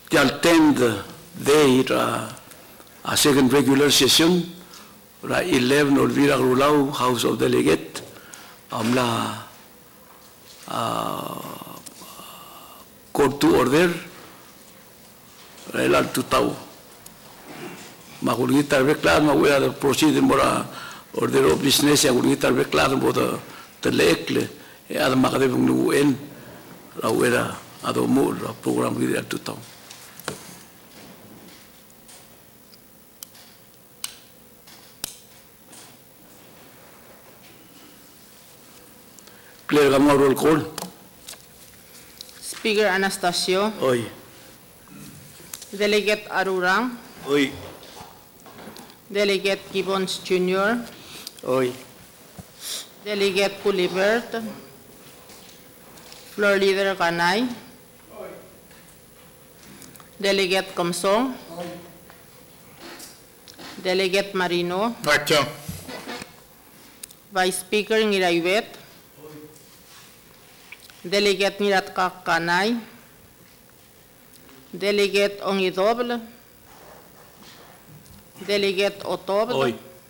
to attend their a second regular session, 11 Olvira Rulau, House of Delegate, Amla court to order, Relal to Tau. Magulita reclam, we are proceeding more order of business, and we are reclam about the lake, and Magaving New N, Rawera, Adomur, program leader to Tau. Clear roll call. Speaker Anastasio. Oi. Delegate Arurang. Oi. Delegate Gibbons Jr. Oi. Delegate Pulibert. Floor Leader Kanay. Delegate Comsong. Delegate Marino. Vice Speaker Ngirayuet. Delegate Niratkak Kanay. Delegate Ongidoble. Delegate Otoble. Oi.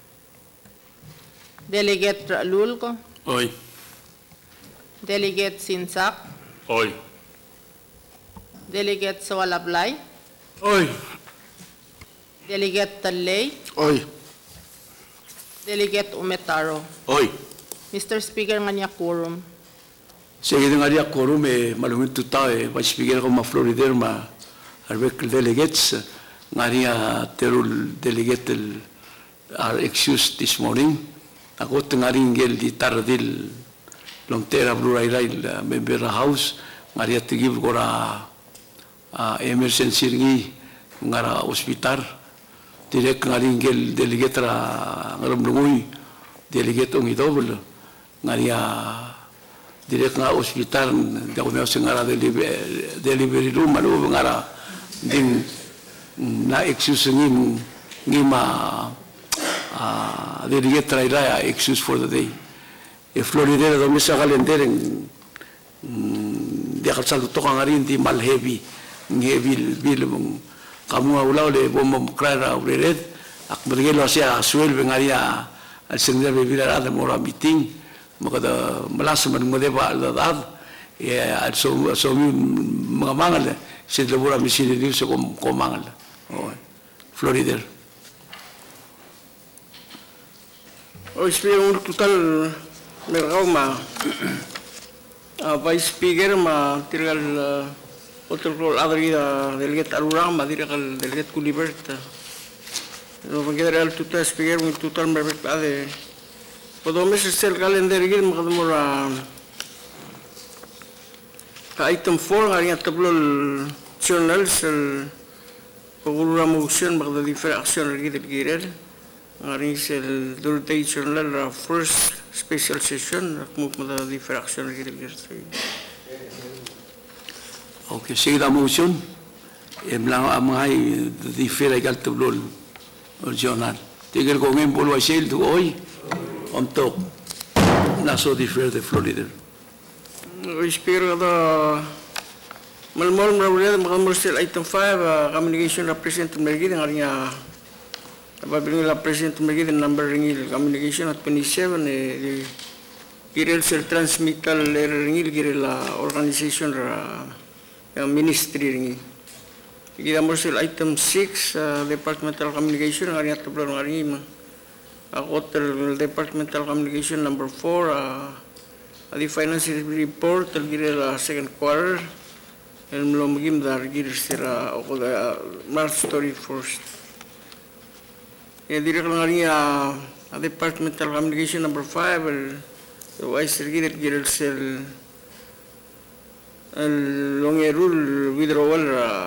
Delegate Ralulco. Oi. Delegate Sinsak. Oi. Delegate Sawalablay. Oi. Delegate Talay. Oi. Delegate Umetaro. Oi. Mr. Speaker, nganya quorum. Sige nga ria quorum malungit tuta Vice Speaker ko Florida ma arbek delegates ngaria terul delegate are excused this morning. Ako tengaring gel di tardil longtera brurai member house ngaria tigib gora emergency ngi ngara hospital direct ngaring gel delegate ra ngaram lungui delegate ongi double ngaria direct nga hospital da ko sa ngara delivery room malu ngara din na excuse ngi ma delegate ra excuse for the day e Florida do misa kalender de kalsal to ngari di mal heavy ngi bil kamu aulaw le bom krara ured ak bergelo sia suel bengaria al sengder bebira ada mora meeting makada malas mengadeba aldad ya so mangal se labora misile ni so mangal Florida o speaker total mergau ma Vice Speaker ma tirgal otro rol adrida delegate Arurang ma tirgal delegate Kulibert lo general total speaker un total mergau ade podemos hacer el calendario y magdamura item 4 haría tablo el journals el pagura motion magda diferente acción lagi del haría el day journal first special session magda diferente acción lagi del okay sige da motion lang amay diferente al tablo el journal tigel ko ngem bolo sel tu hoy untuk naso diferente Florida. Speaker ada malmol merawat makamul sel item 5 communication representative mergi dengan hanya apabila representative mergi dengan number ringil communication at 27 kirel sel transmittal ringil kirel organization yang ministry ringil. Kita masuk item 6 departmental communication hanya tablo ringil Hotel Departmental Communication number 4 the financial report the second quarter and melomgim dar girsira March 31st direct ngariya Departmental Communication number 5 the vice girsel longerul withdrawal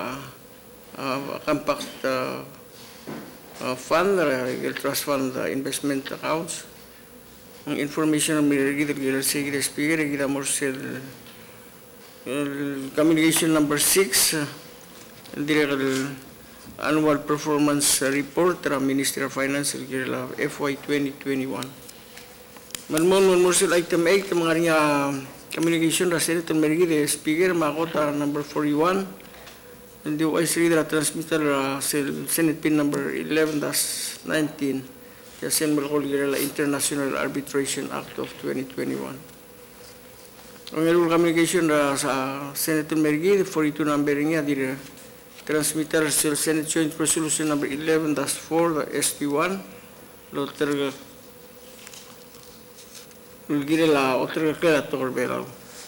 compact fund, trust fund investment accounts. Information kita speaker kita morsel communication number 6 direct annual performance report from Ministry of Finance kita FY 2021. Manmon morsel item 8 mengarnya communication rasil itu mergi speaker makota number 41 Hindi ko ay sige transmitter Senate pin number 11-19 the Sen Malcolm International Arbitration Act of 2021. Ang rule communication sa Senator Mergui 42 number niya di transmitter Senate Joint Resolution number 11-4 the ST1 loter gila la otra kaya torbero.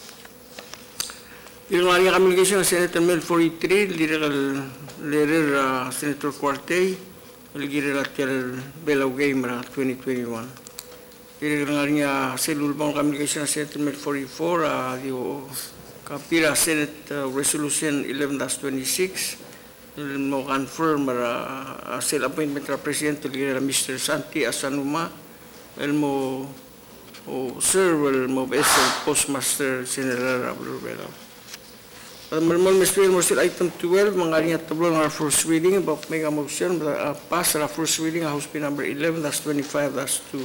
Yung mga communication ng Senator Mel 43, lirer Senator Cuartey, lirer lateral Belaw Game 2021. Lirer nga selulbang communication ng Senator Mel 44, yung kapira Senate Resolution 11-26, mo confirm sel appointment ng Presidente lirer Mr. Santi Asanuma, mo serve mo Postmaster General Abdul Belaw. Malmol Mr. Speaker, item 12, mga tablo ng first reading about make a motion pass the first reading House Bill number 11-25-2.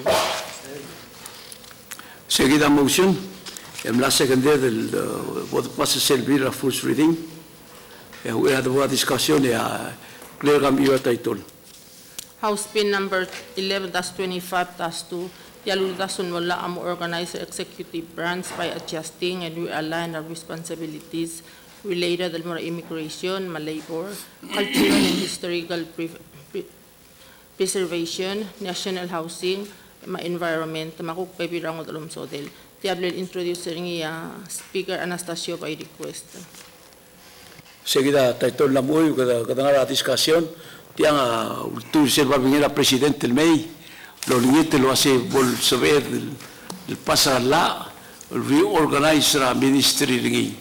Seguida motion. En la secundaria del voto pasa el bill a first reading. We had a discussion ya clear cambio de title. House Bill number 11-25-2. Dialuldasun mula ang organizer executive branch by adjusting and realign our responsibilities related to immigration, labor, cultural and historical preservation, national housing, environment, makukpepirang odolom sodel. Tiable introducer niya Speaker Anastasio by request. Seguida title la muy kada discussion tiang tu ser la presidente el May lo niente lo hace volver el pasar la reorganize la ministry ringi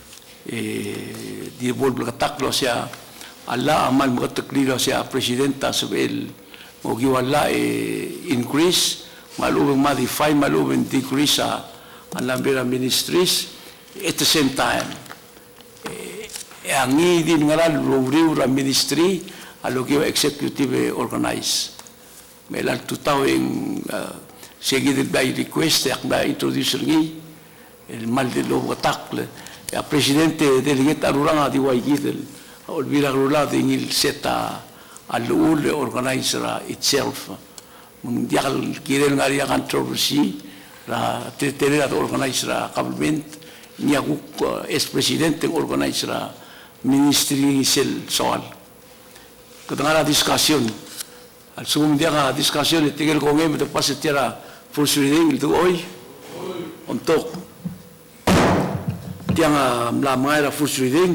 di volver katak lo sia alla amal mo taklilo sia presidenta subel mo giwala increase malubeng modify malubeng decrease ang lambira ministries at the same time ang idin ngaral review la ministry alo giwa executive organize melal tutao yung seguido by request yak ba introducer ngi el mal de lo batakle ya presidente delegate aruranga di waigidel olvira rulado ingil seta al organizer itself mundial kirel ngari controversy la tetelera organizer government niya es presidente organizer ministry sel soal kadangara discussion al segundo día discussion tigel con él de pase tierra first reading itu hoy untuk tiang la maera first reading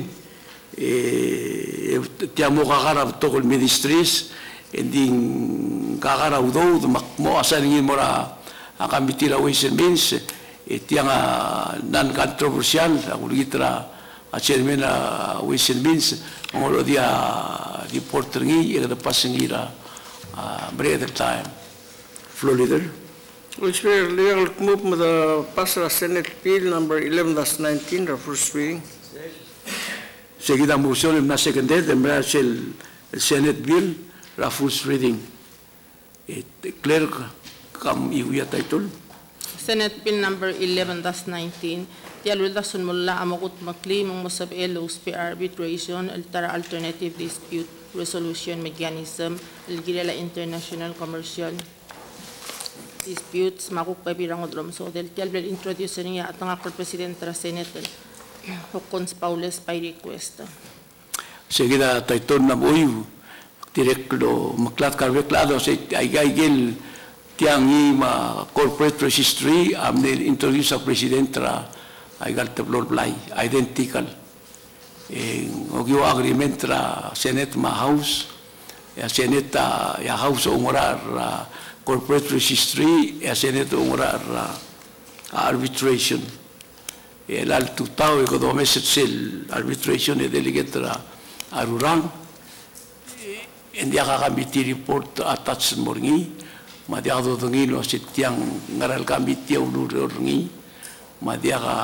tiang mo kagara tokol ministries ending kagara udo mo asarin mora akan bitira ways and means tiang non controversial aku gitra chairman ways and means ngolo dia reporter ngi ada pasengira break the time. Floor leader. Mr. Legal move with the pass the Senate Bill number 11-19 the first reading. Seguida motion na secondary el Senate Bill la first reading. Clerk kam iuya title. Senate Bill number 11-19. Dialuldasun mula amokut maklim ang masabel uspe arbitration alternative dispute resolution mechanism el international commercial disputes makukpepirang odrom so del tialbel introduce niya at nga presidente ra Senate Hukons Paules by request. Seguida title na boy direkto maklat karveklado sa aigil tiang ma corporate registry amnel introduce sa presidente ra aigal tablor blay identical ogiwa agreement ra Senate ma house ya Senate ya house ongorar corporate registry ya Senate ongorar arbitration el alto tao ko do meset sel arbitration e delegate ra arurang endia ka committee report attach morngi madia do ngilo sitiang ngaral committee ulur ngi madia ka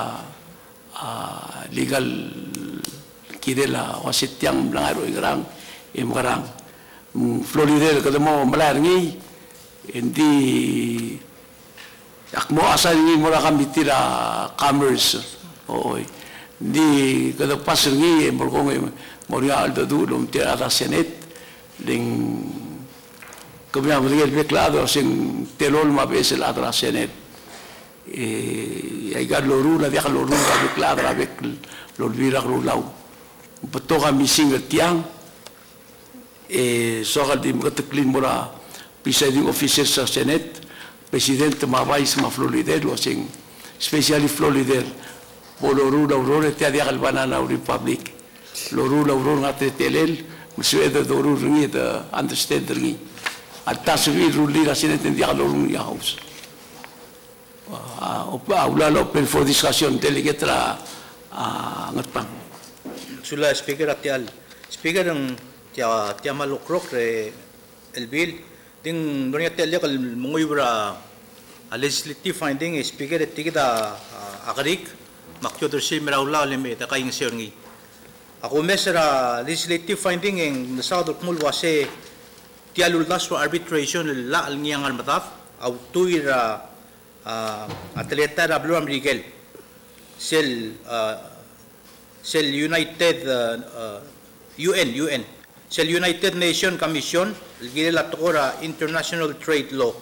legal kirela wasitiang blangaro igrang imgarang Florida kadamo malarngi hindi akmo asal ni mura kami tira commerce oy di kada paserngi morgong moria aldo dulum te ada senet ding kami ambil beklado sing telol ma besel ada senet ay gar loruna dia loruna beklado avec lolvira rulau betoga missing tiang sogal di mataklin mora presiding officer sa senet presidente ma vice ma florider lo sing especially florider Poloru Aurora te dia al banana republic loru Aurora ngate telel msueda doru ringi da understand ringi atas vi ruli la sine dia loru ya house aula lo open for discussion delegate ra ngatpang sula speaker atial speaker ng tia malukrok re el bill ding dunia tel kal munguyura legislative finding speaker tikida akarik makyoder sil meraula leme ta kaing sergi ako mesra legislative finding ng nasadok mulwase tialul daswa arbitration la alngiang almataf au tuira atleta rablo amrigel sel United UN sel United Nation Commission gila tokora International Trade Law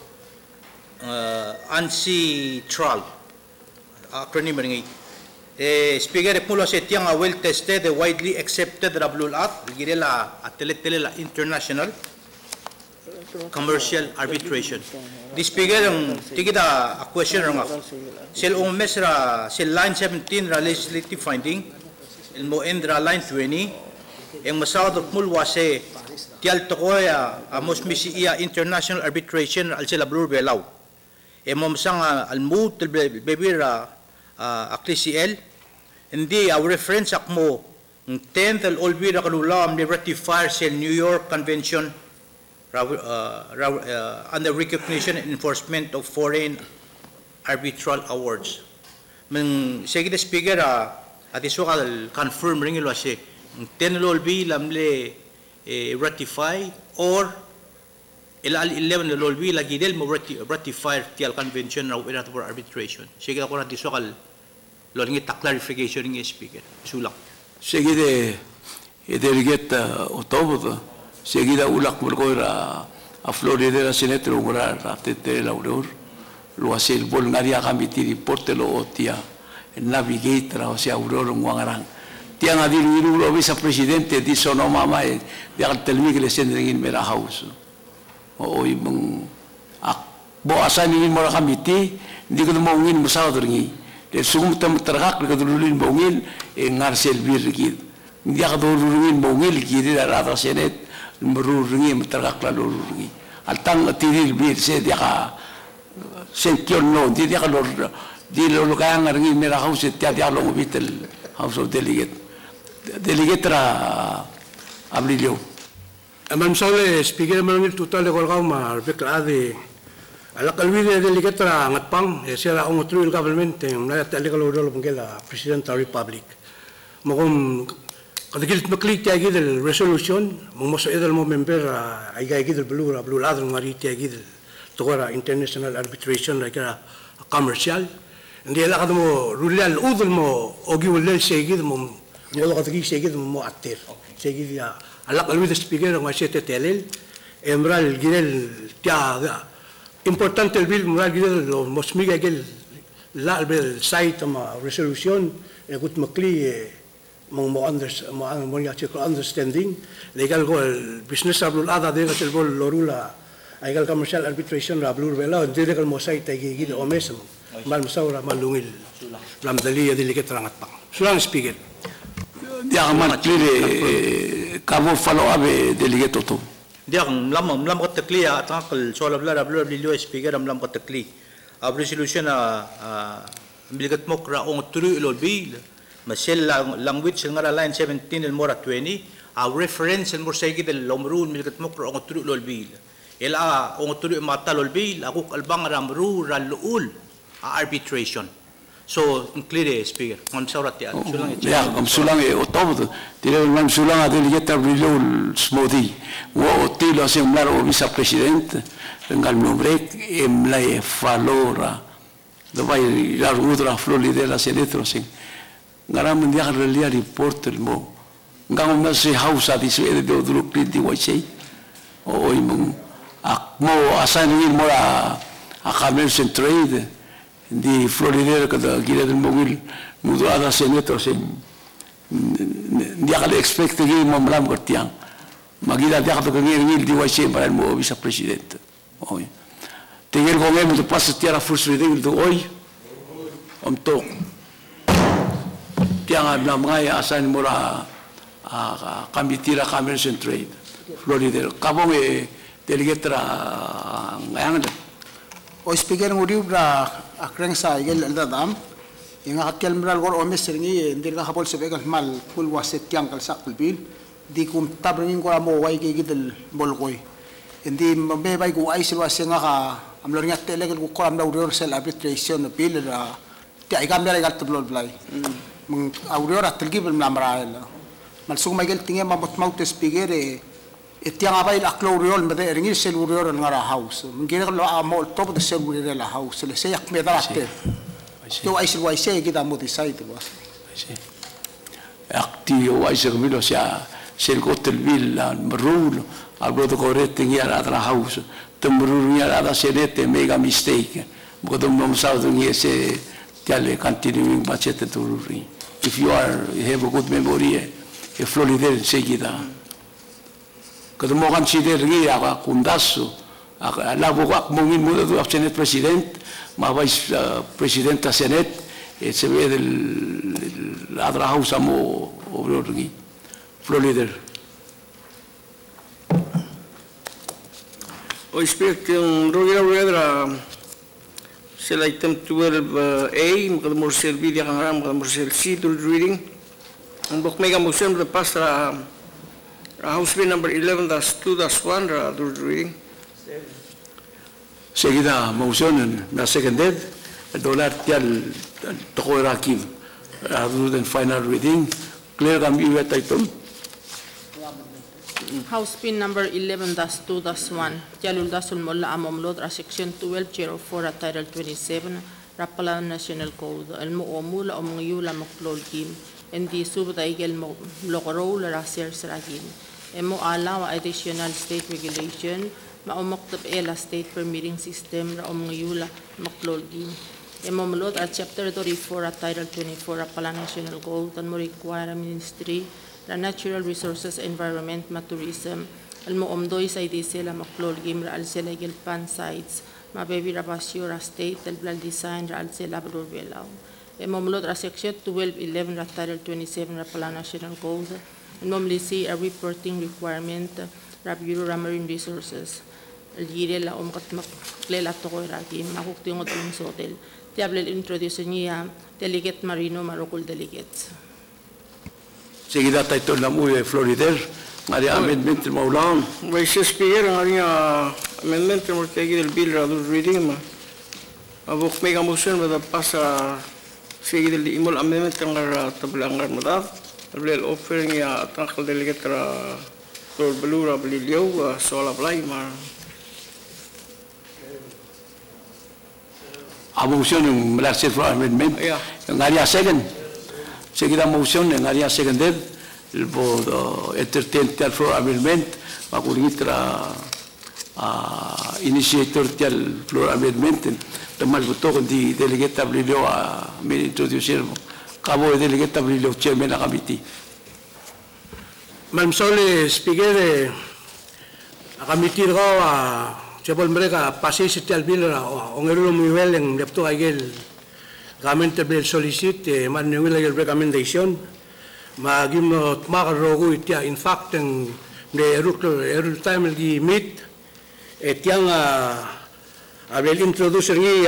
ANSI-TRAL acronym ringi speaker pulo se tiang well tested widely accepted rablul at gila atlet international commercial arbitration this speaker ang tigida a question nga sel mesra sel line 17 ra legislative finding el mo endra line 20 ang masadok mulwase tial tokoya amos misiya international arbitration al sila blur belaw mom sang al mut bebira aklisiel hindi our reference akmo 10th al olbira kanulam ni ratifier sel New York Convention on the recognition and enforcement of foreign arbitral awards men sige speaker at iso kal confirm ring ilo si 10 lolbi lamle ratify or ila 11 lolbi lagi del mo ratify tial convention of arbitration sige ko na iso kal loring ta clarification ng speaker sulak sige de delegate otobo sige da ulak berkoira a Florida la senetro ngora ratete la urur lo asil bol ngaria kamiti reporte lo otia navigate o sea urur ngwangarang tiang adilu ilu lo bisa presidente di sono mama di al telmi que le sendringin mera house o ibang bo asani mo kamiti di ko mo ngin musaw dringi de sum tam tergak ko dululin bo ngil ngarsel bir gid di ka dululin bo ngil gid da rata senet merurungi tergak la lurungi altang tiril bir se dia ka sention no dia ka lor di lo kaya ngarngi mera house dia lo bitel house of delegate ra ablilio amam sole speaker manungil total de golgau mar beklade ala kalwide delegate ra ngatpang sera ongotruil government na tele kalo lo bangela president of republic mogom kadagil maklik tiagi del resolution momoso edel mo member ay gagi del blue ladro ngari tiagi del tokora international arbitration like commercial ndi ala kadmo rulal udul mo ogi ulel segid mo mo kadagi segid mo atter segid ya ala kalwide speaker ng asete telel emral girel tia importante el bill moral girel lo mosmiga gel la bel site ma resolution gut makli mo understanding legal go business ablul ada de el bol lorula legal commercial arbitration ablur bela legal mo site gi gi o mesmo mal musawra malungil lam dali delegate rangat pang sulang speaker dia amat clear kamo follow up delegate to dia lam ko tekli atakal solab la rablo lilo speaker lam ko tekli ab resolution delegate mo kra ong tru lolbi masel language ngara line 17 el mora 20 a reference el morsegi del lomrun milkat mokro ong tru lolbil ela ong tru mata lolbil aku albang ramru ralul arbitration so clear speaker ngam saurat ya sulang ya ngam sulang otob dire ngam sulang adel yeta rilul smoothie wo otilo se mlaro vice president ngal nombrek emla falora do vai la rudra flori de la senetro sin ngaram dia relia reporter mo ngam na si house ati so do dulu kliti wachei o imong mo asan ngil mo a commerce and trade di Florida kada gila del mogil mudo ada senator sen dia kada expect gi mo mram kortiang magila dia kada ngil di wachei para mo vice president oi tingel ko ngem do pas tiara first reading do oi to tiang na mga asan mo ra kamitira commerce and trade Florida kabong delegate ra ngayang o speaker nguri bra akreng sa igel aldadam inga hakkel mral gor omes ringi ndir ka hapol sebegal mal pul waset tiang kal sakul bil di kum tabringin ko mo wai ke gidel bolkoy indi me bai ku ai silwa senga ka amlor ngat telegal ku kolam da uror sel arbitration bil ra ti ai kam gal tablol blai mung uror atlgi bil namra mal sung maigel tinge mamot maut speaker itiang abay la chloriol mede ringi sel uror ngara house mungkin lo amol top de sel uror la house le seyak me darate to ai sel wai se kita mo decide was akti o ai sel milo sia sel hotel villa marul algo de correte ngi ara la house tembrur ngi ara sedete mega mistake bodo mom saudo ngi se tiale continuing budget tururi if you have a good memory e Florida seguida kada mo kan sider ri aka kundaso aka labo ko mongin mo do senate president ma vice president ta senate se ve del adra house mo over ri Florida o expect yung rogira sel item 12A makada mo sel video kang ram makada mo sel C to reading ang bok mega motion the past House Bill number 11-2-1 reading. Seguida motion na seconded dollar tial toko rakim other than final reading clear kami iwa title House Bill number 11-2-1 tialul dasul molla amomlod ra section 1204 at title 27 Rapala National Code al muomula omngiyula moklol kim endi subta igel mo lokoro la ser seragin emo allow additional state regulation maumoktab ela state permitting system ra omngiyula moklol kim emo mulod at chapter 34 at title 24 Rapala National Code and mo require ministry ra natural resources environment tourism al muomdoy sa idisela moklol kim ra al sela igel pan sites mabebi ra basyo ra state del plan design ra al sela labrador velaw Momlot ra section 1211 ra title 27 ra Pala National Code normally see a reporting requirement ra Bureau of Marine Resources el la omkat maklela to ko ra ki makuktingot ang hotel tiable introduce niya delegate marino marokul delegates seguida title na mo Florida ngari amendment maulan Vice Speaker ngari amendment mo tegi del bill ra reading ma abok mega motion ba pasa sige del imol amendment ang tablangar madaf el offering ya takal delegate ra for belura belilio sola play ma motion yung malaksit for amendment ngari second seguida motion ngari seconded el board entertain for amendment makulitra initiator del floor amendment temal betul di delegate beliau introducer kabo delegate beliau chairman la committee Madam Sole speaker committee ko sebab mereka pasti setiap bila ongeru muel yang lepto agel government bill solicit manuel agel recommendation magim makarogo itia in fact ang every time lagi meet tiang abel introducer ni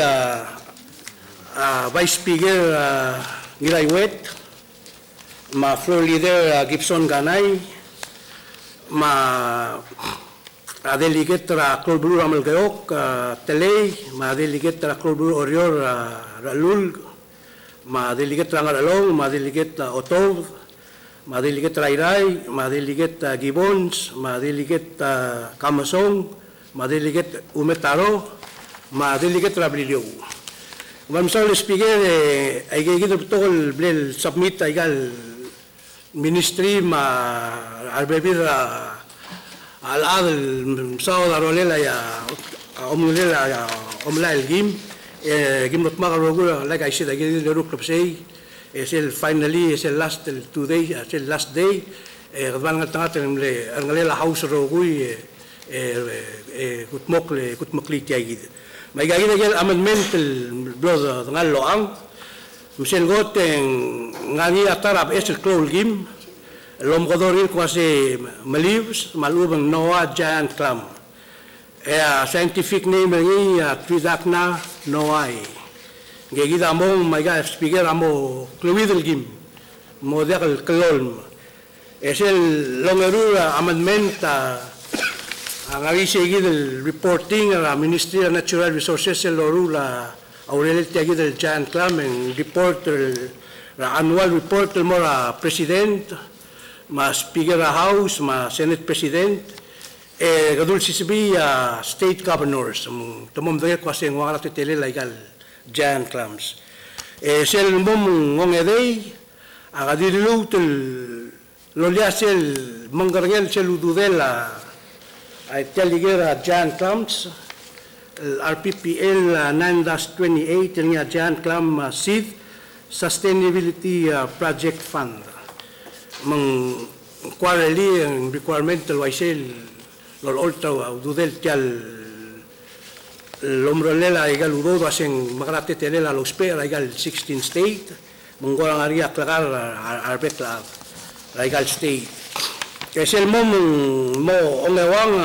vice speaker Nilay Wet ma floor leader Gibson Ganay ma delegate ra Klobru Ramal Gayok Telay ma delegate ra Klobru Orior Ralul ma delegate ra Ngaralong ma delegate Otov ma delegate Rairay ma delegate Gibbons ma delegate Kamasong ma delegate Umetaro ma delegate Rablilio Mam Saul Speaker ay gigit protocol blel submit ay gal ministry ma albebir al sao darolela ya omlela ya omla el gim not magarogo like I said I gigit the ruk say es el finally es el last 2 days es el last day van a tratar le la house rogui kutmokli tiagid may gagina gel amendment el brother ngalo ang misel goteng ngani atarap es el clol gim lom godoril kwase malivs malubang noa giant clam scientific name ngi tridakna noai gigida mo may ga speaker amo cloidel gim model clolm es el longerura amendment ang seguido el reporting a la Ministry of Natural Resources el orula Aurelio Tiagid el Giant Clam en report el annual report el mora president ma speaker a house ma senate president gadul sisibi state governors tomom de kwase ngwala tetele legal Giant Clams es el mom ngongedei agadilut el lo le hace el mangargel celududela I tell you Giant Clams el RPPL 9-28 el Giant Clam Seed Sustainability Project Fund mang quarterly ang requirement el waisel lo ultra dudel tial l'ombrella egal urodo asen magrate telela los per egal 16 state mongora ngaria klagar arbetla egal state es el mo ongewang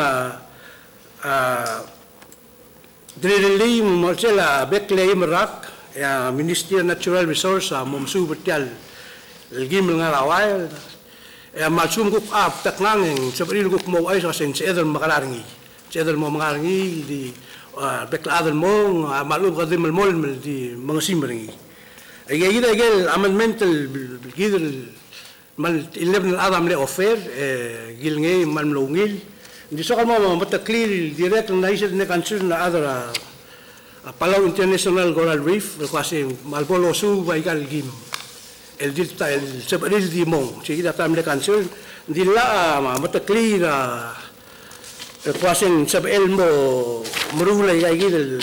drili mochela bekle imrak ya Ministry of Natural Resource momsu bertial el gimel ngarawal malsum guk ap taknang sebril guk mo ay sa sen edel makarangi edel mo makarangi di bekla adel mo malum qadim el mol di mangasimringi ay gida gel amendment gidel mal 11 adam le offer gilnge mal mlungil di so kamo mataklir direct na isel ne kansul na adara Palau International Coral Reef kasi malbolo su baigal gim el dilta el sebril di mong sige tam le kansul dilla mataklir kasi sabel mo murula gidel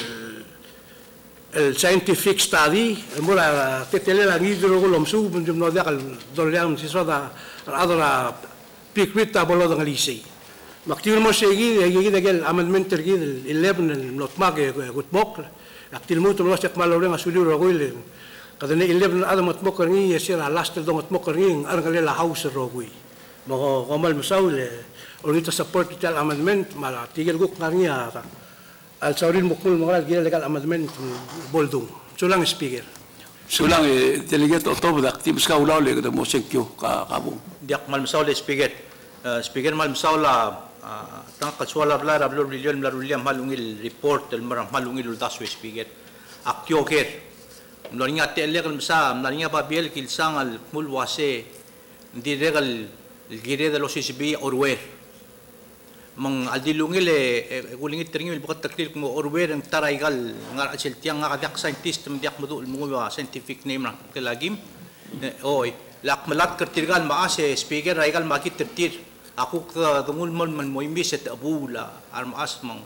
el scientific study mura tetele la ngidro golom su bundum no dakal dolyam si soda adara pikwita bolo ng lisi maktil mo segi gel amendment gel 11 el not mage gutbok aktil mo tosak malore ngasuli rogul kadane 11 adam motmok ngi yesira last do motmok ngi argale la house rogui mo komal masaule orita support tal amendment mala tigel guk ngi al saurin mukul moral gila legal amendment boldung sulang speaker sulang delegate otob aktif ska ulaw le mo senkyo kabung diak mal masaw le speaker speaker mal masaw la tang kaswala bla rablo billion la ruliam malungil report el marang malungil uldas speaker akyo ker mloringa tele kal msa mloringa babiel kilsang al mulwase di regal gire de los CCB orwer mang aldilungil gulingit teringil bukat taklir mo orwer ang taraygal nga asil tiang nga kadak scientist mdiak mo mga scientific name na kelagim oy lak malat kertirgal maase speaker raygal makit tertir aku tungul man moimbis et abula armas mang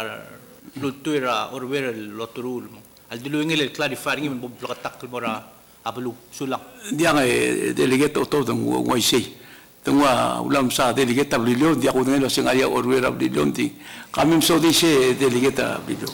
lutuira orwer loturul aldilungil clarifying mo bukat takil mora abulu sulang dia delegate oto dong waisei tengwa ulam sa delegate billion dia ko ngelo sing aya orwera billion ti kami so dise delegate billion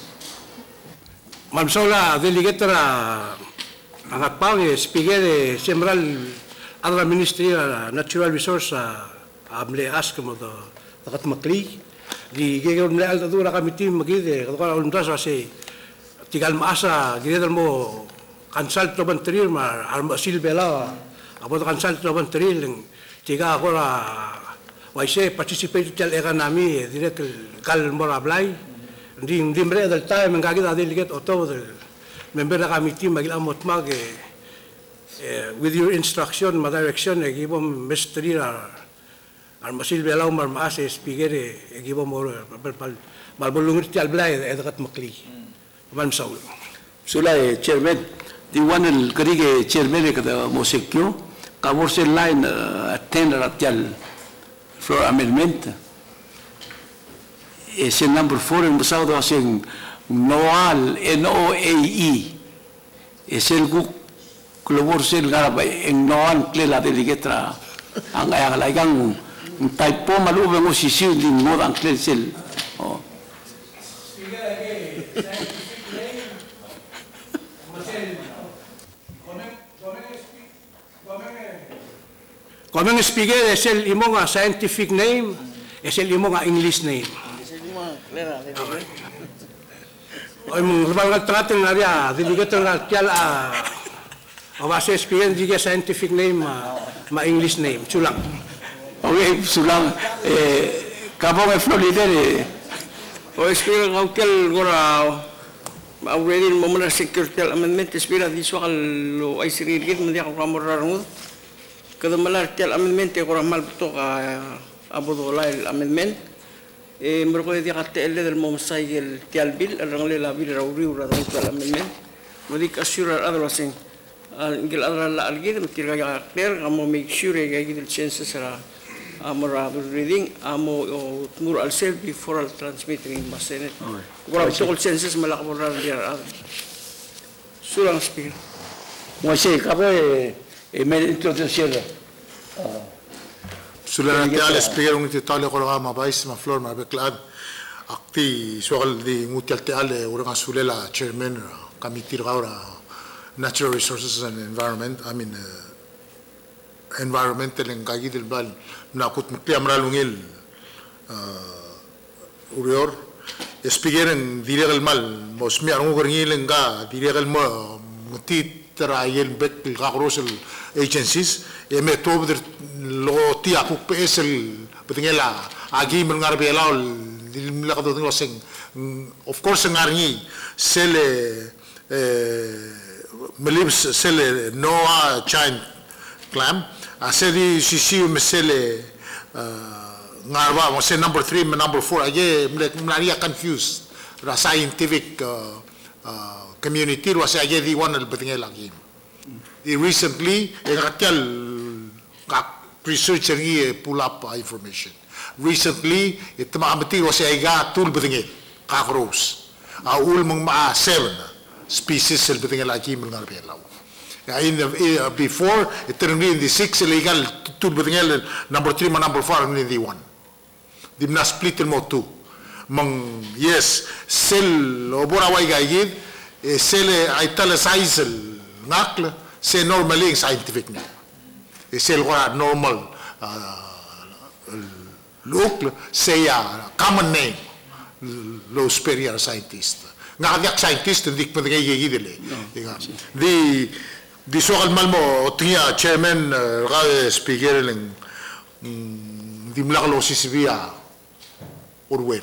mam so la delegate ra angat pang speaker sembral adra ministry natural resource amle ask mo do takat makli di gegel mle alta dura committee magide ko ulam sa se tigal maasa gidel mo consult to bantrir ma armasil bela abo consult to bantrir tiga agora waise participate tel economy direct kal mora blai dimbre del time ngagida delegate oto del member la committee magil amot mag with your instruction ma direction gibom mystery ar masil belaw mar maas speaker gibom mal bolungit tel blai edakat makli man saul Sulay, Chairman, di one el kerige Chairman kada mosekyo, kabor se line attend ratial floor amendment. Ese number 4 en basado asing Noal NOAE. Ese el gu klobor se garaba en Noal klela delegetra ang ayang laigang typo maluba mo sisiw din mo ang klel sel. Oh. Coming speaker es el imong scientific name, es el imong English name. Oy mong labal traten na dia, diligeto na tial o base speaker diga scientific name ma English name, sulang. Okay, sulang kabong e Florida O speaker kaukel gora already mo muna security amendment speaker di so lo ay sirirgit mo di ako ramorarngud. Kada malar tial amendment e gora mal to ka abodo lail amendment. Mergo di katel del mom saigel tial bill arang le la bill rauri ura tial amendment. Mo di kasura adro sing ingil adra la algid mo tiraga clear amo make sure ga gidil chances ra amora reading amo mur al self before al transmitting in masenet. Gora to chances malak mo ra dia. Sulang speaker. Mo sei kabe me introducción. Sulanante al speaker un titale kolga ma bais ma flor ma beklad akti soal di mutial tale uranga sulela chairman committee gaura natural resources and environment environmental engagi del bal nakut mutiamra lungil urior speaker en diregal mal mosmi arungu gorngil nga diregal mo mutit trayel bet gagros agencies me tober lo tia ku pesel betingela agi mengar bela la ko do sing of course ngarni sele melibs sele noa giant clam asedi sisi mesele ngarwa mo se number 3 and number 4 age mlaria confused ra scientific community was age di one al betingela agi recently research pull up information. Recently, it maamati was aiga tool betinge kakros. Aul mong 7 species sel betinge lagi mengar belaw. Before it turned in the 6 illegal tool betinge number 3 and number 4 in the 1. Dimna split mo 2. Mang yes sel obora wai gaigid sel italicize nakl se normally scientific name. Es el normal look say a common name lo superior scientist nga scientist dik pa ngay gidele di soal malmo tia chairman ga speaker leng di mlaklo sisibia orwer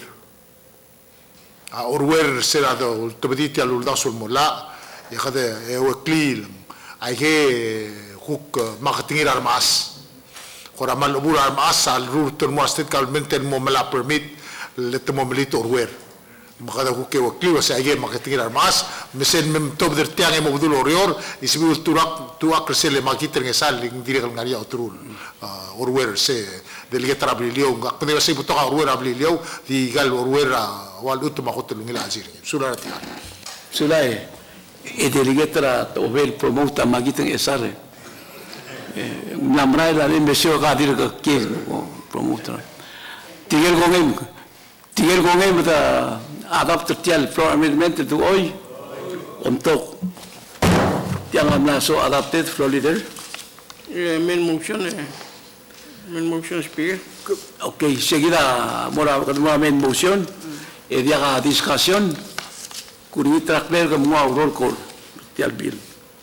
será do tobediti alul dasul mola e khade e klil ai hook marketing armas kora mal ubur armas al ruter mo state government mo mala permit let mo milito orwer makada hook ke wakli wasa age marketing armas mesen mem top der tiang mo budul orior isbiul tuak resele makiter ngesal direk ngaria otrul orwer se delegate abilio ngak pene se butoka orwer abilio di gal orwer wal utma hotel ngila azir sularati sulai e delegate ra ovel promote makiter esare namrai la imbesio ka dir ka ke promoter tigel gongem da adapt tial floor amendment to hoy untuk yang amna so adapted floor leader main motion speaker. Okay, seguida mora main motion e dia discussion kuri trakler ka mo roll call tial bill.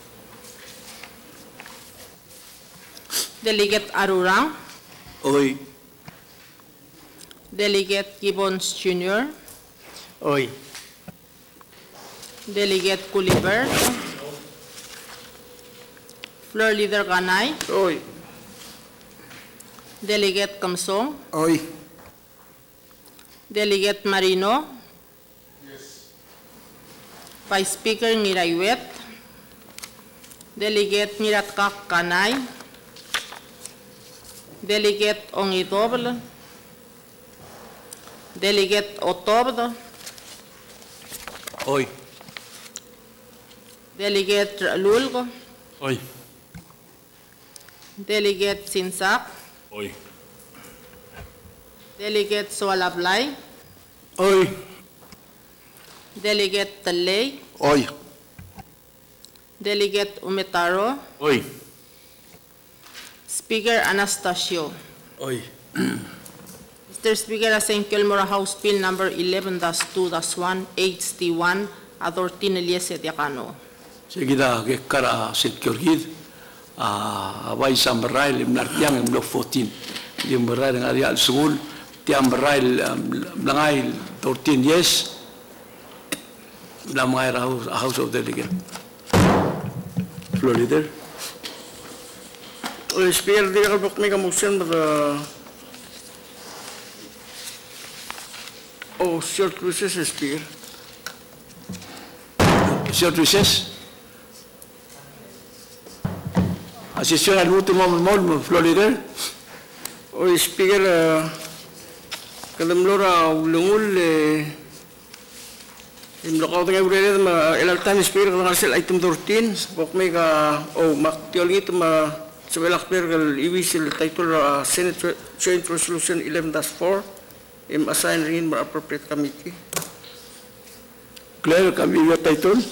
Delegate Arurang, Oi. Delegate Gibbons Jr., Oi. Delegate Kuliber, Floor Leader Ganay, Oi. Delegate Kamsong, Oi. Delegate Marino, Vice Speaker Ngirayuet, Delegate Ngiratkak Kanay, Delegate Ongidobl, Delegate Otobdo, Oy. Delegate Lulgo, Oi. Delegate Sinsak, Oi. Delegate Sualablay, Oi. Delegate Talay, Oi. Delegate Umetaro, Oi. Speaker Anastasio. Oi. Mr. Speaker, asen Kilmora House Bill number 11-2-1 HD1 adortin eliese diakano. Seguida que cara se kyorgid vai samrai lim nartiang im lo 14 lim berai dengan dia school tiam berai langai 14 years lamai house of delegate Florida. Speaker, di ka make a motion short recess, Speaker. Short recess. Asesión al último mol Florida. Speaker, kadamlora ulungul imlakaw tanga urede ma elaltan Speaker ng sel item 14 bok mega maktiol ngit ma sebelak Speaker iwisil title Senate Joint Resolution 11-4 im assign rin ma appropriate committee. Claire, kami yung title.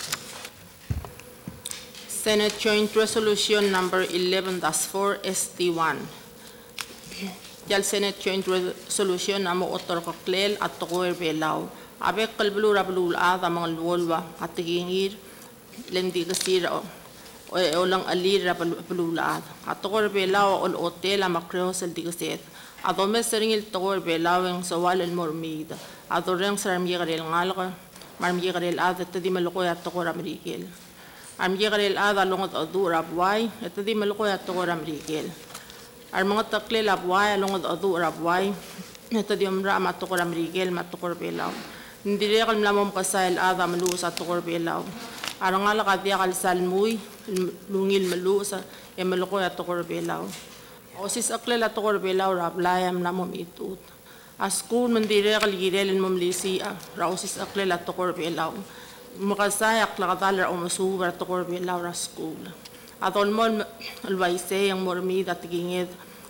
Senate Joint Resolution number 11-4 SD1. Yal Senate Joint Resolution amo otor kaklel at tokoer belaw. Abe kalbulura bulula da mga luolwa at tingir lendi kasira o lang alira bulula at tokoer belaw ol hotel amakreo sel digaset. Adome seringil tokoer belaw ang sawal el mormida. Adoreng saramyegarel ngalga marmyegarel adat di malukoy at tokoer amerikel. Armyegarel ada longot adu rabway ito di malukoy at tokoer amerikel. Armangot takle labway longot adu rabway ito di umra matokor amerikel matokor belaw. Hindi rin kalamam kasayal ada malu sa tokor belaw. Arangala kadya kalsal muy lungil malu sa malukoy at tokor belaw. O sis akle la tokor belaw rablayam namom itut. Askun mandire kaligirelin momlisi rausis akle la tokor belaw. Makasayak lakadala o masubar tokor belaw ra school. Atol mon alwaise yang mormida tigingid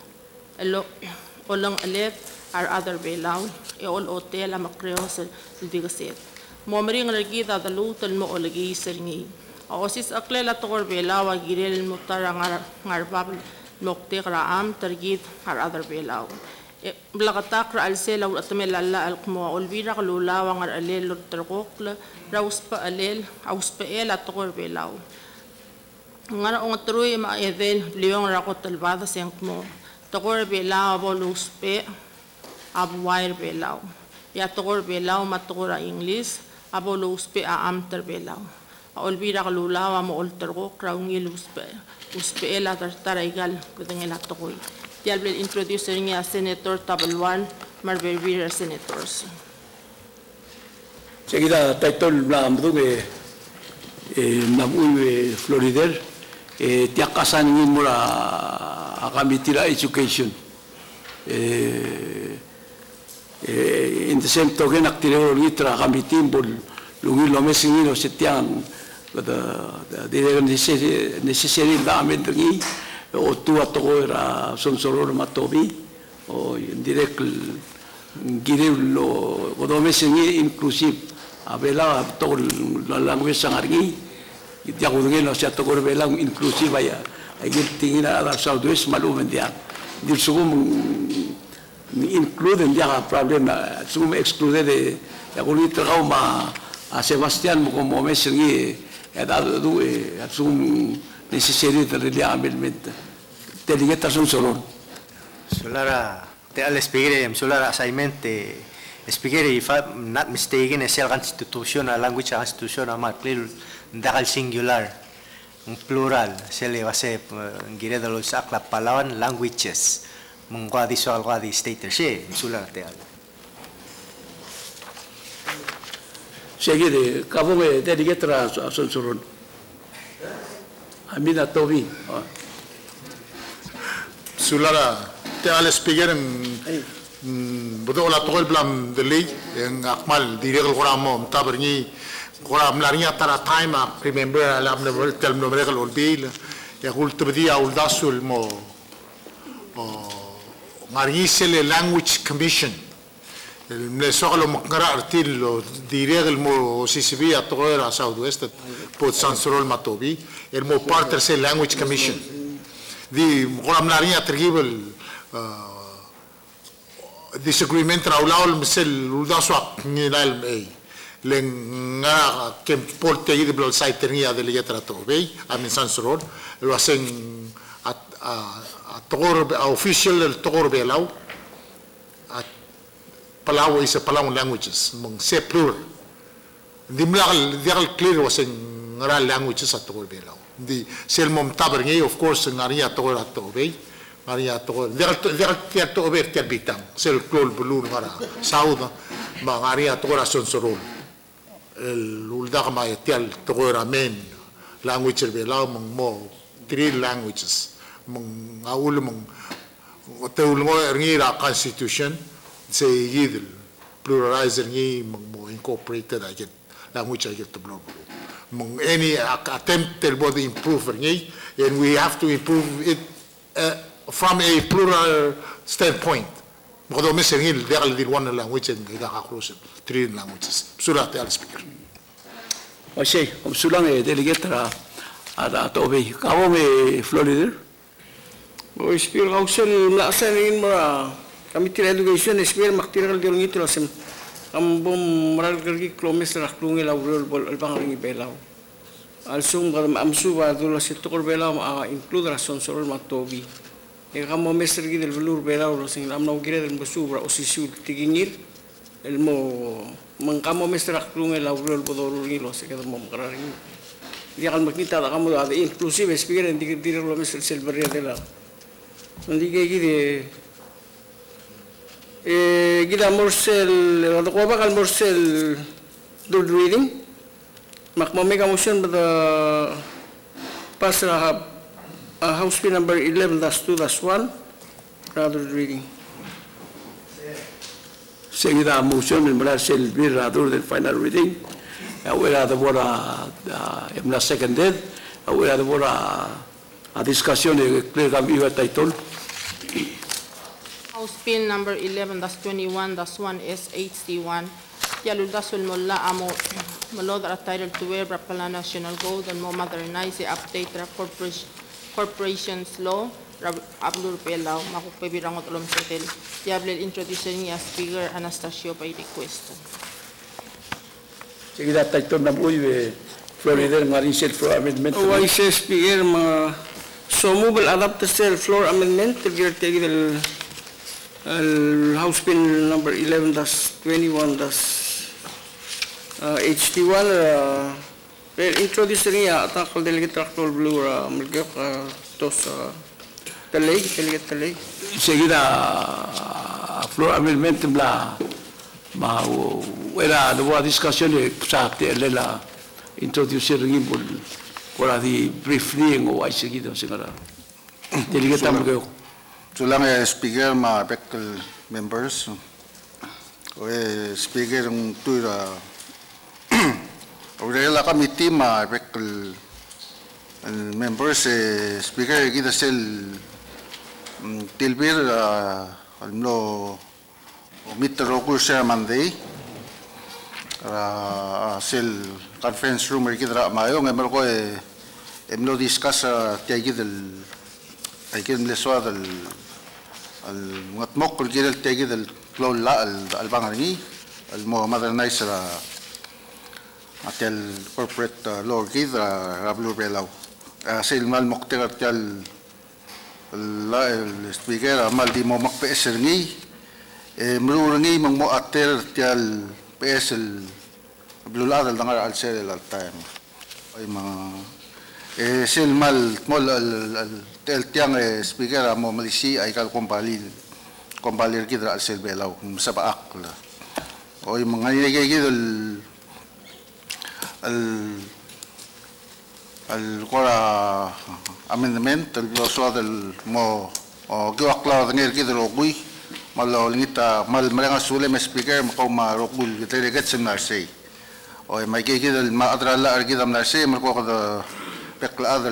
olong alet ar other belaw e ol hotel amakreo sa digaset. Momring ragida dalutal mo olagi seringi. O sis akle la tokor belaw girel mutara ngarbab nokte raam targid ar other belaw. Blakatak ra alsela at melala alkmo olvira kalulawa ngar alel terkokla rauspa alel auspa el at tokor belaw. Ngara ong truy ma edel liong rakot talbada sengmo tokor belaw boluspe abwair belaw ya tokor belaw matokor English aboluspe amter belaw olvira kalulawa mo olterko kraungil uspe el tartaraigal kudengel atokoy tial bel introducer niya Senator Tabelwan Marbervira Senators. Seguida title na amdung namuy Florida. Tiakasan ingin mula kami tira education. In the same token, aktireo litra kami timbol lungi lomes ingin o setiang the necessary damen dengi o tu atoko era sonsoror matobi o direct gire lo lomes ingin inclusive abela tol la language sangargi dia kudungin lo siya tokor belang inclusive ya agil tingin ala southwest malumen dia dir sugum include dia problem sugum exclude de ya kulit trao ma a Sebastian mo como mesengi ada du sugum necessary de dia amendment delegate son solon solara te al speaker solara assignment speaker if I'm not mistaken is el constitution a language constitution ama clear dakal singular plural se le va a ser gire de los akla Palawan languages mengkwa di soal kwa di state she solara te al Sige, kabong delegate ra Sonsoron. Amina Tobi. Sulara, te al speaker betul la togol blam deli yang akmal direk koram taberni koram larinya tara time remember alam level tel nomor kalau bil ya kul tebdi aul dasul mo ngari sele language commission le soglo makara artil direk mo CCB atogol southwest pot sansorol matobi el mo partner se language commission di koram larinya tergibel disagreement raulaul misel udaswak nilal may lenga kem porte yid blol site ternia de letra to be amin sansorol lo hacen a togor official el togor belau palau is a palau languages mong se plural dimlal dial clear was en languages at togor belau di sel mom taberni of course ngaria togor at to be Maria to der to over ter bitang sel klol bulur ngara sauda ma Maria to corazon sorol el ulda ma etial to ramen language be la mo three languages mong aul mong te ulmo ngira constitution se yidel pluralizer ni mo incorporated again language again to blow mong any attempt to improve ni and we have to improve it from a plural standpoint. Because we say there are one language and there are three languages. Surat al speaker. Oye, sulang delegate ra ada tobe. Kamo me Florida. O speaker kausen la asanin mara kami tira education speaker maktiral diong itu lasem ambom maral gergi klomes raklungi laurel bol albang ringi belau. Alsum kadam amsu ba dulu situkor belau include rason sorol matobi. Kamu mesra gitu velur belau rosing amnau kira dan besubra osisu tigingir elmo mengkamu mesra klunge laurel bodorul ngilo sekedar mau mengkaring dia akan makita tak kamu ada inklusif speaker dan dikira lo mesra silver ya dela nanti kayak gini kita morsel atau apa kan morsel do reading mak mami kamu sen pada pasrah House Bill number 11-2-1, rather reading. Seguida motion en el bill rather del final reading. Ahora de bola en la seconded. Ahora de bola a discussion de clear cambio de title. House Bill number 11-21-1 SHD1. Yaludasul Molla Amo Malodra title to wear Rapala National Gold and more modernize update Corporations Law, Abdul Pelao, Makupebirangot Olom Setel, Diable introducing as Speaker Anastasio by request. Seguida title na buhay Florida Marine Floor Amendment. Oh, I say Speaker so move adapt the floor amendment to get the House Bill number 11-21 HD1 introducing attack delegate tractor blue milgok tos delegate Seguida floor amendment bla ma era de discussion sa la introducir ngibul ora di briefing o ay seguido sigara delegate milgok Sulang speaker ma bekal members speaker ng tuira Aurela committee ma bekal members speaker kita sel tilbir alno mitro kursa mande sel conference room kita mayo ngemel ko emno discuss tiagi del aikin leswa del al ngatmok kul gilal tiagi del klola al bangani al mo modernize atel corporate law kidra rablu belau sil mal mokter tel la el speaker mal di mo mak PS ngi mru ngi mang mo atel tel PS el blula dal dangar al sel al time ay mga sil mal mol al tel tiang speaker mo malisi ay kal kompalir kidra al sel belau sa baak la oy mga ngigidol القرى amendment الوصول المو جوكلا دنير كده روكوي مالو لنيتا مال مرينا سولة مسبيكر مقوم روكول كده جت سمنارسي أو ما يجي كده ما أدرى لا أرجع سمنارسي مركو كده بقى هذا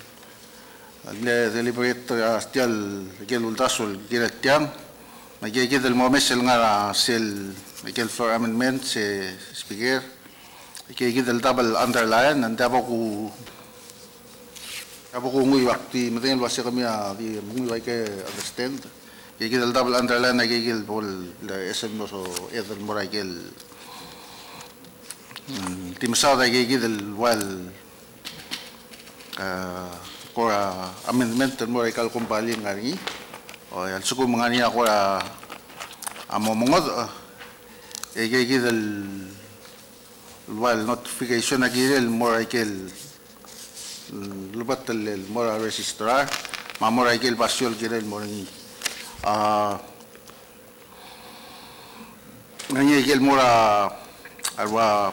الليبريت استيال جيل الداسول جيل التيام ما يجي كده الممثل نرى سيل جيل فور amendment سبيكر يجي كده الدبل أندرلاين عند أبوكو ngui waktu mungkin luasnya kami di ngui baik understand. Jadi kita double underline lagi kita boleh esok so either morai kita tim sah lagi kita well kora amendment morai kalau kembali ngari. Oh yang suku mengani aku amo mengod. Jadi kita well notification lagi kita morai kita lubat mora registrar ma mora igel basiol girel morangi ngani igel mora arwa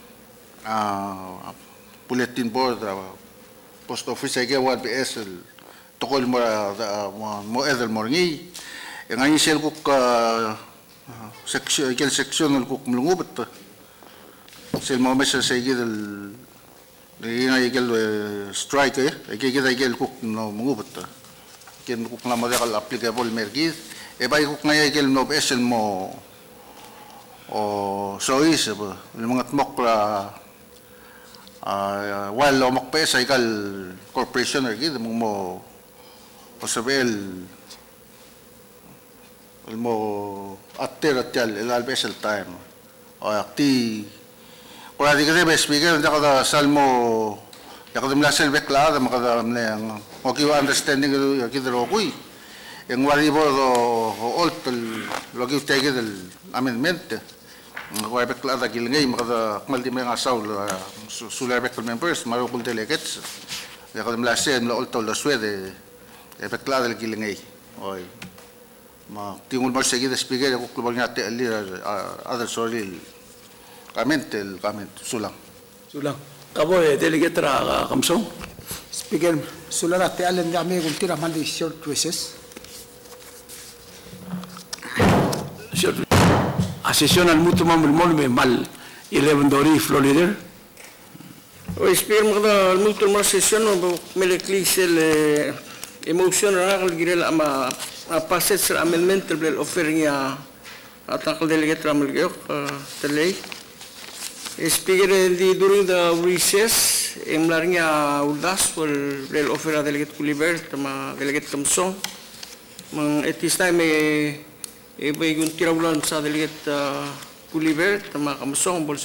bulletin board post office igel wat bs tokol mora mo edel morangi ngani sel kuk section igel section kuk mlungubat sel mo mesa igel Ini agel strike kita agel kuk no mengubah, kita kuk nama dia kalau applicable mergis, baik kuk ngaya agel no besen mo, sois apa, mengat mokla, while lo mok pesa agel corporation mergis, mo possible, mo atter el besen time, akti. Kalau di kita speaker, kita kata salmo, kita kata melasel bekla, kita kata meleng, oke understanding itu kita rokui, yang wali bodo old lagi kita kita amendment, kalau bekla ada gilingai, maka kembali mereka asal sular bekla members, marokul delegates, kita kata melasel mela old la suede, bekla ada gilingai, oi, ma tinggal masih kita speaker, aku keluarnya teli ada soril. Comment sulang. Sulang. Kabo delegate ra kamsong. Speaker, sulara te alen dami kung tira mali short wishes. Short. Asession al mutu mamul me mal 11 dori Florida. O speaker magda al mutu mal session o melekli sel emotion ra kal girel ama passes amendment tel offering ya atakal delegate ramal gayok telay. Speaker during the recess, emlarnya uldas for rel offer a delegate Kuliber, tama delegate Kamsong, mang at this time bagun tirawulan sa delegate Kuliber, tama Kamsong, bols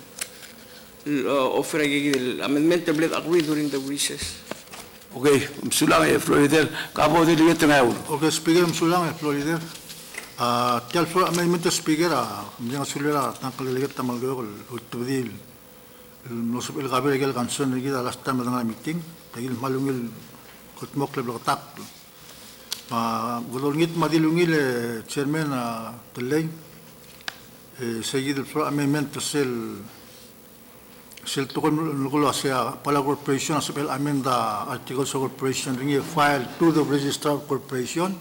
offer a amendment tablet agree during the recess. Okay, sulang Florida, kabo delegate ngayon. Okay, speaker sulang Florida. Tial for amendment speaker mga sulira tangkal delegate tamal gol utudil nosop el gaber gel kanson gida last time ng meeting tagil malungil kutmok leblok tak golongit madilungil chairman telay sayid for amendment sel tukon nukulo asya pala corporation asopel amenda articles of corporation ringi file to the registrar of corporation.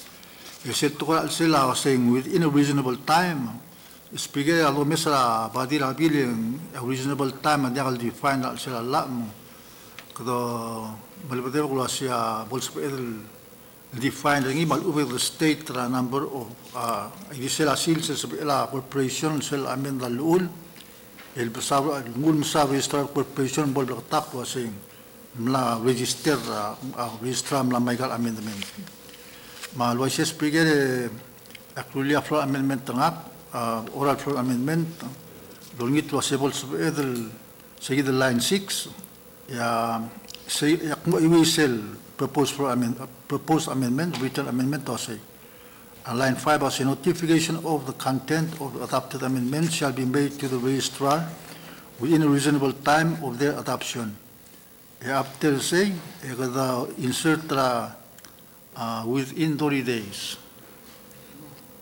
Sila saying within a reasonable time. Speaker, alo mesra badi rabil a reasonable time and they'll define sila lam. Kado malipate ko siya bols define ringi mal over the state number of sila sils sa corporation sila amen dalul el pasaba ngul masab register corporation bol tak was saying mla register register mla michael amendment. Malway speaker actually a floor amendment oral floor amendment dongit was able to say the line 6 ya say we sell proposed amendment written amendment to say line 5 as a notification of the content of the adopted amendment shall be made to the registrar within a reasonable time of their adoption. After say insert within 30 days.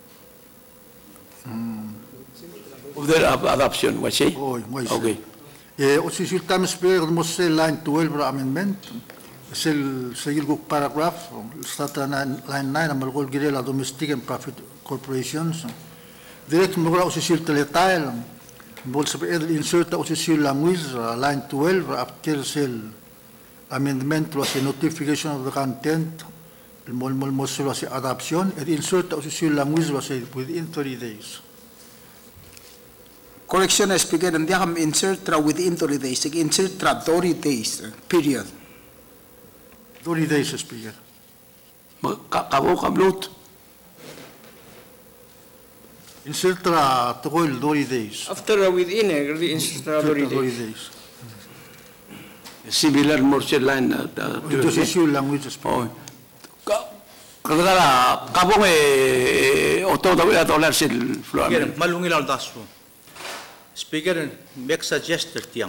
Of their adoption, what say? Oh, okay. Official time speaker mo sa line 12 ra amendment. Sa gilguk paragraph, start line 9, ang malukol girela domestic and profit corporations. Direct mo ra official teletile, bol sa insert the official language, line 12, after sale amendment was a notification of the content, was a adoption, and insert the official language was within 30 days. Correction, Speaker, and they insert within 30 days. Insert 30 days, period. 30 days, Speaker. Kabo kamlut. Insert 30 days. After within, insert 30 days. days. Similar morsel line. Ito issue language, Speaker. Kaya kabong oto daw ito lang sil floor. Malungilaw daso. Speaker, make suggested tiyang.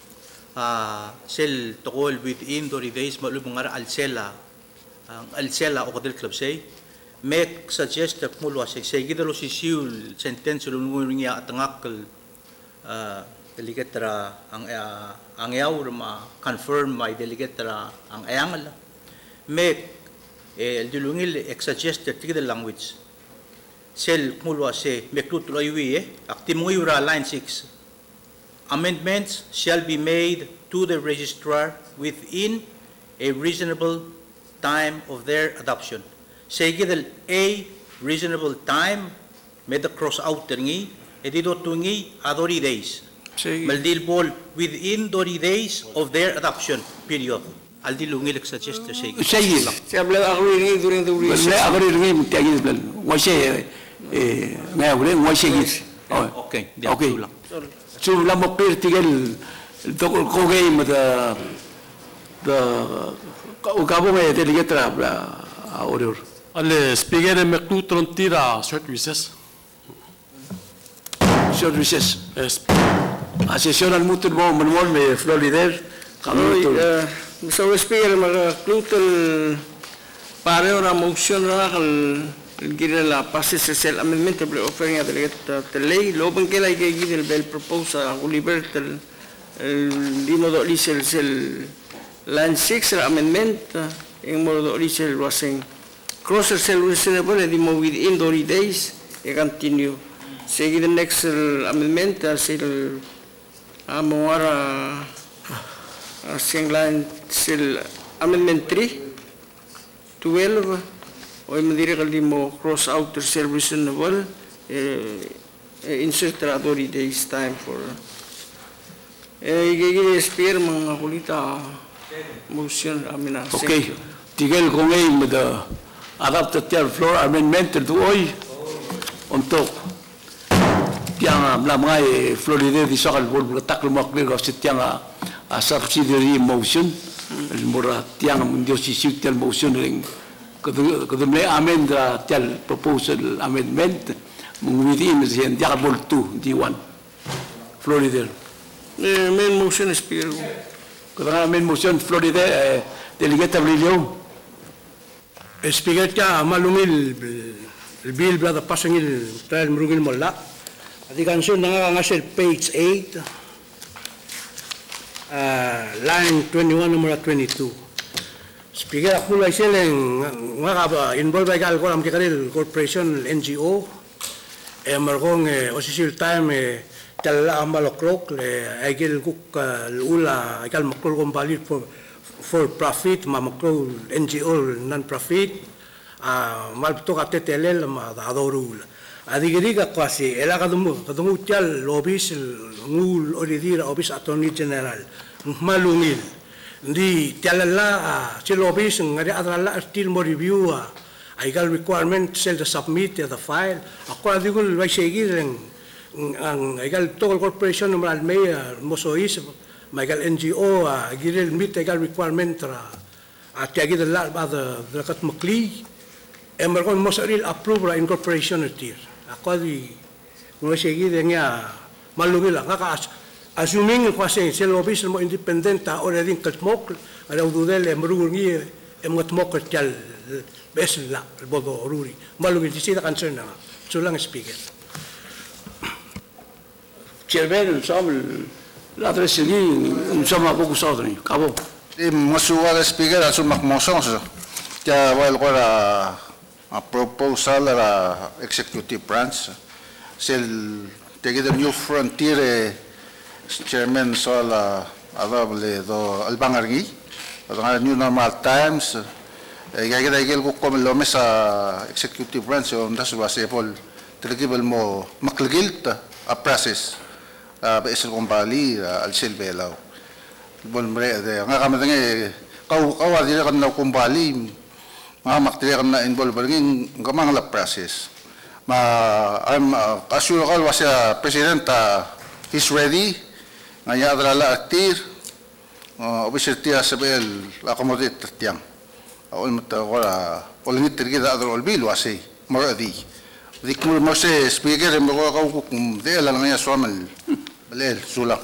Sel tokol within 30 days malubong nga alsela o kadil club say make suggested mulwa say gidalo si siul sentence lungunya atangakal delegatra ang yaw ma confirm my delegatra ang ayangal make el dilungil suggested tigil language sel mulwa say make tutuloy aktimungi ura line 6 amendments shall be made to the registrar within a reasonable time of their adoption. Segidel a reasonable time med the cross out ngi edito tungi adori days. Maldil bol within 30 days of their adoption period. Aldilungil suggest say. Segil. Sebla agree during the recess. Bale agree ngi tagis bel. Wase ngaure wase. Okay. Okay. So lama per tigel tokol ko game the ukabo me delegatra order. Alle speaker mektu trontira short recess. Short recess. Yes. A session al mutul mo manual me florider. Mr. Speaker, mag-clutal pare ora motion ra gire la passes sel amendment offering a delegate the ley loban que la gire el bel propose a Oliver di modo lisel sel line 6 amendment in modo lisel wasing crosser sel reasonable di mo within 30 days e continue say the next amendment sel amora sing line sel amendment 3 12 o mandiri kaldi mo cross out the service reasonable insert 30 days time for gigi spear mga kulita motion amina. Okay. Tigel ko ngayon med adapted their floor amendment to oy untuk yang mga Florida di sakal bol taklo maklir ko sitang a subsidiary motion mura tiang mundio si sitel motion ring kadumle amend tel proposal amendment within the diabol 2 D1 Florida main motion speaker kadang main motion Florida delegate Abrilio Speaker ka malungil bill brother pasangil trial murugil mola adi kanso nangangasel page 8 line 21 number 22 Speaker, ako lang silang involved ay ko ang kikaril corporation NGO markong official time tala amaloklok ay gil kuk ula ay kal maklol kong valid for profit maklol NGO non-profit malpito ka tetelel adorul adigiriga kasi ela kadungu tial lobis ngul oridira office attorney general malungil di tialala si lobis ngari adrala still mo review ay gal requirement sel to submit the file ako adigul way sige ang ay gal tokol corporation ng almea mosois may gal NGO girel meet ay gal requirement ra at yagi la the kat makli emer kon mosaril approve ra incorporation tir ako di kung sige nga malungil nga assuming kasi sel office mo independent o rin katmok alaw dudel emrungi emgatmok tal besla bodo ruri malungil sila concern na so lang speaker Chairman some la tres ni sama poco saudri cabo Masuwa speaker aso makmosong kaya while ko a proposal executive branch sil take the new frontier chairman so adable do albangargi ang new normal times kaya igel ko komelo sa executive branch so das was able trigibal mo maklgilt a process beesel kumbali al silbelaw bon bre nga kamadang kawa dili kan na kumbali nga maktili kan na involve ngin gamang la process I'm assure ko was president is ready nga yadra la aktir officer tia sabel accommodate tiang all mata wala all nit tergida adro bil wasi maradi dikmur mo se speaker mo ko kum de la nga somal balel sula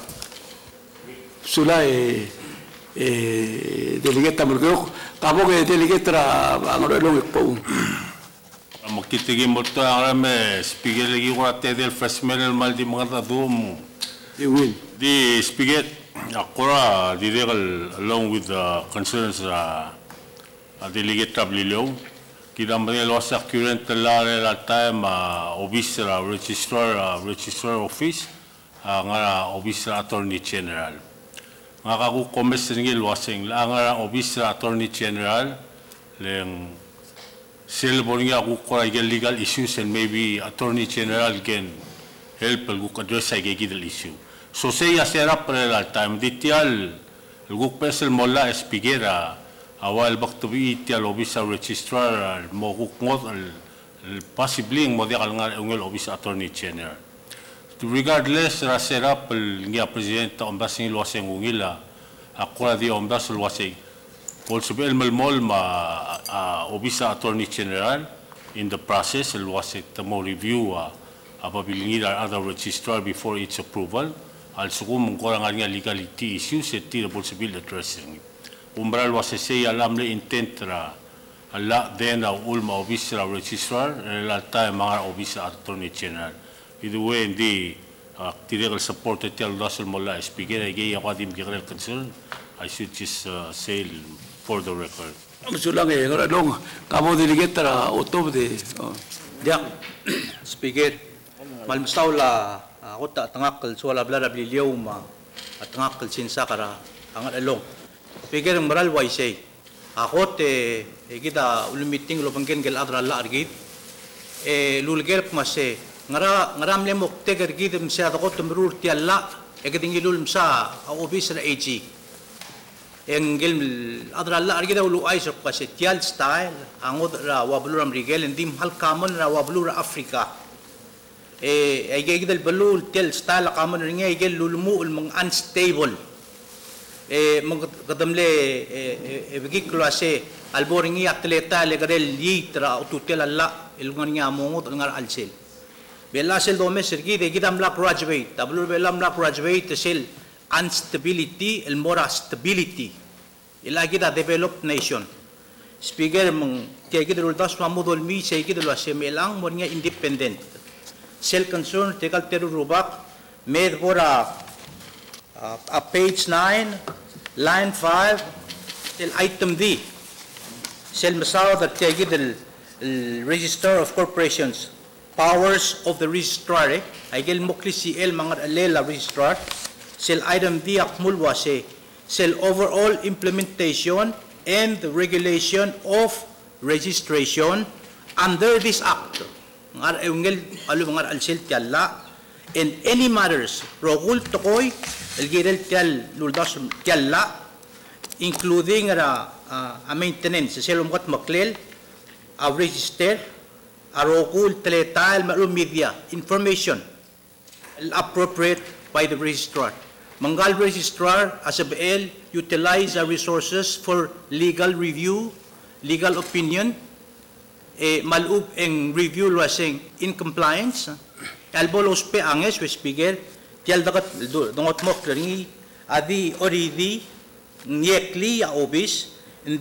delegata mergo tabo que delegata angoro long po Makitigi mo to ang speaker lagi ko ate del freshman el mal di mga dum. The speaker akora diregal along with the concerns delegate Tablilo. Kita mengelo sa current la time office registrar office nga office attorney general. Nga kaku commerce ngil wasing la nga office attorney general leng sel boringa ku kora legal issues and maybe attorney general can help ku address ay legal issue. So say asera para time detail ku pesel mola espigera awal bakto bi tial office registrar mo ku ngot possibly mo dia nga ungel office attorney general. Regardless rasera pel ngia president ambassador luaseng ungila akora di ambassador luaseng also be elmol office attorney general in the process el luaseng tamo review apabilingi other registrar before its approval also kung kurang nga legality issues et tira possible addressing umbral luaseng alam le intent ra alla then ulma office registrar la time mga office attorney general. Either way, hindi tirigal support at yung Russell Mola speaker, ay gaya ko din kikirel concern. I should just say for the record. Gusto lang long kamo delegate ra otob de. Dia speaker malmustaw la ako tangakal so la bla biliyaw ma at tangakal sinsa kara ang along. Speaker ang moral why say ako te kita meeting lo pangken gel adra la argit lulger pmase ngaram le mokte gergidem sa ko tumrur ti alla egeding ilul sa office na AG engel adra alla argida ulu ay so kasi tial style angod ra wabluram rigel ndim hal common ra wablura Africa ay gegidal balul tial style common ringa egel lulmu mong unstable magkadamle bigik klase alboringi atleta legarel yitra ututel alla ilungan nga mongod ngar alsel Bella sel dome sergi de gidam la graduate tablu belam la graduate sel instability el mora stability ila gida developed nation speaker mong kaya gida ultas mamudol mi say gida lo semelang mornya independent sel concern tekal teru rubak made bora page 9 line 5 till item D sel masaw that kaya gida register of corporations powers of the registrar ay gel mokli CL mga alela registrar sel item D akmul wase sel overall implementation and the regulation of registration under this act ngar engel alu mga alsel tialla in any matters rogul tokoy elgirel tial luldas tialla including a maintenance sel umkat maklel a register arokul teletal malum media information appropriate by the registrar. Mangal registrar as a BL utilize our resources for legal review, legal opinion, malub en review lasing in compliance. Albolos pe anges we speaker tial dagat dongot mok ringi adi oridi nyekli a obis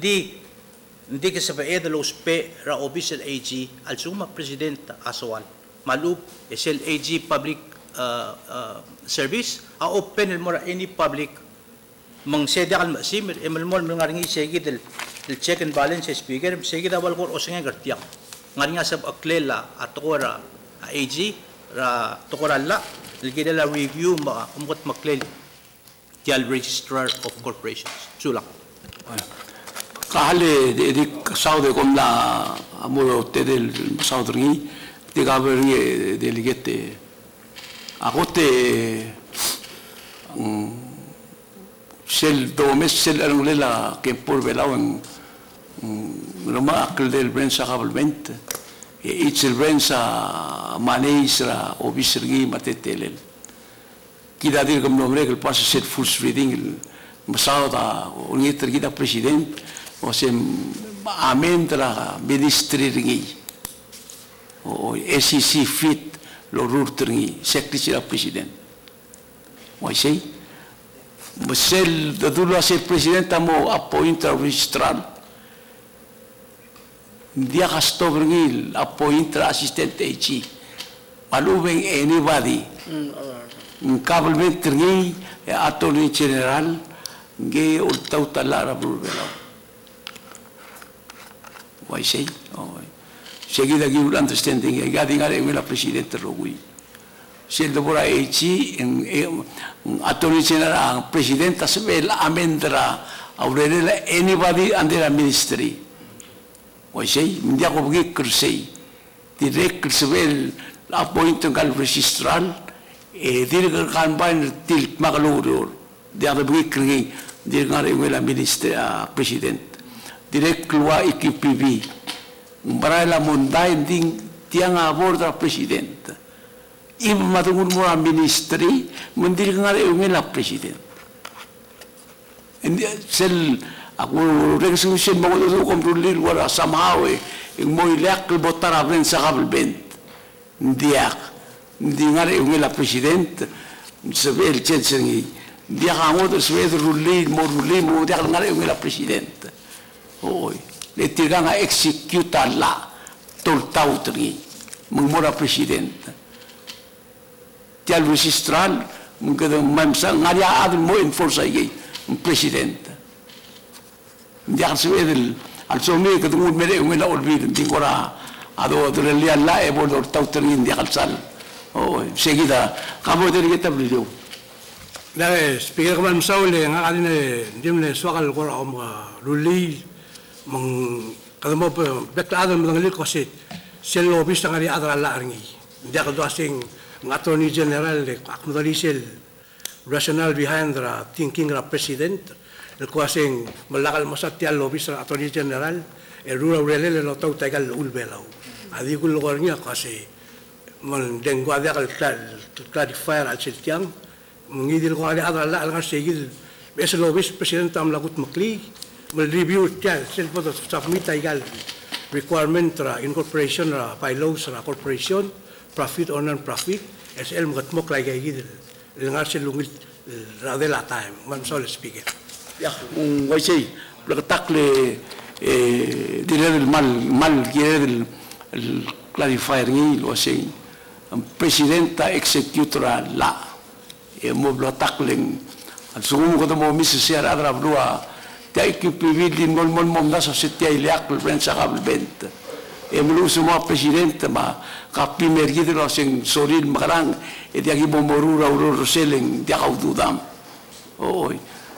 hindi ka sa paeda los pe ra official AG al suma president aswal malub SL AG public service a open el mora any public mang sede kal masim emal mol ngaringi segi del check and balance speaker segi da wal kor osenga gartia ngaringa sab aklela atokora AG ra tokora la ligida la review ma umgot maklel tial registrar of corporations sulak kahale di saude kom la amuro te del saudri de gabri delegate agote sel do mes sel la que por velao en Roma aquel del Brensa Gabalment it's el Brensa maneisra o bisrgi matetelel kida dir kom nombre que pasa set full reading el masada o nieter kida president o se amendra ministri ringi o SEC fit lo rurtringi secretary president why say Masel dulu asal president amo appoint registrar dia gasto bringil appoint assistant AG malu anybody government ringi attorney general ge ultau talara bulbela why say seguida gi understanding ga dingar en la presidente rogui se dobora AG en attorney general presidenta sebel amendra aurela anybody under the ministry why say dia ko bagi kursei direct sebel appoint gal registrar direct kan ban til maglur dia ko bagi kri dingar en la ministry president direct keluar IPPB barala mondai ding tiang aborda president ibu matungun mura ministry mendir ngare ungela president and sel aku resolution mau tu kontrolir wala somehow moi lek botar abren sakabel bent dia ngare ungela president sebel chensengi dia ngamot sebel ruli mo dia ngare ungela president oi le tiranga execute la tol tautri mura president tial registral mungkin mamsa ngaria adul mo enforce ay president dia sebel al somi que tumu mere ngela olvid tingora ado dele la e bolor tautri dia kalsal oh seguida kamo de kita beliau la speaker mamsa le ngadine dimle swakal ko om ruli mang kadamo beklado mengalir kosit selo bisa ngari adra la ringi dia ko asing attorney general de akmodalisel rationale behind the thinking of president el kuasing malakal masatial lobis attorney general el rural relele lo tau tagal ulbelau adi kul gornya kasi man dengwa dia kal clarifier al sitiang ngidil ko ada adra al ngasegil es lobis president am lagut makli mal review tial sel foto submit tagal requirement ra incorporation ra bylaws ra corporation profit or non-profit, es el mok lagi gitu, dengar selungit radela time, man soal speaker. Ya, wajib letak le dire del mal quiere del clarifier ni lo sé, presidenta executora la, mo letak le, al segundo cuando mo misisiar adra blua, ya que pivil mol nasa setia iliak el prensa kabel bent. Mulu semua presidente ma kapi mergi tu orang soril makarang dia lagi bomorura urur seleng dia kau dudam oh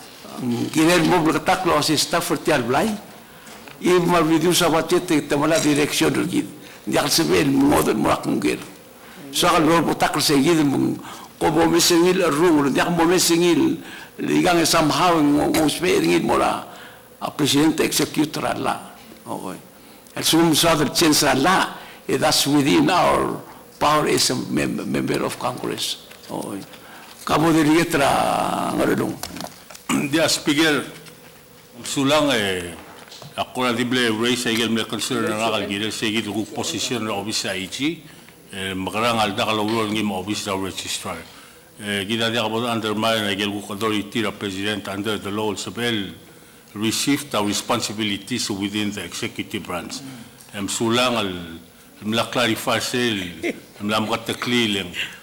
kira mo berketak lo si staff vertial belai ia mal video sahabat cete temala direksi lagi dia sebel model murak mungkir soal lo berketak segil kobo mesengil rung dia kobo mesengil ligang somehow ngusperingil mola presidente executor lah oh el sum sadr chancellor la that's within our power as a member of Congress oh kamo de letra ngarelong dia speaker sulang akora dible raise egel me concern na kal gire segit ku position la office IG makarang al dakal uro ngim office da registrar gida dia kabo undermine egel ku authority la president under the law sebel received our responsibilities within the executive branch. Sulang al mla clarify sel mla mkat klileng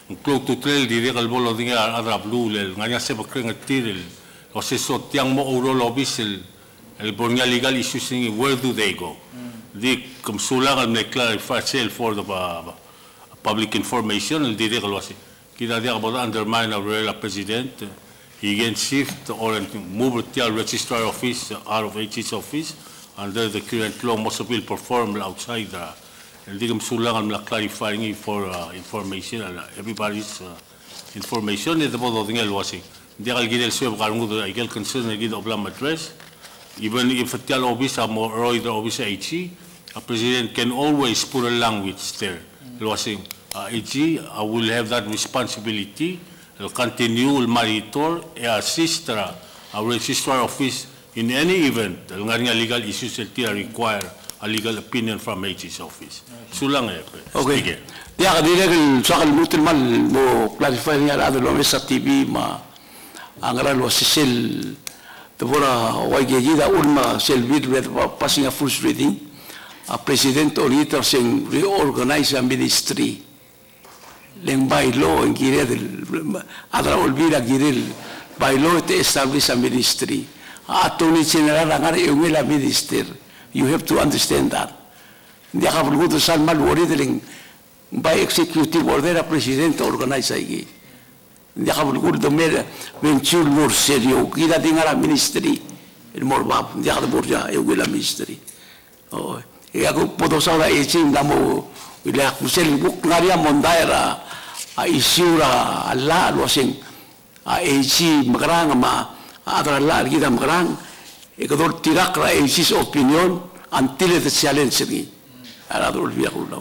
close to trail dire kal bolo dinga adra blue le nganya se bakrenga tiril o se so tiang mo uro lobis el bornia legal issues where do they go di kom sulang al me clarify sel for the public information el dire kal wasi kita dia about undermine our real president he can shift or move the registrar office out of H's office under the current law must be performed outside the and digam sulang am clarifying for information and everybody's information is about the ngel wasi dia kal gidel so garungu the igel concern gid oblam address even if the office am or the office HE a president can always put a language there wasi HE I will have that responsibility will continue will monitor assist our registrar office in any event the legal issues that require a legal opinion from HE's office. Sulang okay. Dia ka dire kal sakal mutil mal mo clarify niya ada lo sa TV ma angara lo sel the bora wagi da ulma sel with passing a full reading a president or leader saying reorganize a ministry leng by law en gire del adra olvida girel by law to establish a ministry attorney general angara euela minister. You have to understand that. Dia ka perlu san mal wori deling by executive order a president organize igi. Dia ka perlu do mer venture more serio kita tinggal ministry el morbab dia ka borja euela ministry. Oh, ya ko podo sa la eching damo ila kusel buk ngaria mondaira a isura alla lo sing a echi magrang ma adra la kita magrang ikador tirak la HE's opinion until the challenge ni arador biya kulo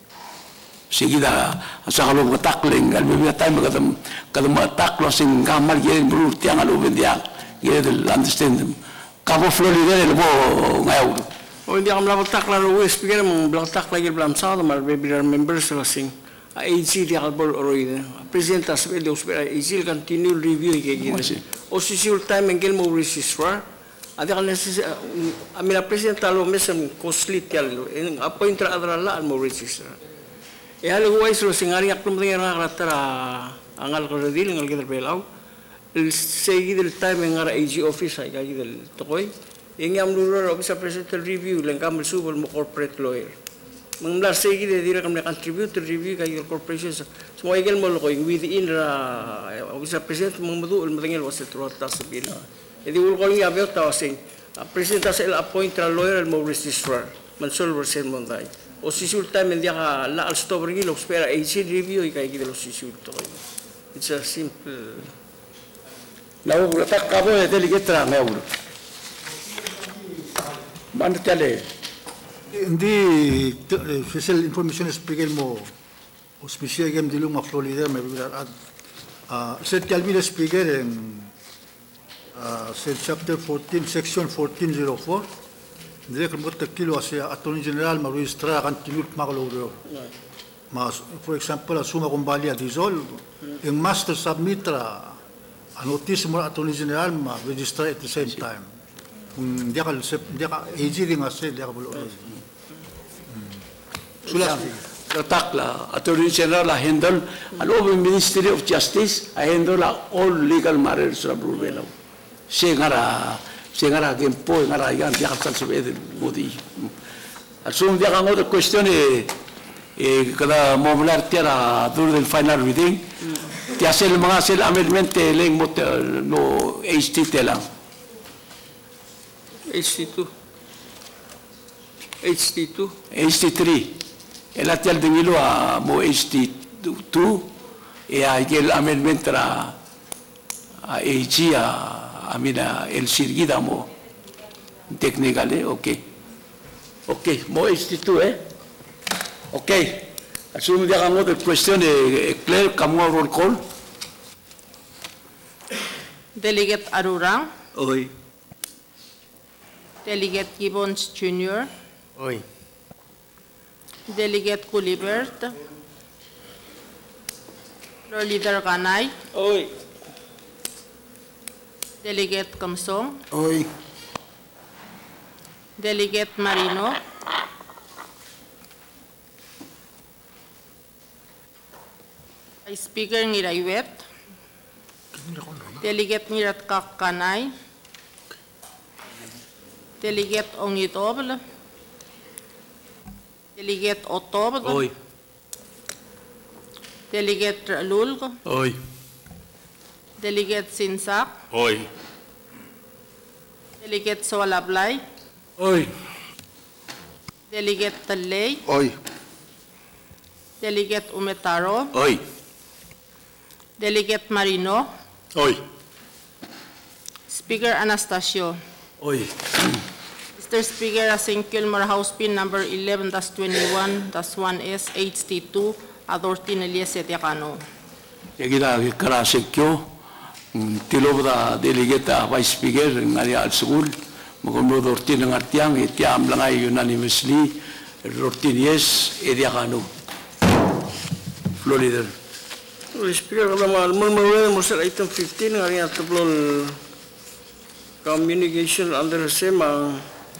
seguida asa kalau matakling al biya time kadam mataklo sing gamal yen bru tiang alo bendia yen understand them kabo florida le bo ngaw o dia kamla matakla ro wes pikir mong blatak lagi blam sa mal baby members la sing HE dia kalbol oroide president asbel de usbel HE continue review ke o sisul time engel mo registrar ada kan amila president talo mesem costly tialo en appoint adra la mo register e halo wais ro singari aktum ngara ratara angal ko dil ngal gider belau el segi del time ngara HE office ay gagi del tokoy ingam luro office president review lengkam subol mo corporate lawyer manglar segi de dire kam contribute review gagi corporation semua igel mo ko within office president mangmadu el mangel wasetro tasbil jadi ulkol niya abot tawasing president sa appoint a lawyer mo registrar mansol versen monday o sisul time dia ka la al stop ringi lo spera HE review ikay gidelo sisul to it's a simple law tak kabo delegate tra meul man tele Hindi special information speaker mo auspicia game dilung ma Florida me set kalbi speaker said chapter 14 section 1404 dire que mot kilo asia attorney general ma registra kan tinut makaloro mas for example asuma kumbali adisol in master submitra a notice mo attorney general ma registra at the same time dia ka HE ding ase dia ka bulo sulas takla attorney general handle all ministry of justice handle all legal matters of Rubelo Sengara gempo ngara yan dia kan sebede modi asum dia kan otra cuestión kada modular tiara dur del final reading ti hace el mga hacer amendment leng mot no HT telang HT3 el atial de milo a mo HT2 e hay el amendment tra a HG amina el sirgida mo technically okay mo HT2 okay assume dia kamo the question clear kamo roll call Delegate Arurang, Oi. Delegate Gibbons Jr., Oi. Delegate Culibert, Floor Leader Kanay, Oi. Delegate Kamsong, Oi. Delegate Marino, Speaker Ngirayuet, Delegate Ngirat Kakanay, Delegate Ongitobl, Delegate Otobl, Oi. Delegate Ralulg, Oi. Delegate Sinsak, Oi. Delegate Sawalablay, Oi. Delegate Talay, Oi. Delegate Umetaro, Oi. Delegate Marino, Oi. Speaker Anastasio. Oi. Mr. Speaker, Asingkil House Pin number 11-21-1S HT2, Adortin Elias Setiacano. Yagira karasekyo tilobda delegate vice speaker ngari al school magono dortin ng artiang itiam langay unanimously dortin yes ediakano. Floor leader. Speaker, kalau mal musel item 15 ngari atablol communication under sema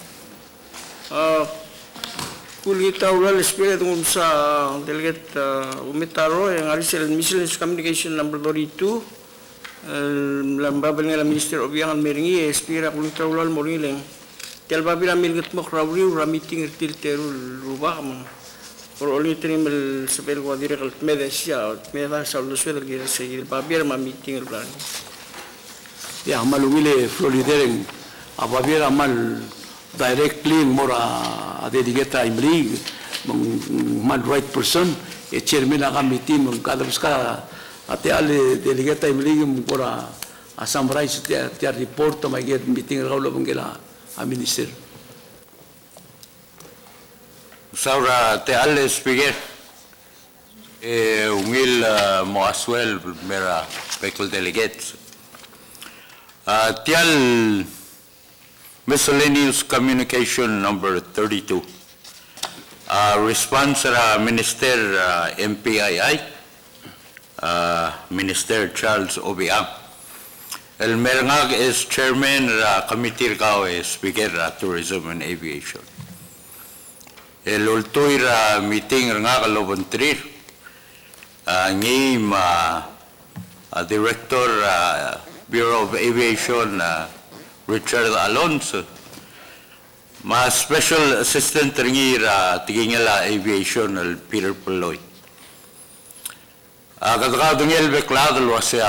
kita ulah Speaker tunggu sa delegate Umetaro yang hari sel miscellaneous communication number 32 lambabel ngala Minister of Young and Meringi Speaker kita ulah morileng tel babila milget mo krawri meeting til terul rubah por oli tenimel sepel guadire kal medesia meda sa lo suel gira seguir babir ma meeting plan Ya malungile floor leader ababir amal directly mora delegate imli man right person e chairman aga meeting kada buska ate ale delegate imli mora summarize their report to my get meeting raulo bungela a minister Saura te ale speaker ungil mo aswel mera pekul delegates tial miscellaneous communication number 32 response ra minister MPII Minister Charles Obiang el merngag is chairman ra committee kao speaker ra tourism and aviation el ultoy ra meeting nga kalobantrir ngim director Bureau of Aviation Richard Alonso ma special assistant ringi ra tigingela aviation al Peter Peloy kadakadungel beklad wase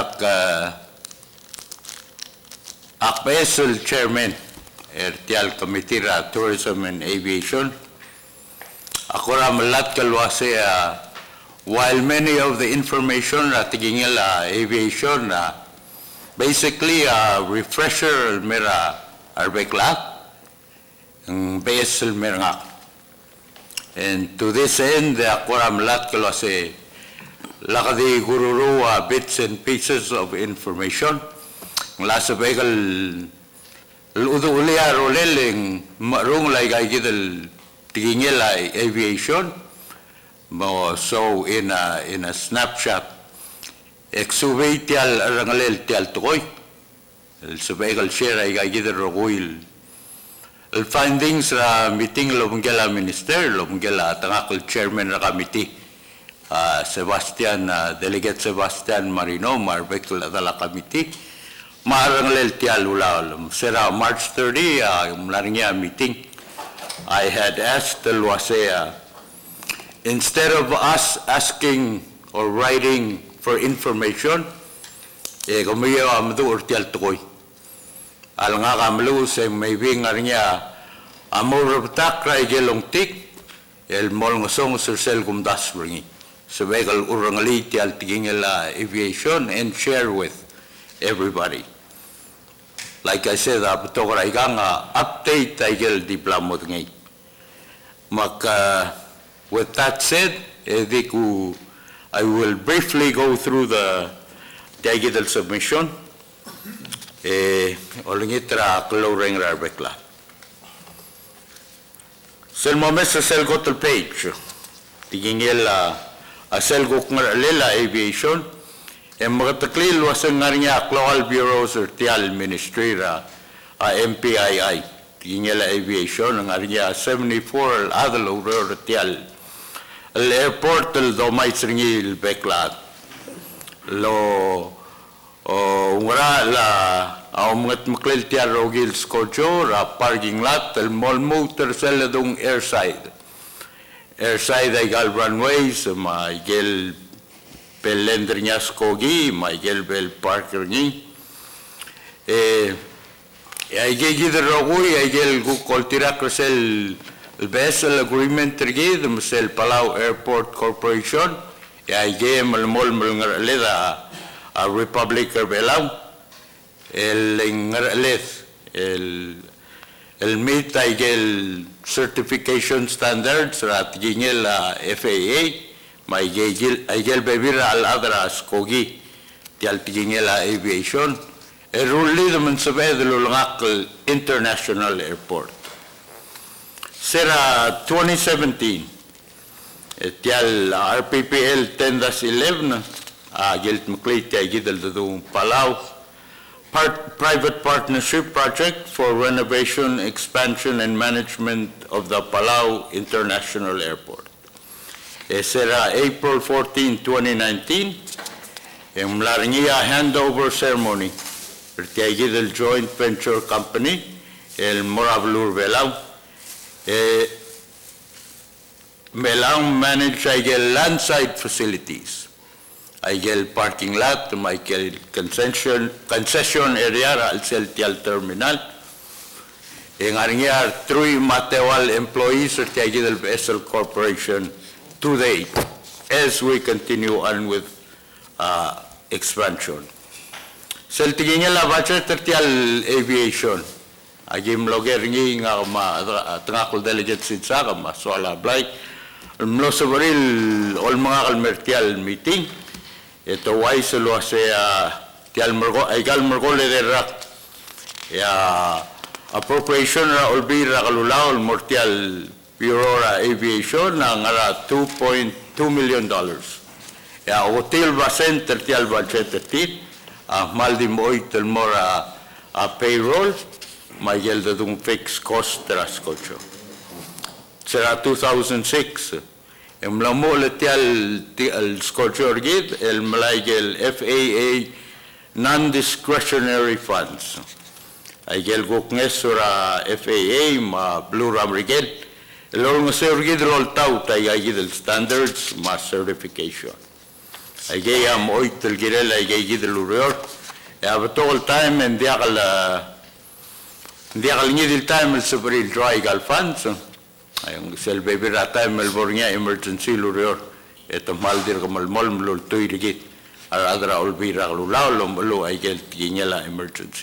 akbesel chairman ertial committee ra tourism and aviation akora malat kalwase while many of the information ra tigingela aviation basically a refresher mera arbekla basel meranga and to this end the aquaram lat kalase lakadi gururu bits and pieces of information lasa begal udu ulia rolling marung like I get the tingela aviation so in a snapshot exubay tial rangalel tial toy el sabegal share ay gagid roguil el findings ra meeting lo bungela minister lo bungela tangakal chairman ra committee Sebastian delegate Sebastian Marino marbekul adala committee marangalel tial ulam sera March 30 mlaringa meeting I had asked the Luasea instead of us asking or writing for information kumiyo amdu urtial tukoy alanga kamlu se maybe ngarinya amor takray gelong tik el mol ngosong sursel kumdas bringi sebegal urangali tial tigingela aviation and share with everybody like I said aptogra iganga update taigel diplomot ngai maka with that said ediku I will briefly go through the digital submission. Olingitra coloring rarbekla. Selmomes sa sel go to page. Tigingel a sel go lela aviation. Magataklil was ang ngarinya local bureaus or tial ministry ra MPII. Tigingel aviation ang ngarinya 74 other or tial. El airport el domay sringil beklat lo ungara la aumngat maklil tia rogil scorcho ra parking lot el mall motor sel dung airside ay gal runways ma gel pelendrinya skogi ma gel bel parker ni ay gel rogui ay gel gu koltira krasel el vessel agreement tergid mesel Palau Airport Corporation ay gem el mall leda a Republic of Belau, el meet el certification standards rat gingel FAA, ma igel bebir al adra skogi tial gingel aviation, el rulli de mensabed l'ulngak International Airport. Sera 2017, tial RPPL 10-11, Gilt Maclete Gidel the Palau Private Partnership Project for Renovation, Expansion and Management of the Palau International Airport. Sera April 14, 2019, en Laringia handover ceremony, el joint venture company, el Moravlur Velau, Velau manage el landside facilities. Aigel parking lot, Michael concession area al Celtial terminal. En Ariñar, 3 Matewal employees at the Vessel Corporation today, as we continue on with expansion. Celtial la budget tertial aviation. Agim logering tangakul delegate sitsaga ma soala blay. Mlosabaril ol mga kalmertial meeting. Ito wai selo sea tial mergo aigal mergo le de rak ya appropriation ra olbi ra kalulaw mortial Bureau Aviation na ngara $2.2 million ya hotel ba center tial budget tit maldi moy tel mora payroll magel de un fixed cost trascocho será 2006 en la mole el scorcher gid el malaigel FAA non-discretionary funds. Aigel guknesura FAA ma blue ram rigel el ornaseur gid roll taut aigel standards ma certification. Aigel am oit el girel aigel gid lurior ya betol time en diagal ngidil time el sebril dry gal funds. Ayong sel baby rata Melbourne emergency lurior eto maldir ko malmol mlul tuirigit adra olbira lulaw lomlo aigel tinyela emergency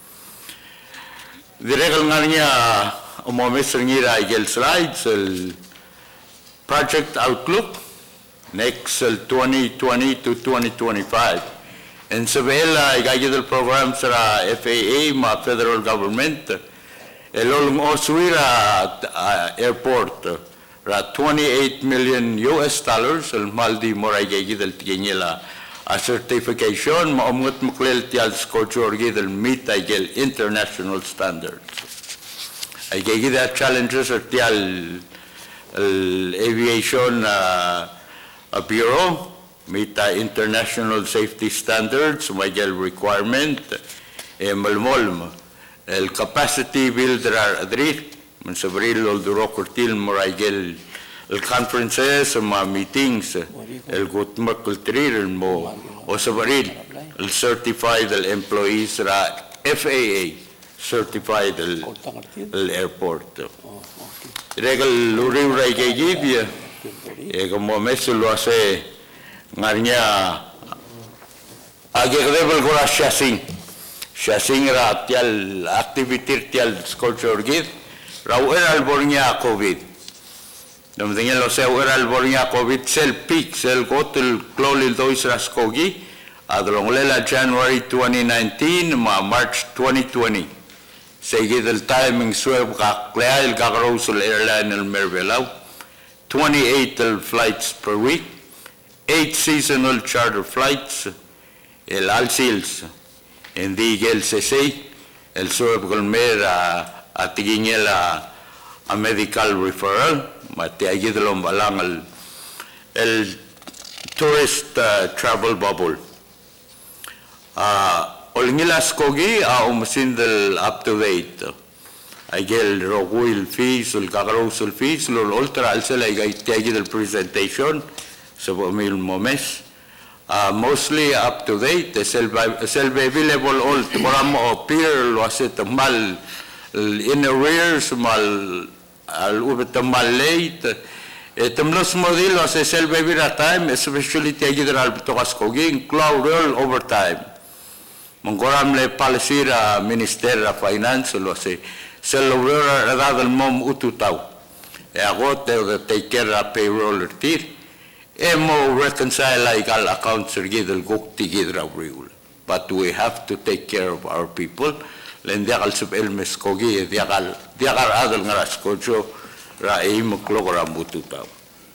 diregal nganya umomes ngira aigel slides el project outlook next 2020 to 2025 en sebela aigel programs ra FAA ma federal government el Oswira airport ra $28 million el maldi moraigegi del tiñela a certification ma omut muklel tial scorchorgi del meet aigel international standards. Aigegi da challenges tial aviation bureau meet international safety standards maigel requirement malmolm el capacity builder adrit من سبريل الدروكورتيل مرايجل الكونفرنسز ما meetings القطمك الترير المو وسبريل الcertified الemployees را FAA certified الairport رجل لوري رايجي بيا como mesel lo hace ngaña agregable gora Shasing ra tial activity tial sculpture gid rau era albornia COVID. Dom tenía lo sea era albornia COVID sel peak sel gotel clolil dois raskogi adronglela January 2019 ma March 2020. Seguid el timing sueb clea el gagrosul airline el Mervelau 28 flights per week 8 seasonal charter flights el Alsils en Digel CC, el sueb golmer a Tiguiñel a medical referral, mate allí de Lombalang el tourist travel bubble. Olngilas kogi umasindel up to date. Aigel roguil fees, ul kagarosel fees, lul ultra alsela igay del presentation, so mil momes. Mostly up to date, selve available all moramo peer lo aset mal in arrears mal al ubet mal late. Temlos modelo ase selve vira time, especially tiagid al tokas kogi, cloud overtime. Mengkoram le palesira Minister of Finance lo ase selve radal mom ututau. Agot they take care of payroll tir. Emo reconcile like all accounts are gidel gukti gidra riul. But we have to take care of our people. Len diagal sub elmes kogi diagal adal ngaras kojo ra imo klogora mututau.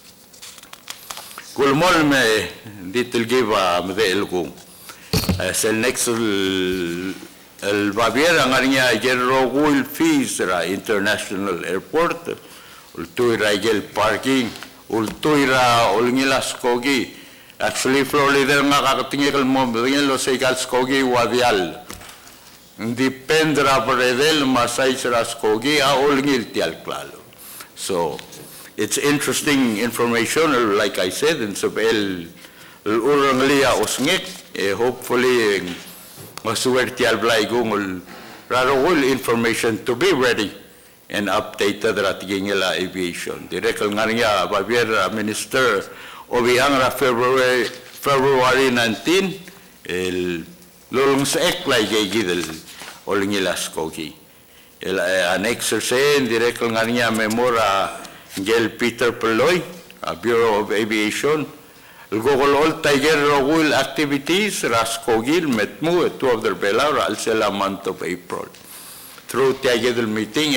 Kulmol me ditil giva mde elgum. Sel next el Baviera ngarinya gero will fees ra international airport. Ultuira gel parking. Ultuira olngilas kogi. Actually Florida nga kakatingil mo bingin lo segal kogi wadial. Dependra paredel masay ras kogi a olngil tial klalo. So it's interesting information, like I said, in Sabel uranglia osngek. Hopefully masuwerti al blaigong rarol information to be ready and updated at Gingela Aviation. Direkal nga niya Baviera Minister Obiangra February 19 el lulong sa eklay gigidel olingilas kogi. El annexer sen direkal nga niya memora Gel Peter Peloy, Bureau of Aviation. El Google all tiger rogul activities raskogil metmu two of their belar alsela month of April. Through the meeting,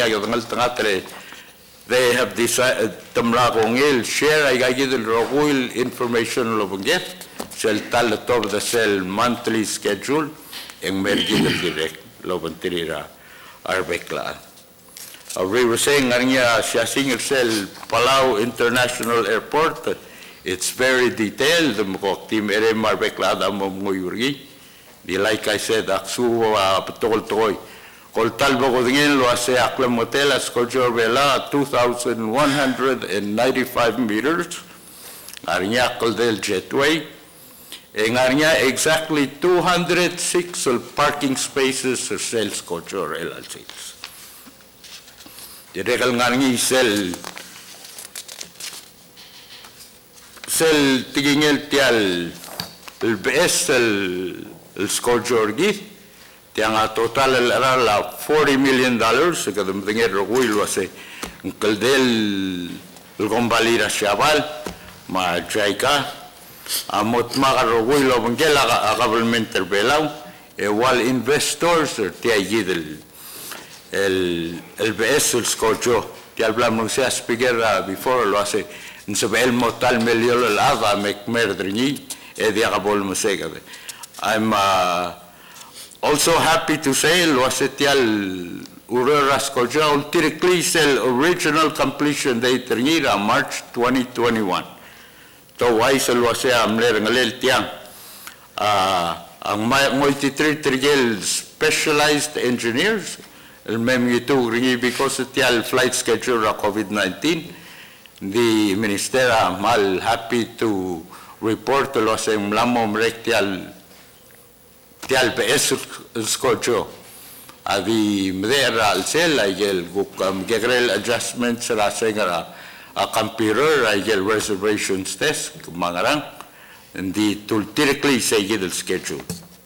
they have decided to share the information sel tal top the cell monthly schedule and direct lobantirira arbekla. We were saying Siasing cell Palau International Airport. It's very detailed. Like I said, Aksu patol toy. Coltalbo Godin lo hace Aklam Hotel Escojo Vela 2,195 meters. Arnya del Jetway. En Arnya exactly 206 parking spaces for sales Cocho LLC. The regal Nani sell tigingel tial el best el Scojorgi tianga total el la $40 million que de mtenger rogui lo hace un caldel el gombalira chaval ma jaika amot maga rogui lo bengela government belau igual investors tiagid el best el Scojo tial hablamos ya speaker before lo hace en Sabel motal meliolo lava mekmerdrini diagabol musegade. I'm also happy to say Loasetial Ureras Koja ultimately sell original completion date ringira March 2021. To wise Loasea Amler Tiang ang multi-trial specialized engineers el mem yitu ringi because tial flight schedule of COVID-19. The Minister mal happy to report to los emlamom rectial tial PS Scojo. Adi mdera al sel ayel gukam gegrel adjustments rasengara a computer ayel reservations desk mangarang and the tultirikli sayed el schedule.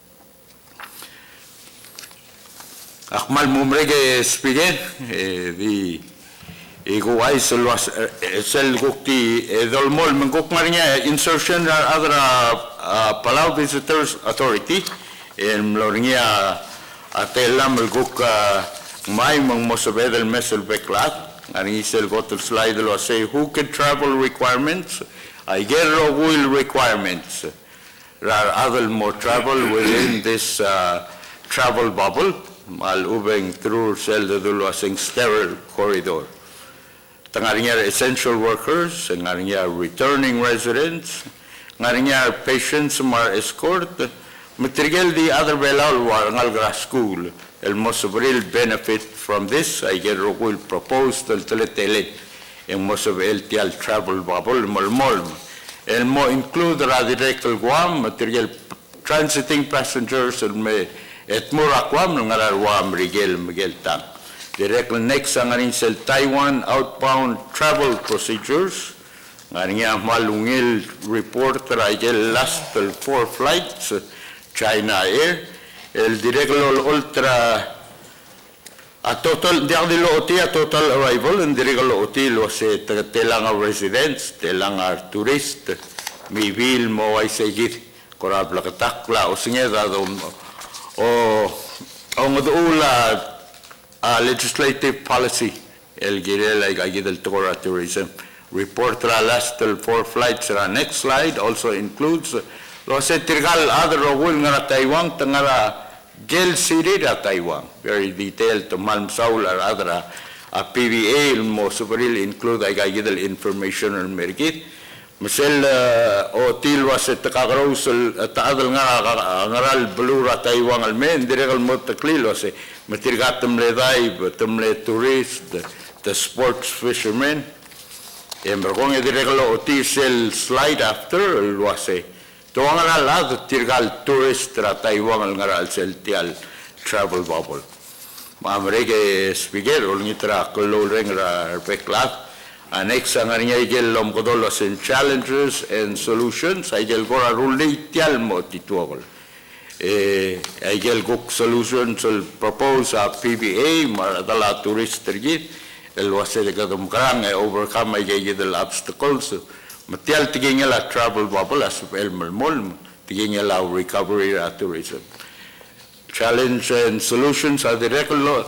Akmal mumrege spigel the Iguay sel gukti dolmol menguk marinya insertion other Palau Visitors Authority in Lornia atelam el guk mai mong mosabed el mesel beklat and he said got the slide lo say who can travel requirements I get will requirements there are other more travel within this travel bubble mal ubeng through sel de lo sing sterile corridor. Ngarinya essential workers, ngarinya returning residents, ngarinya patients mar escort, Material the other belal war ngalgra school. El mosobril benefit from this. I get will propose to teletele. En mosobril tial travel bubble molmol. El mo include direct Guam material transiting passengers and me et murakwam ngarar Guam rigel Miguel Tang. Direct next angarin sel Taiwan outbound travel procedures. Ngania malungil report rigel last 4 flights China Air. El direct ultra a total a total arrival and direct hotel was telanga residents, telanga tourist, mi vil mo ay segit korabla katakla o singeda o legislative policy el girel ay gidel tora tourism report last 4 flights. Next slide also includes lo se tirgal other rogul ngara Taiwan tangara Gel City at Taiwan, very detailed to Malmsaul or other a PVA most really include I got information on Mergit. Michel Otil was at the Kagrosel at the other Ngaral Blue at Taiwan Almen, the regal Motaklilo say, Matirgatum Ledai, but le tourist, the sports fishermen. And we're going the regular Otil slide after was a Tuangan lado tirgal tourist tra Taiwan ngaral sel tial travel bubble. Mamrege speaker olnitra kolol rengra peklat. Annex angarinya igel lom kodolos and challenges and solutions. Igel gora ruli tial mo tituagol. Igel gok solutions will propose a PBA maradala tourist tergit. El wase de kadum krang overcome igel obstacles. Matial tigingel a travel bubble as well mol tigingel a recovery tourism. Challenge and solutions are the regular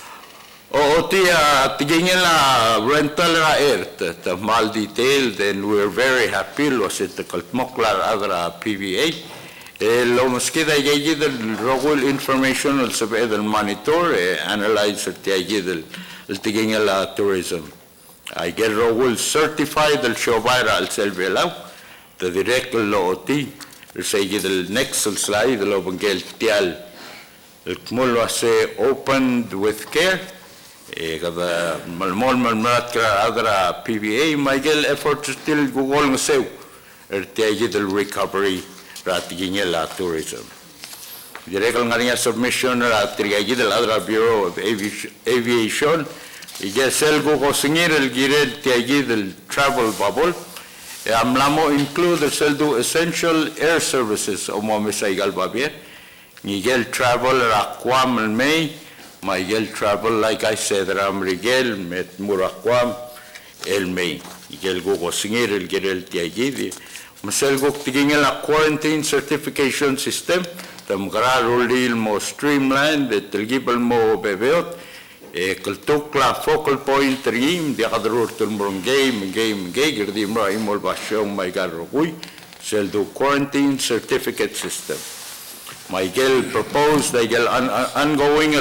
tia tigingel a rental air the mal detailed and we're very happy was it the kaltmoklar other PVA. Lo mosqueda yagid the rogul information also be the monitor analyze the yagid the tigingel tourism. I get will certify the Shovaira al Selvela, the direct looti, say the next slide, the Lobangel Tial, the Kmul say opened with care, the Malmol Malmatra, other PVA, Miguel effort still Google say, the recovery, Ratigingela tourism. The regular submission at the other Bureau of Aviation. Igesel go singir el girel tiagid el travel bubble. Amlamo include the seldo essential air services o mo misaigal babir. Nigel travel rakwam el may. Miguel travel like I said ram rigel met murakwam el may. Igel go singir el girel tiagid. Masel go tigingel a quarantine certification system. Tam gra rolil mo streamlined the telgibel mo bebeot. Kultukla focal point rim the other turn game the imol bashong my garrogui sell do quarantine certificate system. My girl proposed they get ongoing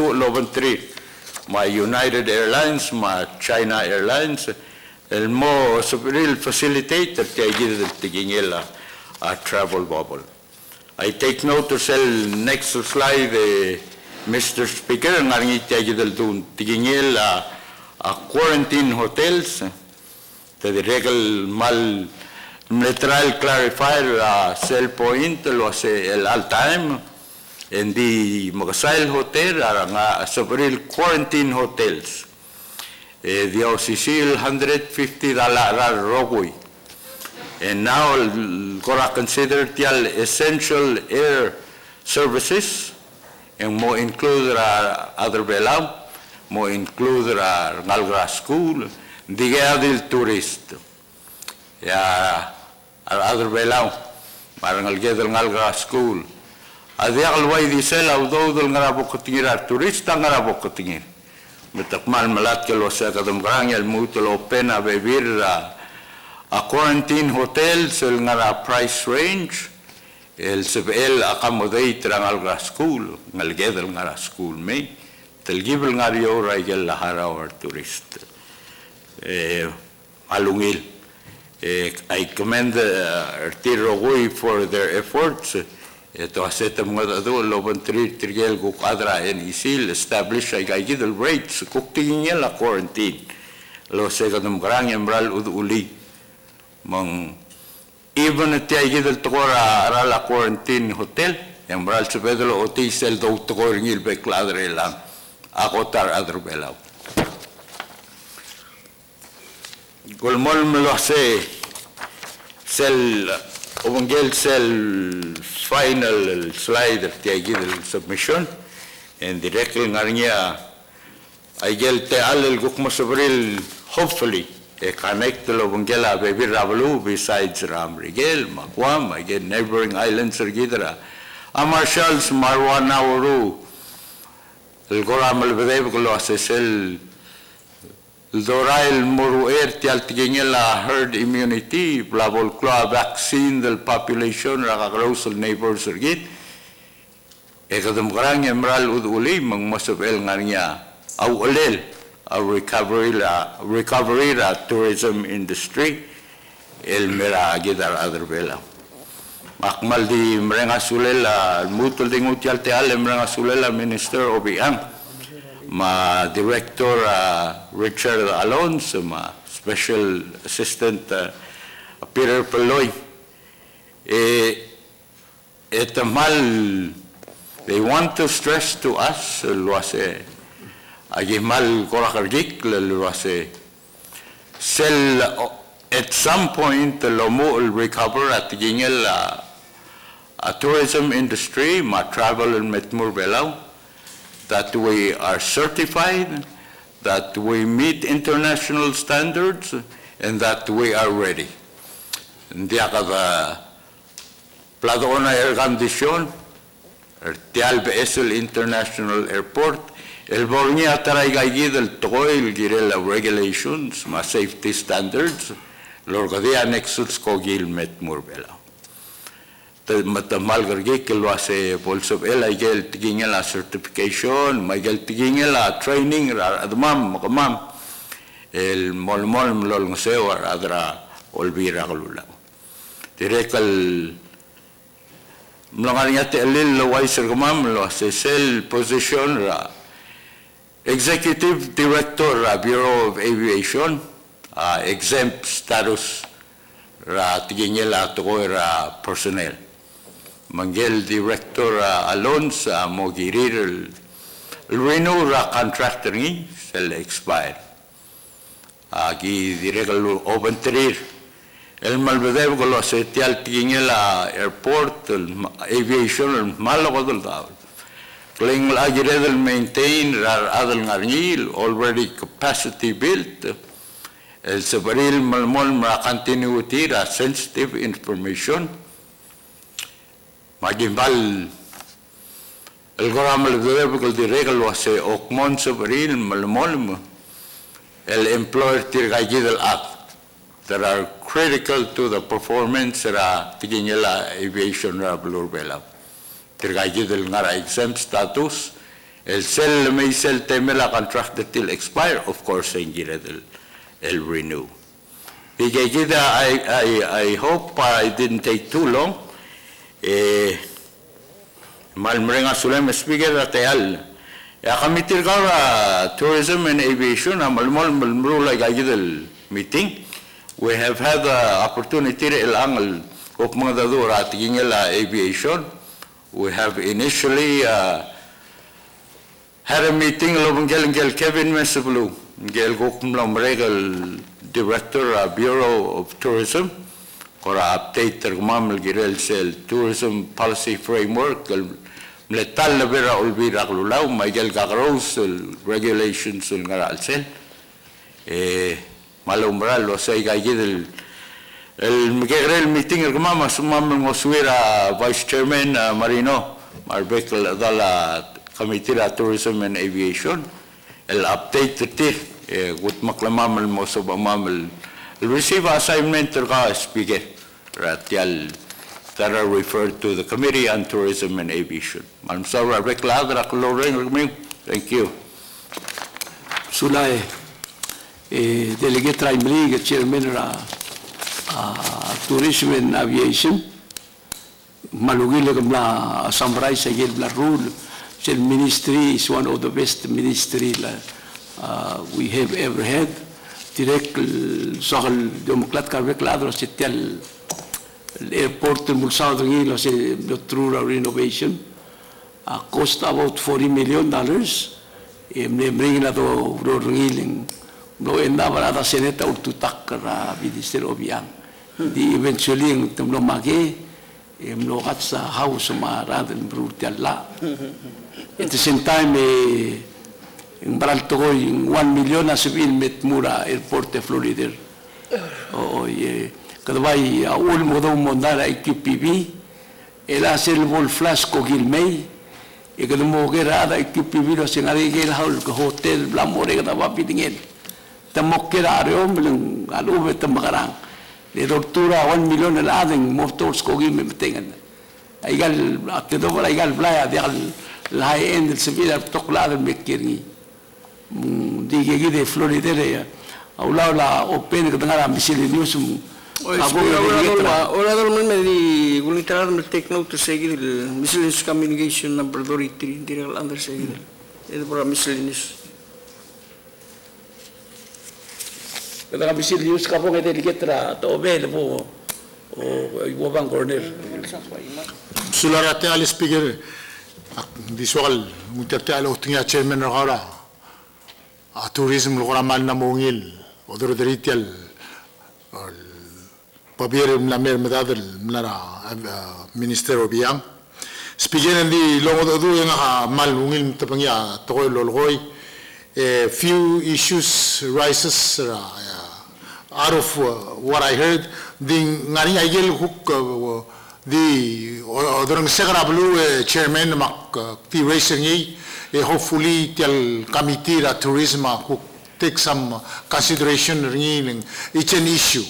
my United Airlines, my China Airlines, el mo real facilitator tigingela a travel bubble. I take note to sell next slide Mr. Speaker, ngaringi tiagidal dun tigingel a quarantine hotels. The regal mal neutral clarifier sell point was el all time. In the Magasail Hotel are several quarantine hotels. The OCC $150 rogui. And now Gora consider tial essential air services. And more include other belam, more include Ngalgra school, the tourist. Yeah, other belam, Marangal Gedel Ngalgra school. Adial way the sell, although the Narabocotingir tourist, Narabocotingir. Metakmal Malakel was at the Grangel Mutual Open a Bevir, a quarantine hotel, selling a price range. El sebel accommodate Ngalgra school, Ngalgedel Ngara school me, Tel Gibel Ngario Raigel Lahara or tourist. Alungil. I commend Tirogui for their efforts. Ito aseta mga ado loban trigel ko kadra NEC establish ay gidel rates kuktingin niya la quarantine. Lo se kadum grang embral uli mang even at ay gidel tokora ara la quarantine hotel embral se pedro hotel do tokor ngil be kladre lang ako tar adro belaw. Golmol melo se sel Ovangel sel final slide tiagi del submission and directly ngarnya aigel te alel gukma sobril hopefully connect the Ovangela baby Ravlu besides Ramrigel Makwam again neighboring islands ergidra Amarshals Marwana Uru el Goram el Bedeb lo asesel Dorail Moruer tial la herd immunity, blabol kla vaccine del population ragagrosal neighbors ergit. Ekadam grang emral uduli mang masabel nganya au olel a recovery la tourism industry el mera gidar other bela. Makmal di mrenga sulela mutul dingut tial teal mrenga sulela minister obiang. Ma Director Richard Alonso, ma Special Assistant Peter Peloy. They want to stress to us, luase, agimal korakargik, luase, sell at some point the lomo will recover at the tourism industry, ma travel and metmur belau. That we are certified, that we meet international standards, and that we are ready. Dia kada Pladona Air Condition, Tial Besel International Airport, el Bornia Taraigay del Toil Girella regulations, ma safety standards, Lorgadia Nexus Kogil Met Murbela. Matamal gargi que lo hace bolso el aigel tiging la certification maigel tiging la training admam makamam el molmol mlol ngoseo adra olvira galula direkal mlanganya te lil lo waiser gamam lo hace sel position ra executive director ra Bureau of Aviation exempt status ra tiging la toira personnel Mangel Director Alonso Mogirir el renew ra contractor ni sel expire. Aquí direcal open trir el malvedev con los setial tiene la airport el aviation el malo del dado. Cling la gire del maintain ra adel ngarnil already capacity built. El severil malmol ma continuity ra sensitive information. Magimbal el Goram el Debel de regalo hace Okmon Sobril Malmolm el employer tirgay del act that are critical to the performance ra tiginela aviation rablur bela tirgay del ngara exempt status el sel may sel temela contract till expire of course en gira del el renew. I hope I didn't take too long. Malmrenga Sulem speaker ateal kami tirgara tourism and aviation malmol malmrula gagidel meeting we have had the opportunity el angle of mga dadura tingela aviation we have initially had a meeting ngel Kevin Mesablu ngel gokumlam regal director Bureau of Tourism Kora update tergmamel girel sel tourism policy framework mletal na vera ulbira klulaw maigel gagros regulations ul ngaral sel malumbral lo say gayid el miguel meeting ergmama sumamel ngoswira vice chairman Marino Marbekel dala committee tourism and aviation el update tir gut maklamamel mosobamamel receive assignment terga speaker ratial that are referred to the Committee on Tourism and Aviation. Madam Sarah Rekladra Koloreng, thank you. Sulay Delegate Raimli, Chairman Tourism and Aviation. malugile kamla summarize again la rule. The ministry is one of the best ministry we have ever had. Direct soal demokrat karbek ladro setial airport mulsado ngilo se through renovation. Cost about $40 million. Bringing na to ngiling no enda barada seneta urtutak ra minister obiang. Di eventually ng temlo mage no kat sa house marad and brutal la. At the same time yung baral to ko yung 1 million na civil met mura airport de Florida. Kadabay ul mo daw mondala IQPB ela silbol flash ko gilmay. Ikut mau kira ada IQPB lo singari gel haul ke hotel belamore kata bapi dingin. Temu kira ariom belum alu betul makarang. Di doktora 1 million ada yang motor skogi memtengan. Aigal akte tu pun aigal belaya dia high end sebelah toklah dan mikirni. Di gigi de Florida ya. Aulau la open kedengaran misal news. Orador me di gulitaran me take note seguir el miscellaneous communication number 33 direct under seguir el para miscellaneous kada miscellaneous ka po ngete liketra to bel po o bang corner sularate al speaker di soal mutate al otinga chairman ngara a tourism logora mal na mongil odor deritial Pabier mlamer medadel mlara minister obiang speaker di longo do nga malungil tapangya toy lolgoy few issues rises out of what I heard ding ngari agel hook di odorang segrablu chairman mak ti racing hopefully tel committee la tourism could take some consideration ring it's an issue.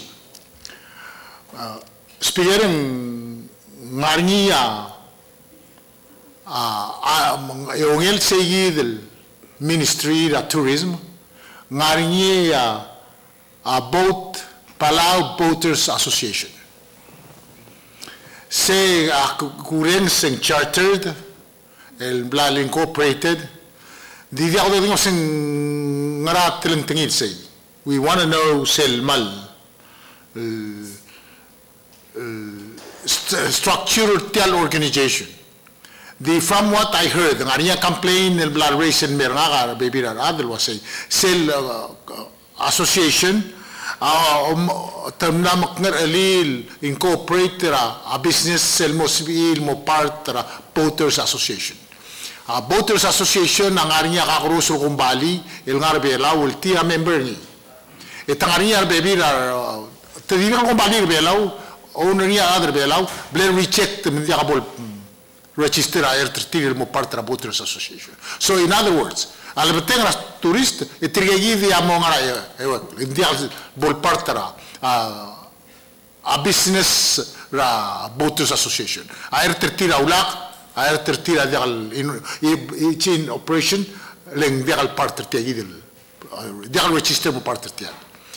Speaker ngarniya yongel segi del Ministry of Tourism ngarniya boat Palau Boaters Association se kuren seng chartered el blal incorporated di dia do dingo seng ngarat telentengit say we want to know sel mal structured tel organization. From what I heard, the Maria complained the blood race and Mernaga, baby, other was a cell association, Tamnamakner Alil, incorporated a business cell Mosbil, Mopart, Boaters Association. A Boaters Association, Angaria Kakrus Rumbali, El Garbela, will tia member. Etangaria baby, Tadina Rumbali Belau. Owneria other belau, Blair reject the Mediabol register air tritil mo part of Boaters Association. So in other words, albetengas tourist etrigi among India bol partera a business Boaters Association. Air tritira ulak, air tritira in operation leng deal part tigi deal register mo part tial.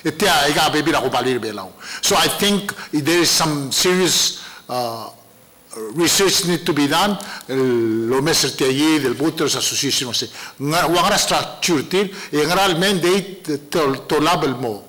So I think there is some serious research need to be done. Lo mestre allí del Boaters Association o sea, una structure tir y general mandate to label mo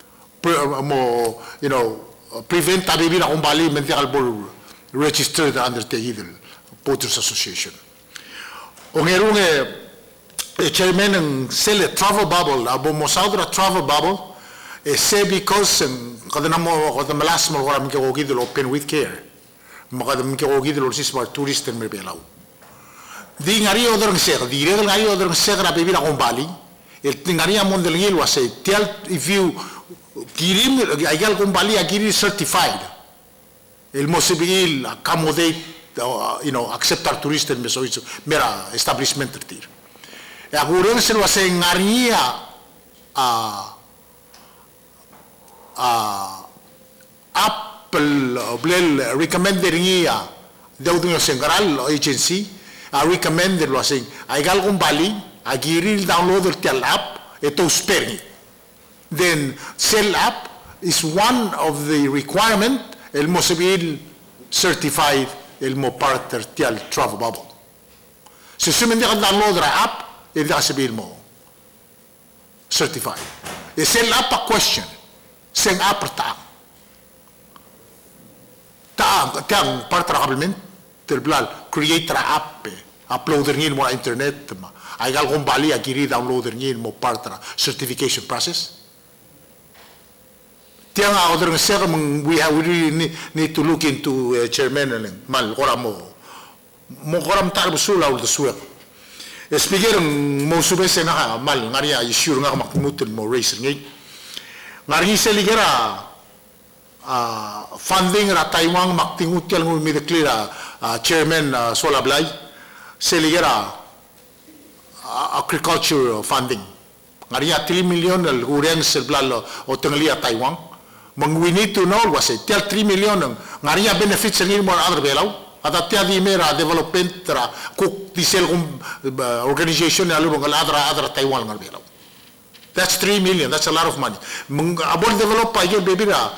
you know prevent a vivir a un bali mental bol registered under the del Boaters Association. Ongerunge chairman sell a travel bubble, abo mosaudra travel bubble. Say because kada malas mo kami kagogid lo open with care makadam kagogid lo sismar tourist and merbelau di ngari odor ngse di regal ngari odor ngse gra bibira kombali el ngari amon del ngil wase tell if you kirim agal kombali agiri certified el mosibil accommodate you know accept our tourist and meso mera establishment tir aguren se wase ngaria Apple blel recommended niya daudung sengral agency recommended lo sing ay galgong bali agiril download tel app eto sperni then cell app is one of the requirement el mosabil certified il mo partner tial travel bubble. Se sumendi ka download ra app, il da sabihin mo certified. E se l'app a question, se app taang partner kabelment, terblal create ra app, uploader ngin mo internet, ay gal kung bali agiri downloader ngin mo partner certification process. Tiang other ng we really need to look into chairman and mal koramo koram tarbo sula ul suwa. Speaker mo subese na mal ngaria issue nga makmutin mo race ngi. Ngari seligera funding ra Taiwan maktingutel ng mi declare chairman Solablay seligera agriculture funding. Ngaria 3 million al gureng selblalo o tenglia Taiwan. We need to know was it tell 3 million ngaria benefits ngir mo other belau ada tia di mera development tra cook di sel organization alu ngal other Taiwan ngal belau. That's 3 million, that's a lot of money. About develop pa yung baby ra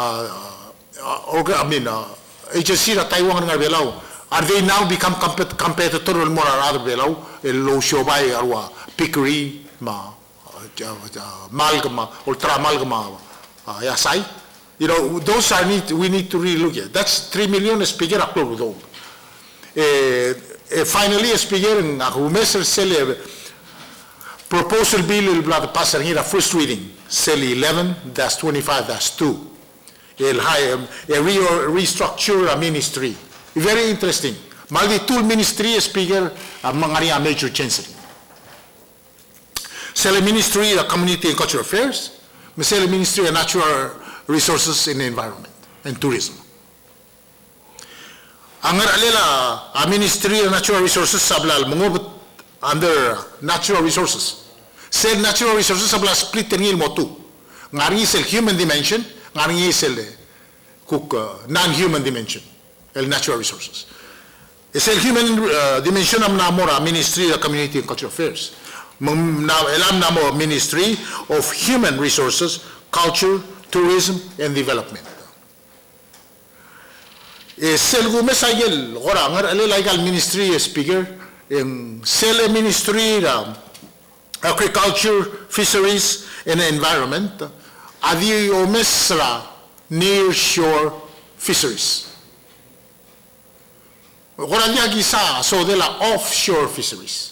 agency ra Taiwan ngal belau, are they now become competitor more other belau el low shobai arwa pickery ma malgama ultra malgama yasai, you know, those are we need to really look at. That's 3 million speaker upload though. Finally, speaker ako messer sell proposal bill will blood pass here first reading sell 11-25-2. El high restructure a ministry. Very interesting. Maldi tool ministry speaker mangaria major change. Sell ministry of community and cultural affairs. Misel Ministry of Natural Resources and Environment and Tourism. Angar alela a Ministry of Natural Resources sablal mungubut under natural resources. Sel natural resources sablal split tengil motu. Ngari sel human dimension, ngari sel non-human dimension, el natural resources. Sel human dimension am namora Ministry of Community and Cultural Affairs. Elam namo Ministry of Human Resources, Culture, Tourism and Development. Selgu mesayel ora ngar legal ministry speaker sele ministry agriculture, fisheries and environment adi omesra near shore fisheries. Ora dia gisa so de la offshore fisheries.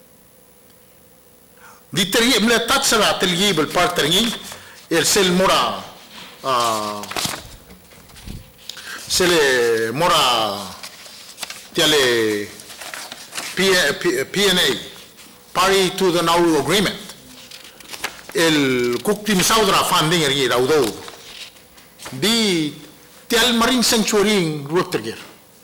Di teri meletat sera tergibel partnering el sel mora sele mora tiale PNA party to the now agreement el kuktim saudra funding ergi raudo di tial marine sanctuary roterger.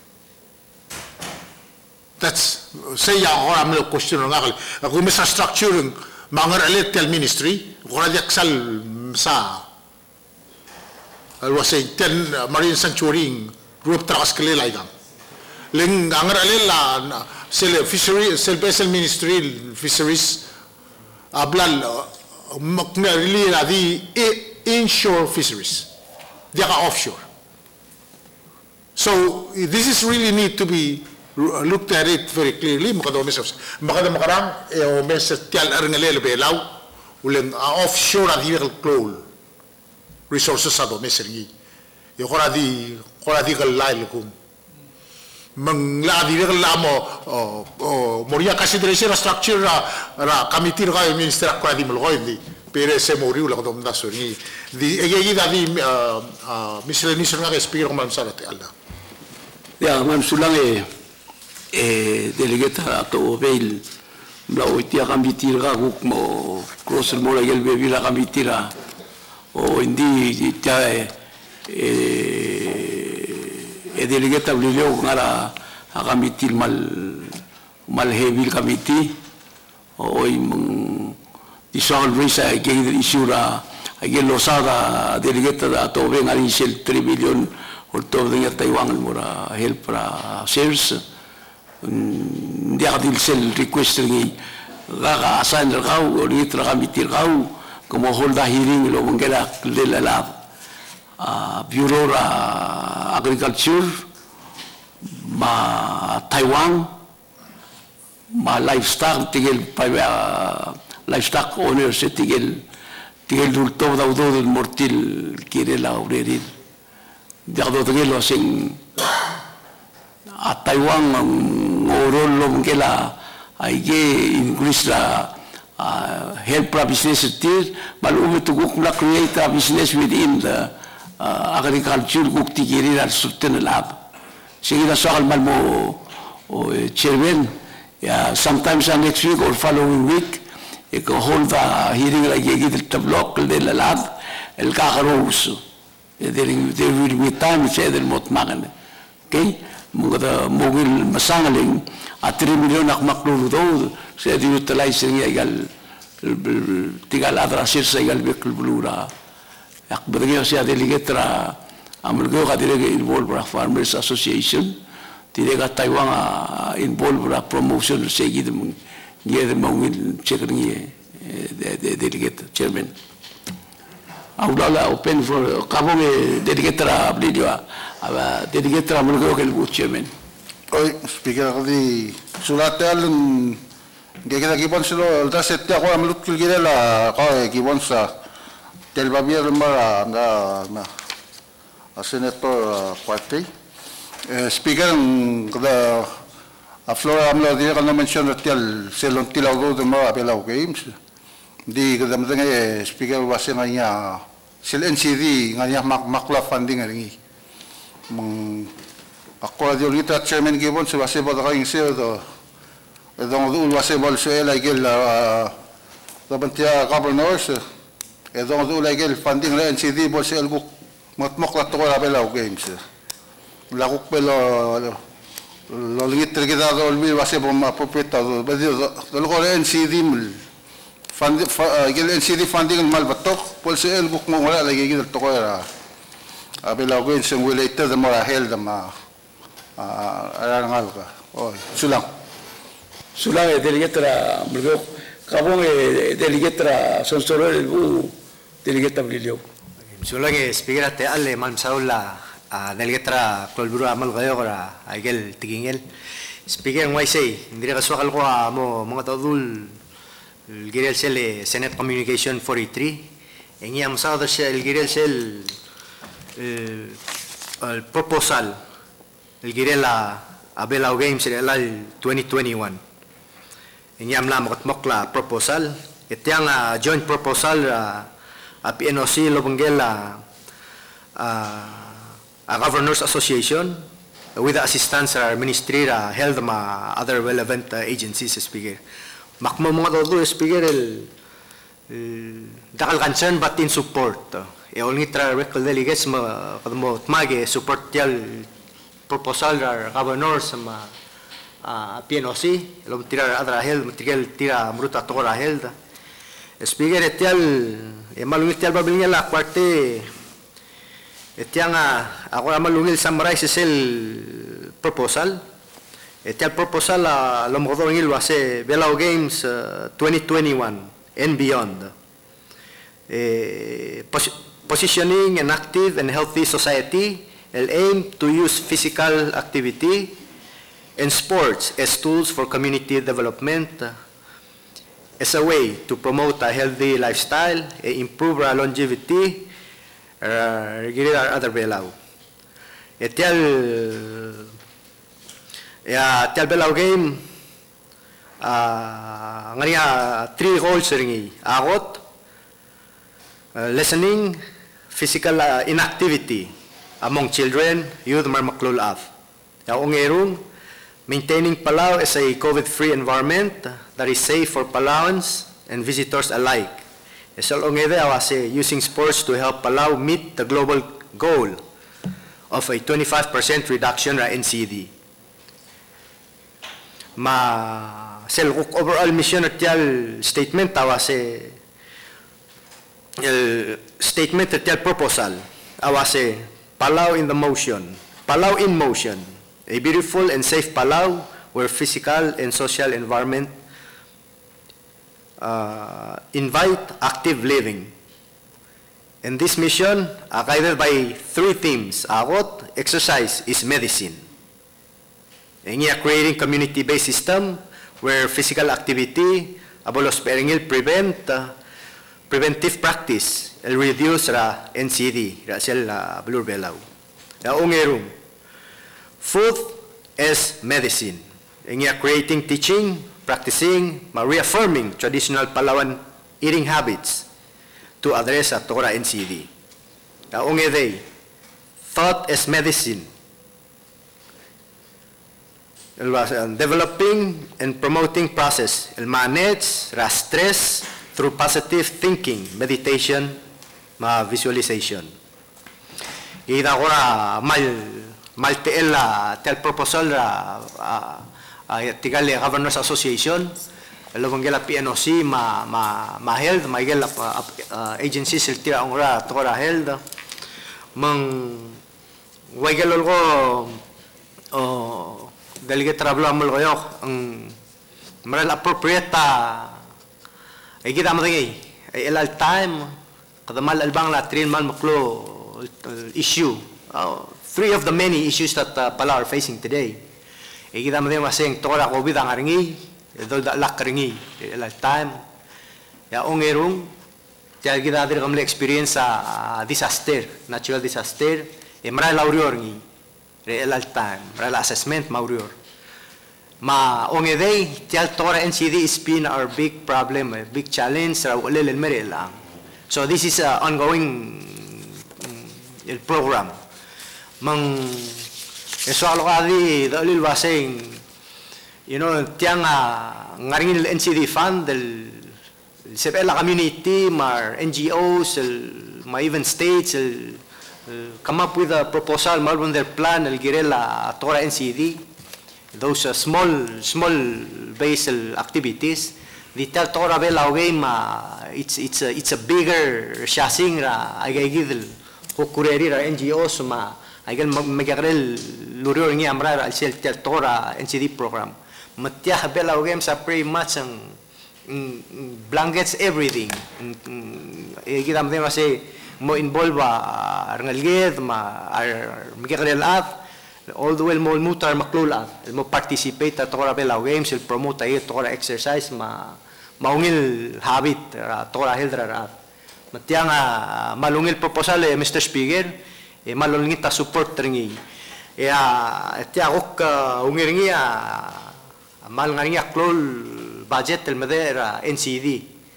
That's say ya ora me question ngal ako mesa structuring mangar elected ministry ora yaksal sa was say 10 marine sanctuary group traskele laigam ling angar elela sel fishery sel basel ministry fisheries ablal makna really di inshore fisheries they are offshore, so this is really need to be looked at it very clearly. Makarang offshore clone resources sa domestic. Moria consideration structure committee minister pero se murió la domdaso ni miscellaneous nga speaker ko man sa ala ya man sulang delegata to veil la oitia committee ga guk mo cross mo la gel bebi la committee o indi ta delegata blio ngara a committee mal heavy committee o isol risa ke isura agel losada delegata da to ven ali sel 3 million o to de Taiwan mora help para shares dia dil sel request ngi ga assign gau o litra committee gau como holda hearing lo mongela de la bureau agriculture ma Taiwan, ma livestock tigil livestock owners tigil dulto daw do mortil kire la ureril. Diado tigil sing a Taiwan ang orol lo mengela aige increase la help pra business tir malu to guk na create a business within the agriculture guk tigiri ar sutten lab. Sige soal mal mo chairman, sometimes next week or following week, it can hold the hearing like you get the block the lab, el kakaros. There will be time to say the mot magan. Okay, mga mogil masangaling at 3 million ak makluludo say the utilizing igal tigal adrasir sa igal bekul blura. Ak bagay siya delegatra Amalgo ka direga involved with Farmers Association, direga Taiwan involved with promotion sa gid mong mong checker niya delegate chairman. Aulala open for kabong delegate ra ablidio delegate ra amalgo ka chairman. Oi speaker di sulatel gege gibon silo da setya ko amlut kilgire la ka gibon sa telbabier mara na Senator Party. Speaker, a Flora amla di ka na mention at yal selon tilaw do de mga apelaw games. Di ka damdang speaker wasi nga niya sil NCD nga niya makla funding nga ringi. Ako di ulit at chairman gibon sa wasi ba da kayong siya do edong do wasi bol sa ela igil dabantia governors edong do igil funding la NCD bol sa elguk matmok la toko apelaw games. Lakuk pelo lo lingit terkita do olmi wase bom apopeta do badio do ko NCD mul fund gel NCD funding mal batok pol se el buk mo wala lagi gidel toko era apelaw games ng related the more held ma arangal ka oy sulang Delegatra mulgo kabong delegatra sonsoro el bu delegata brilio. Sulang speaker ate alle man saula delegatra kolburu amal gayora agel tigingel speaker ngwai sei ndire kaswakal ko mo mga tadul girel sel Senate Communication 43 engi am sa el girel sel el proposal el girel abelaw games el 2021 engi am la mokla proposal etiang joint proposal a PNOC Lobongela a Governors Association with the assistance of our ministry held other relevant agencies speaker. Makmo mga todo speaker dakal concern but in support. Only tra record delegates mo tmage support yal proposal our governors PNOC lom tira other held material tira mruta tora held. Speaker etial malungit tial babilnya la parte etiang ako malungil summarize el proposal etial proposal lomodor ngil wase Belao Games 2021 and beyond positioning an active and healthy society el aim to use physical activity and sports as tools for community development as a way to promote a healthy lifestyle, improve our longevity, other Belao. Etial Belao game, ngania 3 goals ringi. Agot, lessening physical inactivity among children, youth marmaklul af. Yaong erung, maintaining Palau as a COVID-free environment that is safe for Palauans and visitors alike. Using sports to help Palau meet the global goal of a 25% reduction in NCD. Overall mission at statement statement at proposal Palau in the motion, Palau in motion. A beautiful and safe Palau where physical and social environment invite active living. And this mission guided by 3 themes. Agot, exercise is medicine. Ingia creating community-based system where physical activity abolos peringil preventive practice el reduce ra NCD ra sel blur belau. Ya ungerum. Food as medicine. Ingia creating teaching, practicing, reaffirming traditional Palawan eating habits to address a Torah NCD. Ya ungedei. Thought as medicine. Developing and promoting process. El manage ra stress through positive thinking, meditation, visualization. Ida ora mal tel proposal tigal Governors Association, lo bangela PNOC ma health ma igel agencies el tira ora tora health mang wagel algo delegate trablo amol goyo ang maral appropriate ay kita matagay ay el time kada mal albang la trin mal maklo issue three of the many issues that pala are facing today ay kita matagay maseng tora ko bidang aringi dol da lak ringi el time ya ongerung ya kita dir kamle experience disaster natural disaster e maral laurior ngi el time maral assessment maurior ma ongedei tial Torah NCD is been our big problem, a big challenge sa ulil el lang. So this is ongoing el program. Mang eso alokadi dalil wasing you know tiang ngaring el NCD fund del sepela community mar NGOs ma even states come up with a proposal malbon their plan el girela Torah NCD. Those small basal activities, the tel Torah belau game it's a bigger shasing ra agigil kukureri ra NGOs ma agil magagrel lurio ngi amra ra sel tel Torah NCD program matya belau game sa pretty much ang blankets everything igidam de say mo involve ngalged ma magagrel at all the way mo mutar maklula mo participate at Torah belau games el promote ay Torah exercise maungil habit Torah heldra matiang malungil proposal Mr. Speaker malungita support ringi tia ok ungiringi mal ngaringi klol budget el meder NCD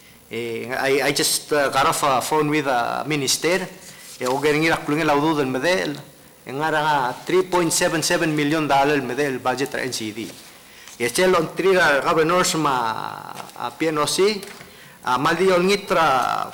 I just got off a phone with a minister ogeringi klungil laudo del meder nga $3.77 million medel budget ra NCD. Yesel on three governors ma PNOC maldi on ngitra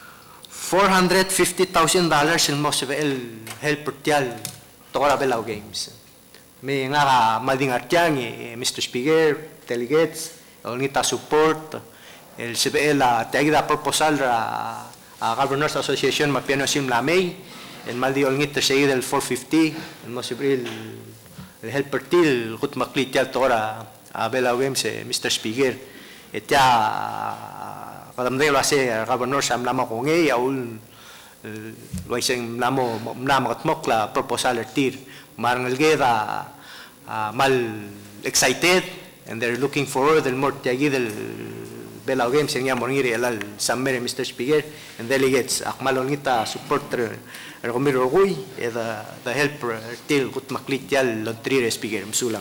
$450,000 in most of el help tial Torah belau games. Me nga maldi ngartiang Mr. Speaker, delegates, on ngita support el CBL tiagida proposal ra Governors Association ma PNOC mlamay el maldi olngit seguida el 450 el mosibril el helper til gut maklit ya tora abela games Mr. Speaker etya kadam de lo hace Governor Sam lama ko ngey aul lo iseng lamo katmok la proposal tir marngal geda mal excited and they're looking forward el more tiagid el bela games yang moniri el sammere Mr. Speaker and delegates akmal olngita supporter Romero Orguy, the helper til gut maklit yal lontrir Speaker msulang.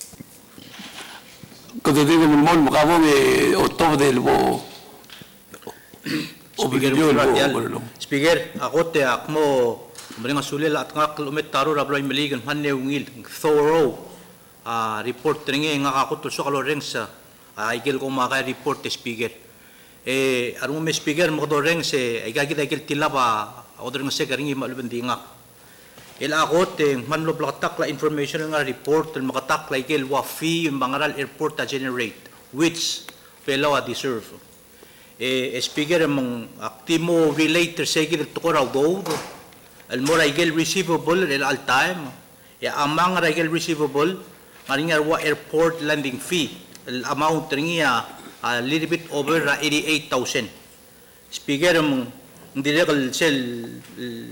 Kada digo mon makabo otov del bo Speaker ako te akmo mring asulil at nga kilometro rabloy maligan hanne ungil thorough report ringe nga kakutul so kaloreng sa igel ko maka report Speaker arung me Speaker mo doreng se igagita igel tilaba order nga sekaringi malubendinga el agot manlo plakatak la information nga report el makatak la igel wa fee yung bangaral airport ta generate which pelaw deserve Speaker mong aktimo related sa igel tukora do el mora igel receivable el all time amang ra igel receivable ngaringa wa airport landing fee el amount ringia a little bit over 88,000 Speaker mong hindi sel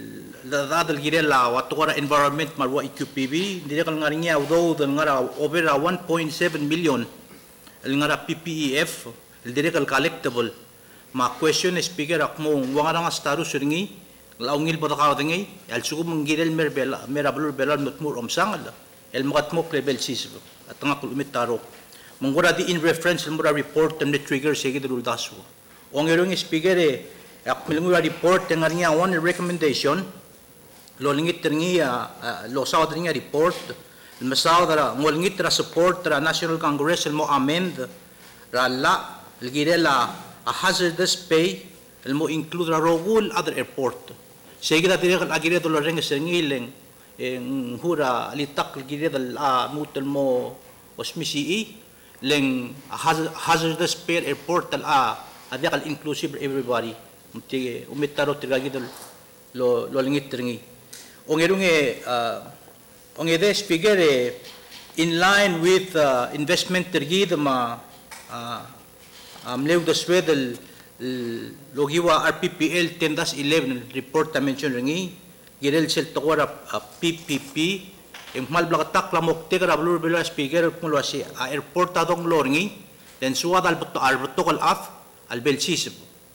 dadal gire la watukara environment marwa EQPB dire kal ngarinya although the ngara over 1.7 million el ngara PPEF el dire kal collectible ma question speaker akmo wangara nga staru suringi laungil bodaka dengi el sugu mengirel merabul belal mutmur omsang el makatmo level 6 at nga kulumit taro mengura di in reference mura report the trigger segi dul dasu ongerong speaker akmilungura report ngarinya one recommendation lo lingit terngi lo saw terngi report masaw dara ngolingit ra support ra National Congress mo amend ra la lgirela a hazardous pay mo include ra rogul other airport segida dire kal agire do reng sengileng en hura litak lgire dal mutel mo osmisi leng hazardous pay airport al adia kal inclusive everybody umitaro tiragi lo lingit terngi ongerunge ongede speaker in line with investment tergid ma amlew the swedel logiwa RPPL 10-11 report ta mention ringi girel sel tokora PPP mal blakatak lamok te grablur bela speaker mulo si airport ta dong lorngi den suwad al protocol af al belsis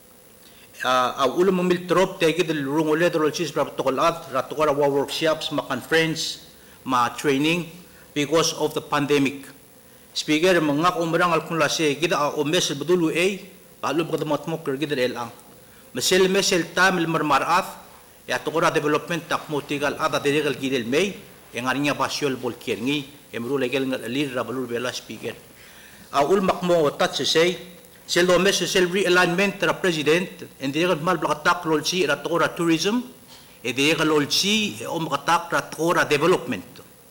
ulum mil trop tegid el rungole do chis protocol at ratokora workshops ma conference ma training because of the pandemic speaker mangak umrang al kunlase gida o mes budulu palu bagamat mo gida elang mesel tam el marmarat ya tokora development tak motigal ada deregal gidel may engarinya basyol bolkerngi emru legal lir rabalur bela speaker ul makmo touch say sel do mes sel realignment tra president and the mal blakatak lolsi ra tokora tourism e de lolsi o makatak ra tokora development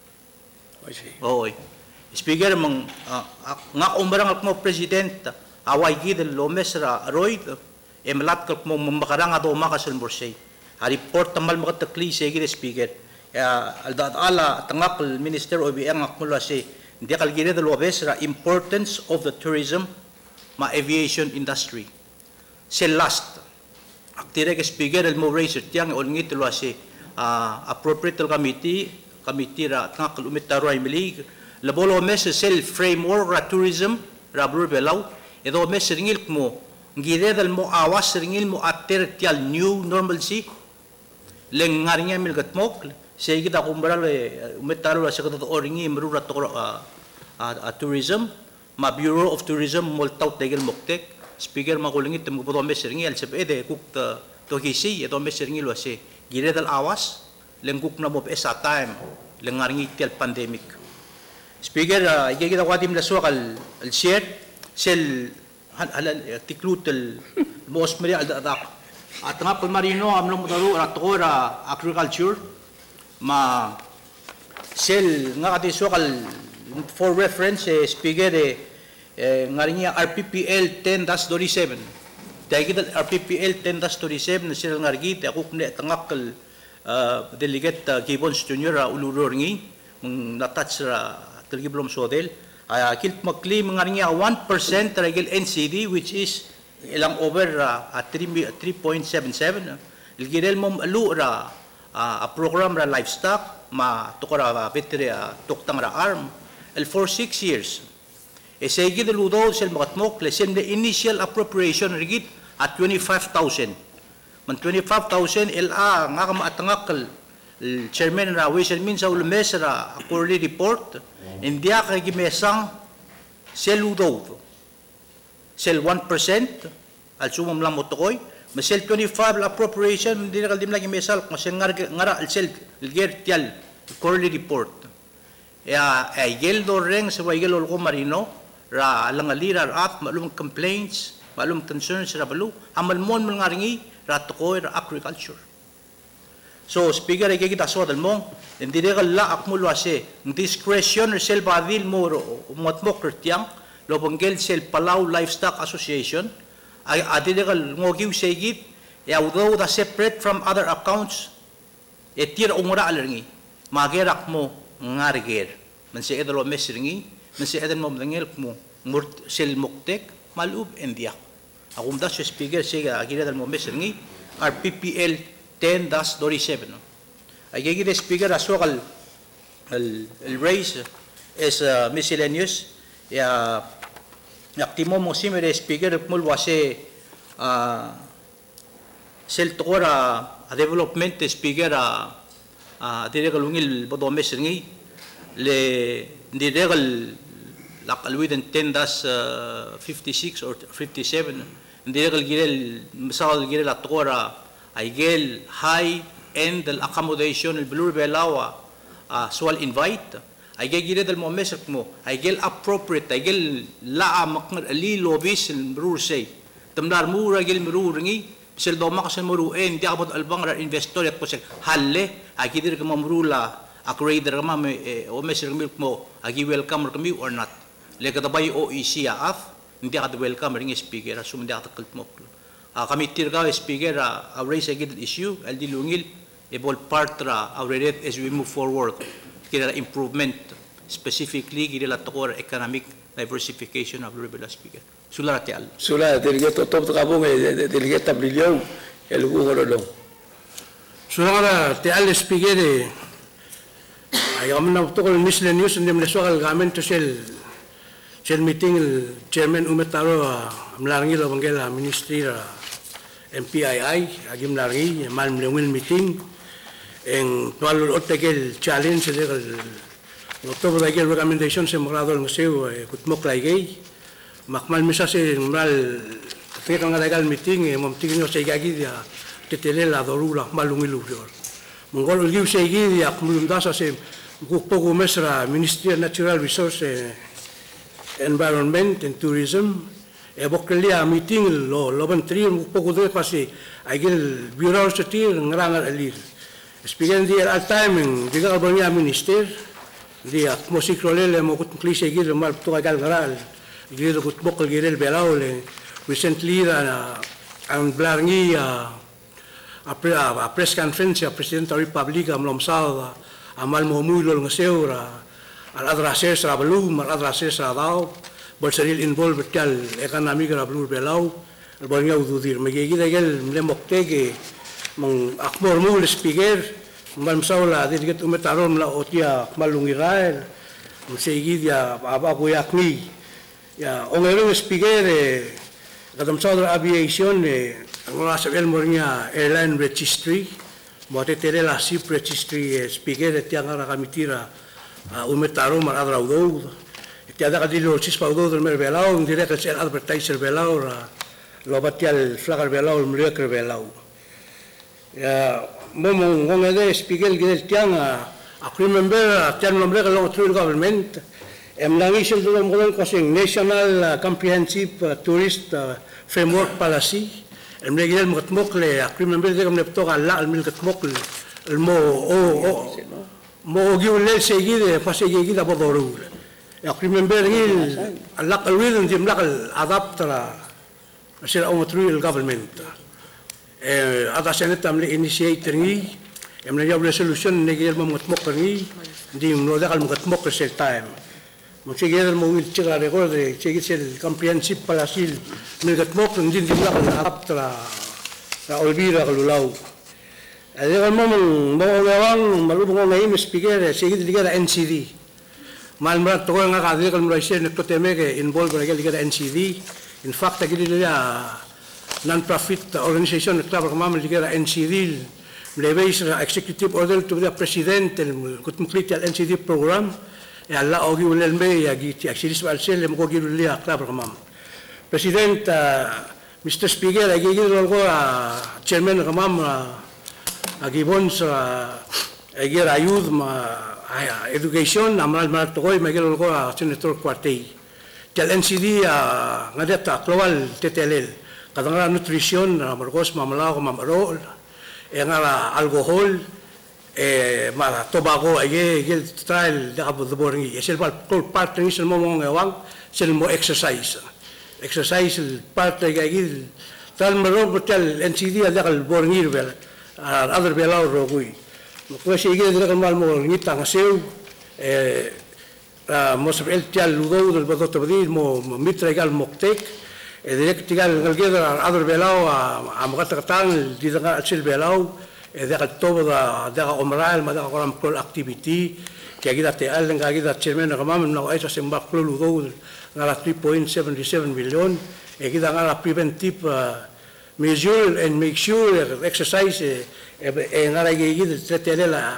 oy speaker mang nga umbarang mo president away gidel lo mes ra roid emlat kal mo makarang ado makasel morsay a report tamal makatakli sige speaker aldad ala tangak minister OBM akmula si hindi kal gidel lo mes ra importance of the tourism ma aviation industry sel last aktire ke speaker el mo raise tiang olngit lo si appropriate committee ra tangak umitaro ay milig labolo mes sel framework ra tourism ra blur belaw edo mes ringil mo ngidedal mo awas ringil mo atter tial new normalcy leng ngarinya milgat mok sey kita kumbral umitaro ra sa kato oringi mru ra to tourism ma Bureau of Tourism moltaw tegel moktek speaker makulingit mo bodo mes ringil sepede kuk to hisi edo mes ringil wase giredal awas lengkuk na mo esa time lengaringi tial pandemic speaker igigita wadim la suakal al share sel halal tiklut el mos meri al dak atanga marino amno modaru ratokora agriculture ma sel ngati suakal for reference speaker ngarinya RPPL 10-27 dahil RPPL 10-27 na sila ngargit ako kung tangakal delegate Gibbons Jr. Uluroringi natouch sa Telgiblom Sodel kilt makli ngarinya 1% regil NCD which is ilang over 3.77 ilgidel mom alu ra a program ra livestock ma tukara veteri tuktang ra arm el for 6 years esegi de ludo sel makatmok lesen the initial appropriation rigid at 25,000 man 25,000 LA nga kamatangakal chairman ra ways and means sa ulmes ra quarterly report india kay gimesang sel ludo sel 1% al sumam lang motokoy masel 25 appropriation hindi na kaldim lagi mesal kung ngara al sel ger tial quarterly report ya ayel do reng sa wayel ko marino ra langalira at malum complaints malum concerns ra balu amal mon ngaringi ra tokoy ra agriculture so speaker ay kita so dal mong hindi la akmulo ase discretion sel badil mo matmok kritiang lo banggel sel Palau Livestock Association ay adilegal ngogiw segit ya although the separate from other accounts etir ungura alergi magerak mo ngarger man si edalo mesringi man si edan mo mdangel mo murt sel muktek malub endia akum da speaker siga agire dal mo mesringi RPPL 10-27 ay gigit speaker aswak el raise es miscellaneous ya yaktimo mo simere speaker mul wase sel tora development speaker dire kalungil bodome serngi le dire kal lakalwiden 10-56 or 57 dire kal girel misal girel atora ay gel high end accommodation el blue belawa swal invite ay gel del momes mo ay gel appropriate ay gel la makngal ali lobis el rule say tamdar mura gel muru ringi sel do makasen muru en di abot albang ra investor at posel halle ay gidir ka mamrula upgrader ka mam o meser milk mo agi welcome kami or not le ka tabay OEC af hindi ka welcome ring speaker asum hindi ka takalt mo kami tirga speaker raise a good issue al dilungil ebol part ra already as we move forward kira improvement specifically kira tokor economic diversification of rural speaker sula tial sula delegate top kabong delegate tablilong el gugolong sula tial speaker ay kami na tokol miscellaneous ndem leswal gamen to sel meeting el chairman umetaro amlarangi lo bangela ministry MPII agim larangi mal mlewil meeting en tual otegel challenge de October de recommendation se morado el museo kutmok laigay makmal misa se mal fekang legal meeting mom tingno se gagi dia tetele la dorula malungilu mongol liu se gigi dia kumundasa se pogo mesra Ministry of Natural Resource Environment and Tourism bokkelia meeting lo bantri pogo de pasi agil bureau setir ngranga alir speaking dia al timing diga albania minister dia musikrolele mo kut klise gil mal to gal garal gil kut bokkel gil belaule recently an blarngi a press conference president of republic amlom salva amal momulo ngaseura al adrases rabelum al adrases radao bolseril involved kal economic rablu belau albania ududir megigi degel lemoktege mang akmor mul speaker Mam saula delegate umetaron la otia malungiral musegi dia aba kuyakni ya ongero speaker kadam saudra aviation ngola sabel mornya airline registry bote tere la ship registry speaker tianga kamitira umetaron mar adra udo tiada kadilo chispa udo del mervelao direct el advertiser velao lo batial flagar velao mreker velao ya momong ngongede speaker gel tianga I remember tiang nombre long through government emlangi sel do model kasing national comprehensive tourist framework policy emle gel motmok le I remember de gamne to galla al mil katmok el mo giule seguide fase gigi da bodoru I remember gil alaq alwil dim laqal adaptra sel on through government ada seneta amle initiator ni emna job resolution negel mo motmok ni di no dakal mo motmok sel time mo sigel mo wil chiga record de sigel sel comprehensive palasil mi motmok din di la aptra la olvira lulau ale mo ngawang malubong ngaim speaker sigel diga NCD mal mrat to nga ka diga mo raise ne to teme ke involve diga NCD in fact agili ya non-profit organization club kamam ligera NCD leveis executive order to the president kut complete al NCD program ya la ogi ulel me ya giti actually swal sel mo gi ulia club kamam president Mr. Speaker agi gi logo chairman kamam agi bons agi ayud ma education amal mar toy me gi logo senator quartei tel NCD ngadeta global TTL kadang nutrition margos mamalaw mamaro engara alcohol mara tobacco ay gel trial da abo boringi esel pal part ni sel mo ngawang sel mo exercise part ay gil tal maro betal NCD da kal boringi bel other belaw rogui ko si gil da mal mo ngitang seu mo sabel tal lugo del bodoto bdir mo mitra gal moktek direct tigal ngalgeda ador belao amgat katang di tanga sil belao deka toba deka omral ma deka koram pro activity ke kita te al nga kita chairman na kamam na aisa sembak lulu go ngala 3.77 million kita ngala preventive measure and make sure exercise ngala kita te la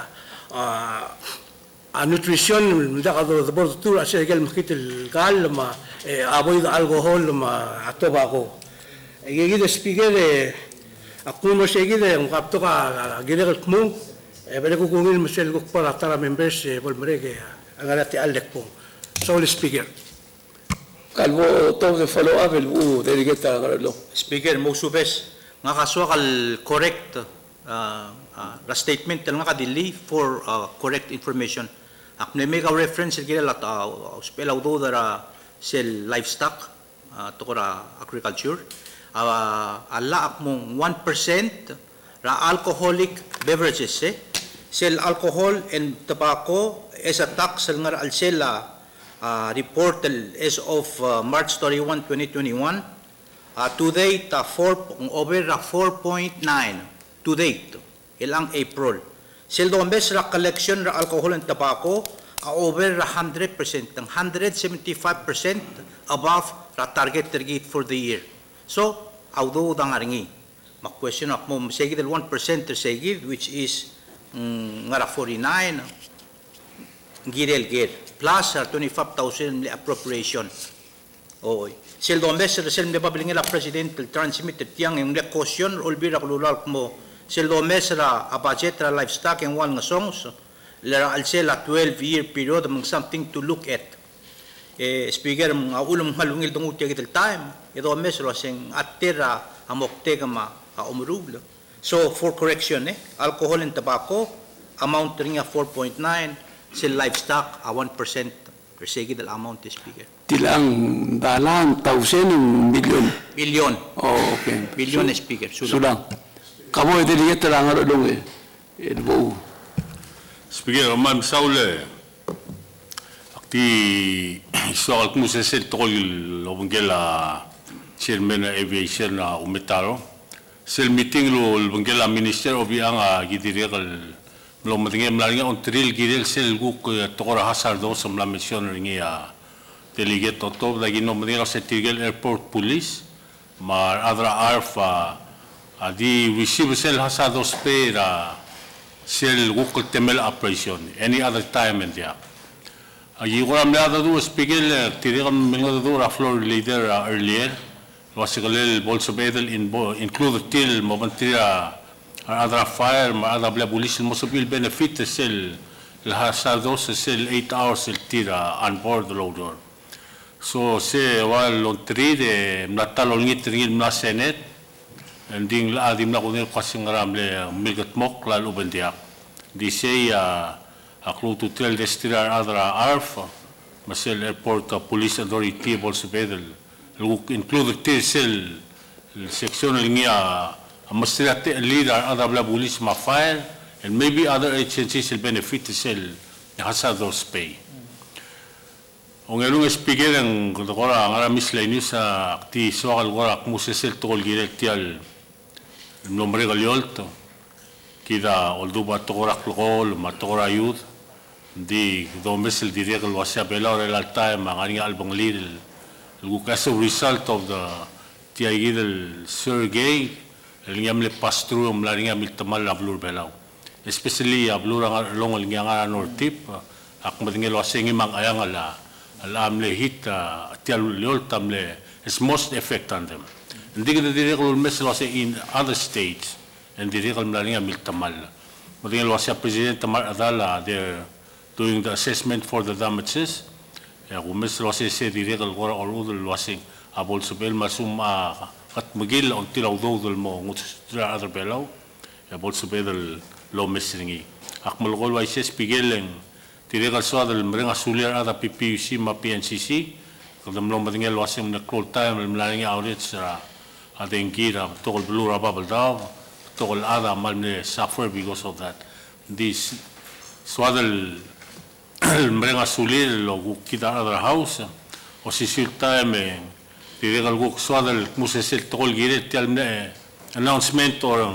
nutrition deka do bor tu ase gel makit el gal ma avoid alcohol ma tobacco kita speaker ako mo siya gila, ang kapto ka, gila ka mo, pwede ko kungin mo siya lukok para tara members, volmere kaya, ang alati alek po. So, Speaker. Kalbo, to the follow-up, delegate lo. Speaker, mo subes, nga kaswa kal correct statement nga kadili for correct information. Ak na make a reference gila lat spell out dara sell livestock to agriculture. Ala akmong 1% ra alcoholic beverages sell alcohol and tobacco as a tax nga alsela report as of March 31, 2021 to date over 4.9 to date ilang April sell dombes ra collection ra alcohol and tobacco over 100% ng 175% above ra target for the year. So, although dangaringi, mag-question ako mo, segid 1% segid, which is ngara 49, girel plus 25,000 appropriation. Oy. Sel domes sel de babling la president transmitted tiang yung question all bira kululal mo. Sel domes ra a budget ra livestock and wal nga songs. La alsela 12-year period among something to look at. Speaker mga ulong halungil tong utya gitel time ito mesro sing atira amokte kama umrublo. So for correction alcohol and tobacco amount ring 4.9 sell livestock 1% per sige dal amount speaker. Tilang dalang 1,000 million. Billion. Oh okay. Billion speaker. Sulang. Kamo delegate lang aro dong Speaker Mam Saule di soal kung sa tol lobangela chairman na aviation na umitaro sel meeting lo lobangela minister of yang gidirekal lo matingem laringa on trill girel sel guk tokora hasardo som la mission ringia delegate to da gino matingela sa tigel airport police mar adra arfa di receive sel hasardo spera sel guk temel operation any other time and yeah. Ayukuram na do speaker tirikan mga do floor leader earlier was kalel bolso bedel include till momentira other fire ma other police most will benefit sel hasados sel 8 hours el tira on board the loader so se wal on 3 de natalon ngitringil na senate ending la adim na kunil kwasingaram le migat mok la ubendia di say Aklo to tell the stirar adra arfa, masel airport police authority also bedel. Include TSL section lingia masirate leader other bla police ma fire and maybe other agencies will benefit sel hasados pay. Ongelung speaker ang kora ngara miscellaneous sa ti soal gora musesel tol giretial nombre galiolto. Kida olduba tokora klokol matokora youth di domestic direct wasya bela or al time ang albang lidl as a result of the tiagil survey el pass through mlaringa miltamal ablur belaw especially ablur ang long nga nortip ak madingel wasing mang ayang alamle hit tialul tamle is most effect on them hindi kita direct message was in other states and direct mlaringa miltamal madingel wasya president Tamar Adala there doing the assessment for the damages. Kung mas losi se direkal kora or udol losing abol subel masum kat magil on tilaw dodol mo nguts tra other belaw abol subel lo mesringi akmal gol wai ses pigeleng direkal swadal mrenga suliar ada PPUC ma PNCC kadam lo madingel wasing na call time mlaring audits ada ingira tokol blura bubble daw tokol ada malne suffer because of that this swadal mrenga sulir lo kita other house o si silta me tiregal guk swadal musesel tol giret talne announcement or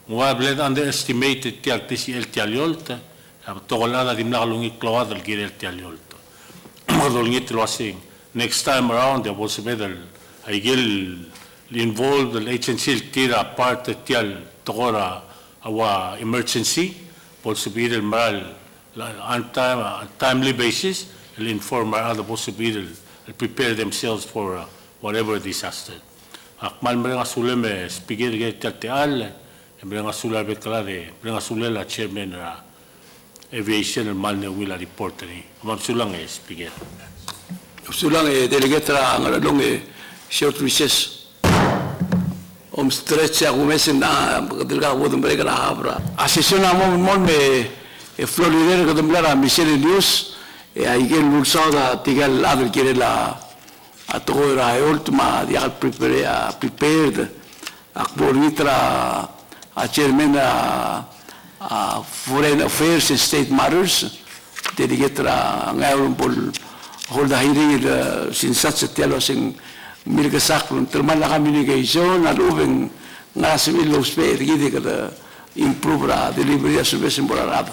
Ngwa bled underestimated tial tisi el tial yolta. Togolada dimna kalungi kload al gire el tial yolta. Modolngit lo asing. Next time around there was better. I get involved the agency tira part tial togora awa emergency. Possible el maral on timely basis. El inform our other possible prepare themselves for whatever disaster. Akmal mereka suleme speaker tial tial. Mereka sular bekalare. Mereka sular la chairman aviation malne wila reporter ni. Mam sulang speaker. Sulang delegate ngalong short recess. Stretch ako mesin na kadilga ko dum mereka habra. Asesyon amo mon me Florida ko dum lara Michelle News ay gel lulsada tigal adel kirela atogora ultima dia prepared akboritra a chairman Foreign Affairs and State Matters, delegate ngayon po hold a hearing since such a telo sing mirkasak terman la communication alubeng nga civil law space gidi kada improve ra delivery service borarado.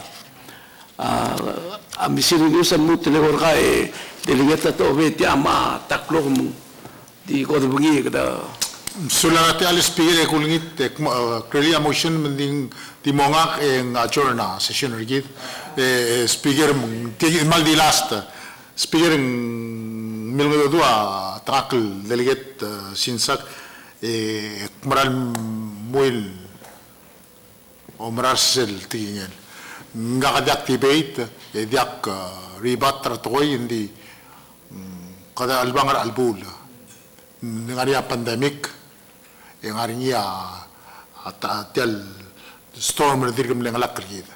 A misiri usan mo telegor ka delegate to beti ama taklo mo di ko bungi kada Sulanate al speaker kulingit clearly motion mending timongak en adjourna session rigid speaker mal di last speaker milgo dua tackle delegate sinsak maral muil o marasel tingel ngaka debate diak ribat tratoy indi kada albangar albul ngaria pandemic yang harinya tial storm dirgem lengalak kerjid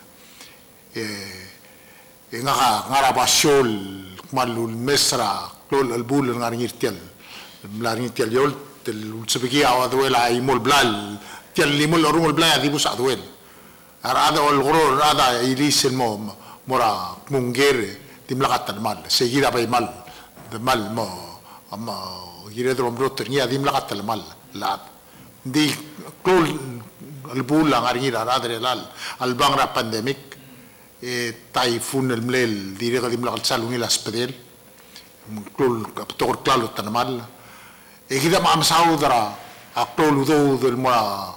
ngara basol malul mesra lol albul ngari tial mlari tial yol tel sebegi awadwel aimol blal tial limol orumol blal di bus adwel arada ol gurur ada ilis mo mora mungere dimlakatan mal seguida bay mal mo amma giredrom rotter nia dimlakatan mal la di kol albulang aringira radre lal albangra pandemic typhoon el mlel dire gadim la salungi la spedel kol tor klalo tanamal gida ma saudra aqtol do del ma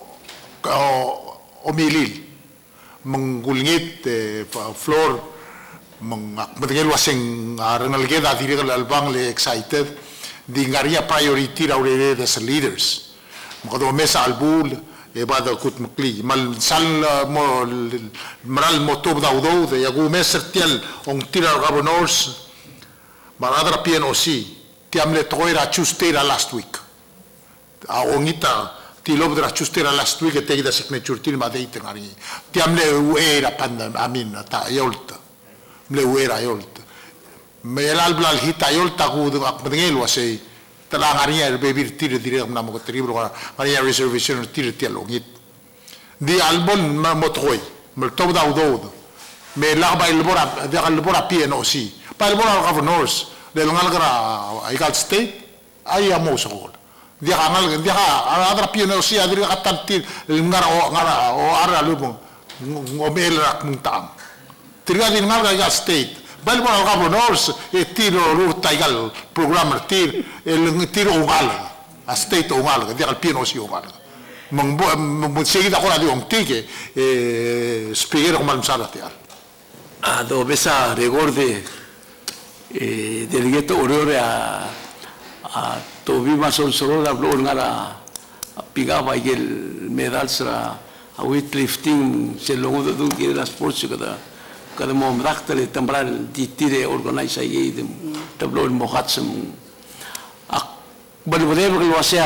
omilil mengulngit floor mengel waseng aranal geda dire albang le excited di ngaria priority raure as leaders Makado mesa albul bada kut mukli mal sal mo maral motob daudo de yagu meser tial on tira governors maradra PNOC tiamle toira chustera last week a ongita tilobdra chustera last week te ida signature til madeit ngari tiamle uera panda amin ta yolta mle uera yolta melal blal hita yolta gud akmengel wasei telah harinya berbir tidak direct nama keteribro harinya reservation tidak tialogit di albon motoy meltob daudod me lagba ilbora de albora PNOC pa ilbora governors de ngalgra igal state ay amosol dia adra PNOC adri katantil ngara o ara lumo ngomel rak muntam tirga di ngalga igal state Balbo governors tiro ruta igal program el tiro ugal a state ugal dia al PNOC ugal mong seguida con la de ontique speaker con malsara tiar do besa regorde delegato orore a to vi mason solo la blor ngara pigaba igel medal sra a weightlifting se longo do que las sports kada mo mrakhtale tambral di tire organize ay tablo mo khatsam ak balbode baglo sia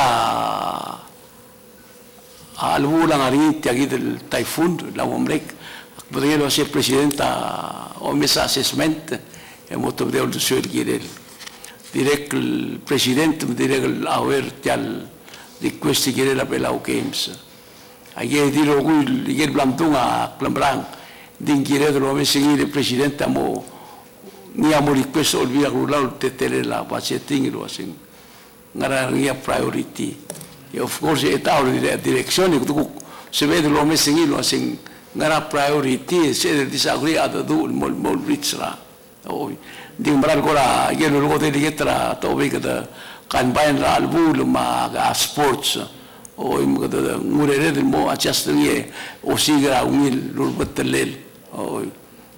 alwula ngari tiagi del typhoon la omrek baglo sia presidenta o mesa assessment e moto de ol sur girel direct il presidente direct awer tial di questi girela per la games ay dilo gul igel blamtunga klambrang Dingire de lo seguire il presidente amo ni amo request olvida rulal tetele la budgeting lo asin ngara ria priority e of course eta o direzione tu sebe de lo mesingi lo sing ngara priority se disagree ada du mol rich la oi di maral kora gelo lo de ligatra to be kada kan bain ra albu ma ga sports oi mo kada ngurere de mo adjust ye o sigra unil lo betelel oi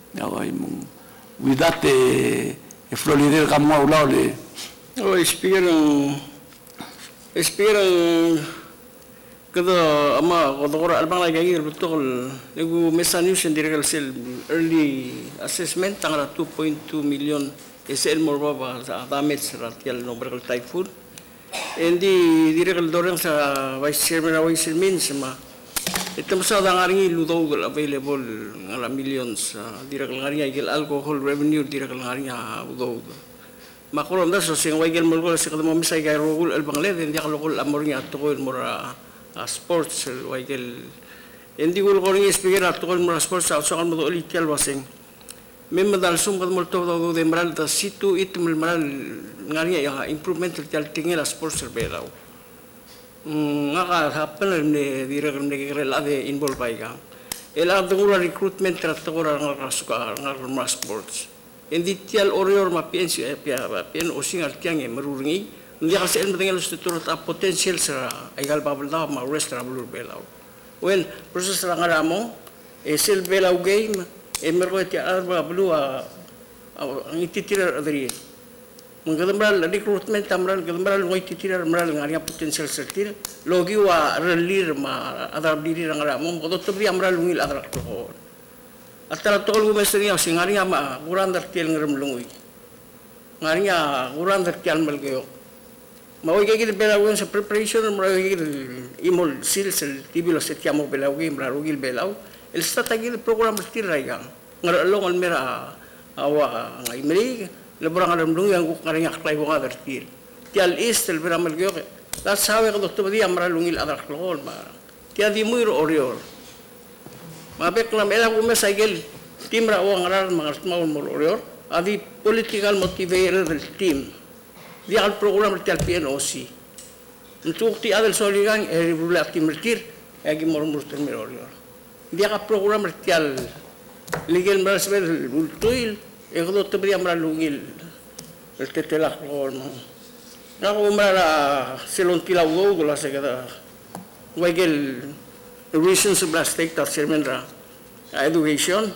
with that Florida kamu ulau le Speaker kada ama kodokora albang lagi gir betul legu mesanus direct sel early assessment tangara 2.2 million SL morbaba damage ratial nomor typhoon endi direct dorang sa vice chairman sama item sa dangaringi ludo available ngala millions direct ngaringa igel alcohol revenue direct ngaringa ludo makolom da so sing waigel molgol sa kadamo misay gay rogul albang le endi kalokol amornya atokol mora sports waigel endi gul koring speaker atokol mora sports sa kan mo olikel wasing memedal sum kad molto do de maral da situ itum maral ngaringa ya improvement tel tingel sports belau ngaka happen ne direct ne rela de involve baiga ela dungura recruitment tratogora ngasuka ngar sports endi tial orior ma pien osing artiang e maruringi ndia kasi el matengal struktura ta potential sa aigal babla ma restra blur belau when process la ngaramo sel belau game e mergo ti arba blu a ngititira adri menggambar recruitment tamral gambar ngoi titira meral ngaria potential sertir logi wa relir ma adar diri ngaramo bodo tobri amral ngil adar ko atara tol gumesri singaria ma uran dar tiel ngrem lungui ngaria uran dar tial melgeo mau gigi belau sa preparation mau gigi imol sils tibilo setiamo belau gi mrarugil belau el strategi program tiraiga ngaralo ngal mera awa ngai meri lebrang alam lungi yang ngaria klai bunga dar tial ist el beram melgeo that's how we got to be amral lungil adar klol ma tia di muir orior mabek na mela ko mesagel team ra o ngaral mga small morior adi political motivator del team dia al program del PNOC untuk ti adel soligang e ribula team retir agi mormur termorior dia ka program del legal management ultuil e godo tebri amra lungil el tetelak or na ko mara selon tilawo gola se kada wagel reasons of last take that chairman ra education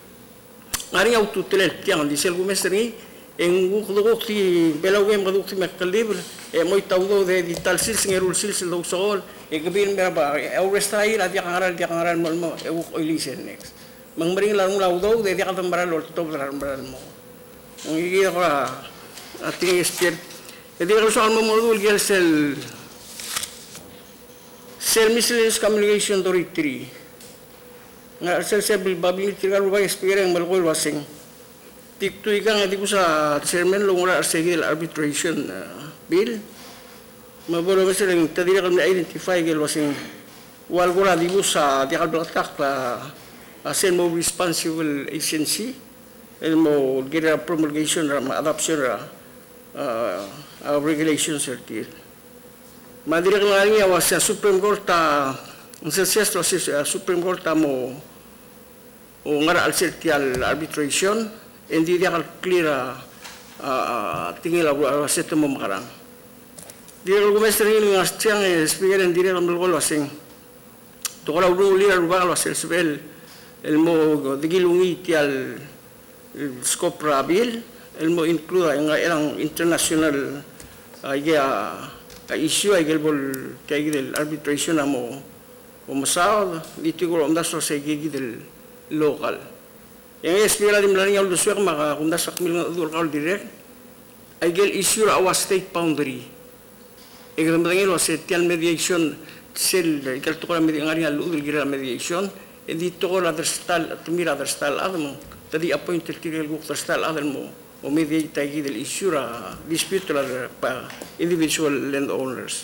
ari auto tel tiang di sel gumestri en gukdo ki belau game gukdo ki makalib e moi tawdo de digital sils ngerul sils do sol e gabin merba e restai la dia ngaral mo e uk oilisen next mangmering lang lawdo de dia katambaral lo to baral mo ngi ko ati spirit e dia ko sol mo modul gel sel miscellaneous communication directory nga sel babli tigal ba speaker ang malkol wasing tiktu ikang adi ko sa chairman lungura segil arbitration bill mabolo ba sila tadi kami identify gel wasing wal gura di ko sa di kal blatak la asen mo responsible agency el mo gira promulgation ra adoption ra regulations certificate madiri kemarin ya wasa Supreme Court ta nsesesto Supreme Court ta mo o ngara al certial arbitration endi dia kal clear tingil abu seto mo makarang dia ko mestre ni ngastiang speaker en dire ngambil gol wasing to kala udu lira ruba wasel sebel el mo digilungi tial scope rabil el mo include ang international issue ay gelbol kay del arbitration amo o masao dito ko umdas sa gigi del local yang espira di mlaring al duswek maka umdas sa mil local direct ay gel issue our state boundary e gel mlaring lo setial mediation sel gel to ko ngari al udul gira mediation e dito ko other style tumira other style admo tadi appointed tigel go style admo o mediate del issue dispute pa individual landowners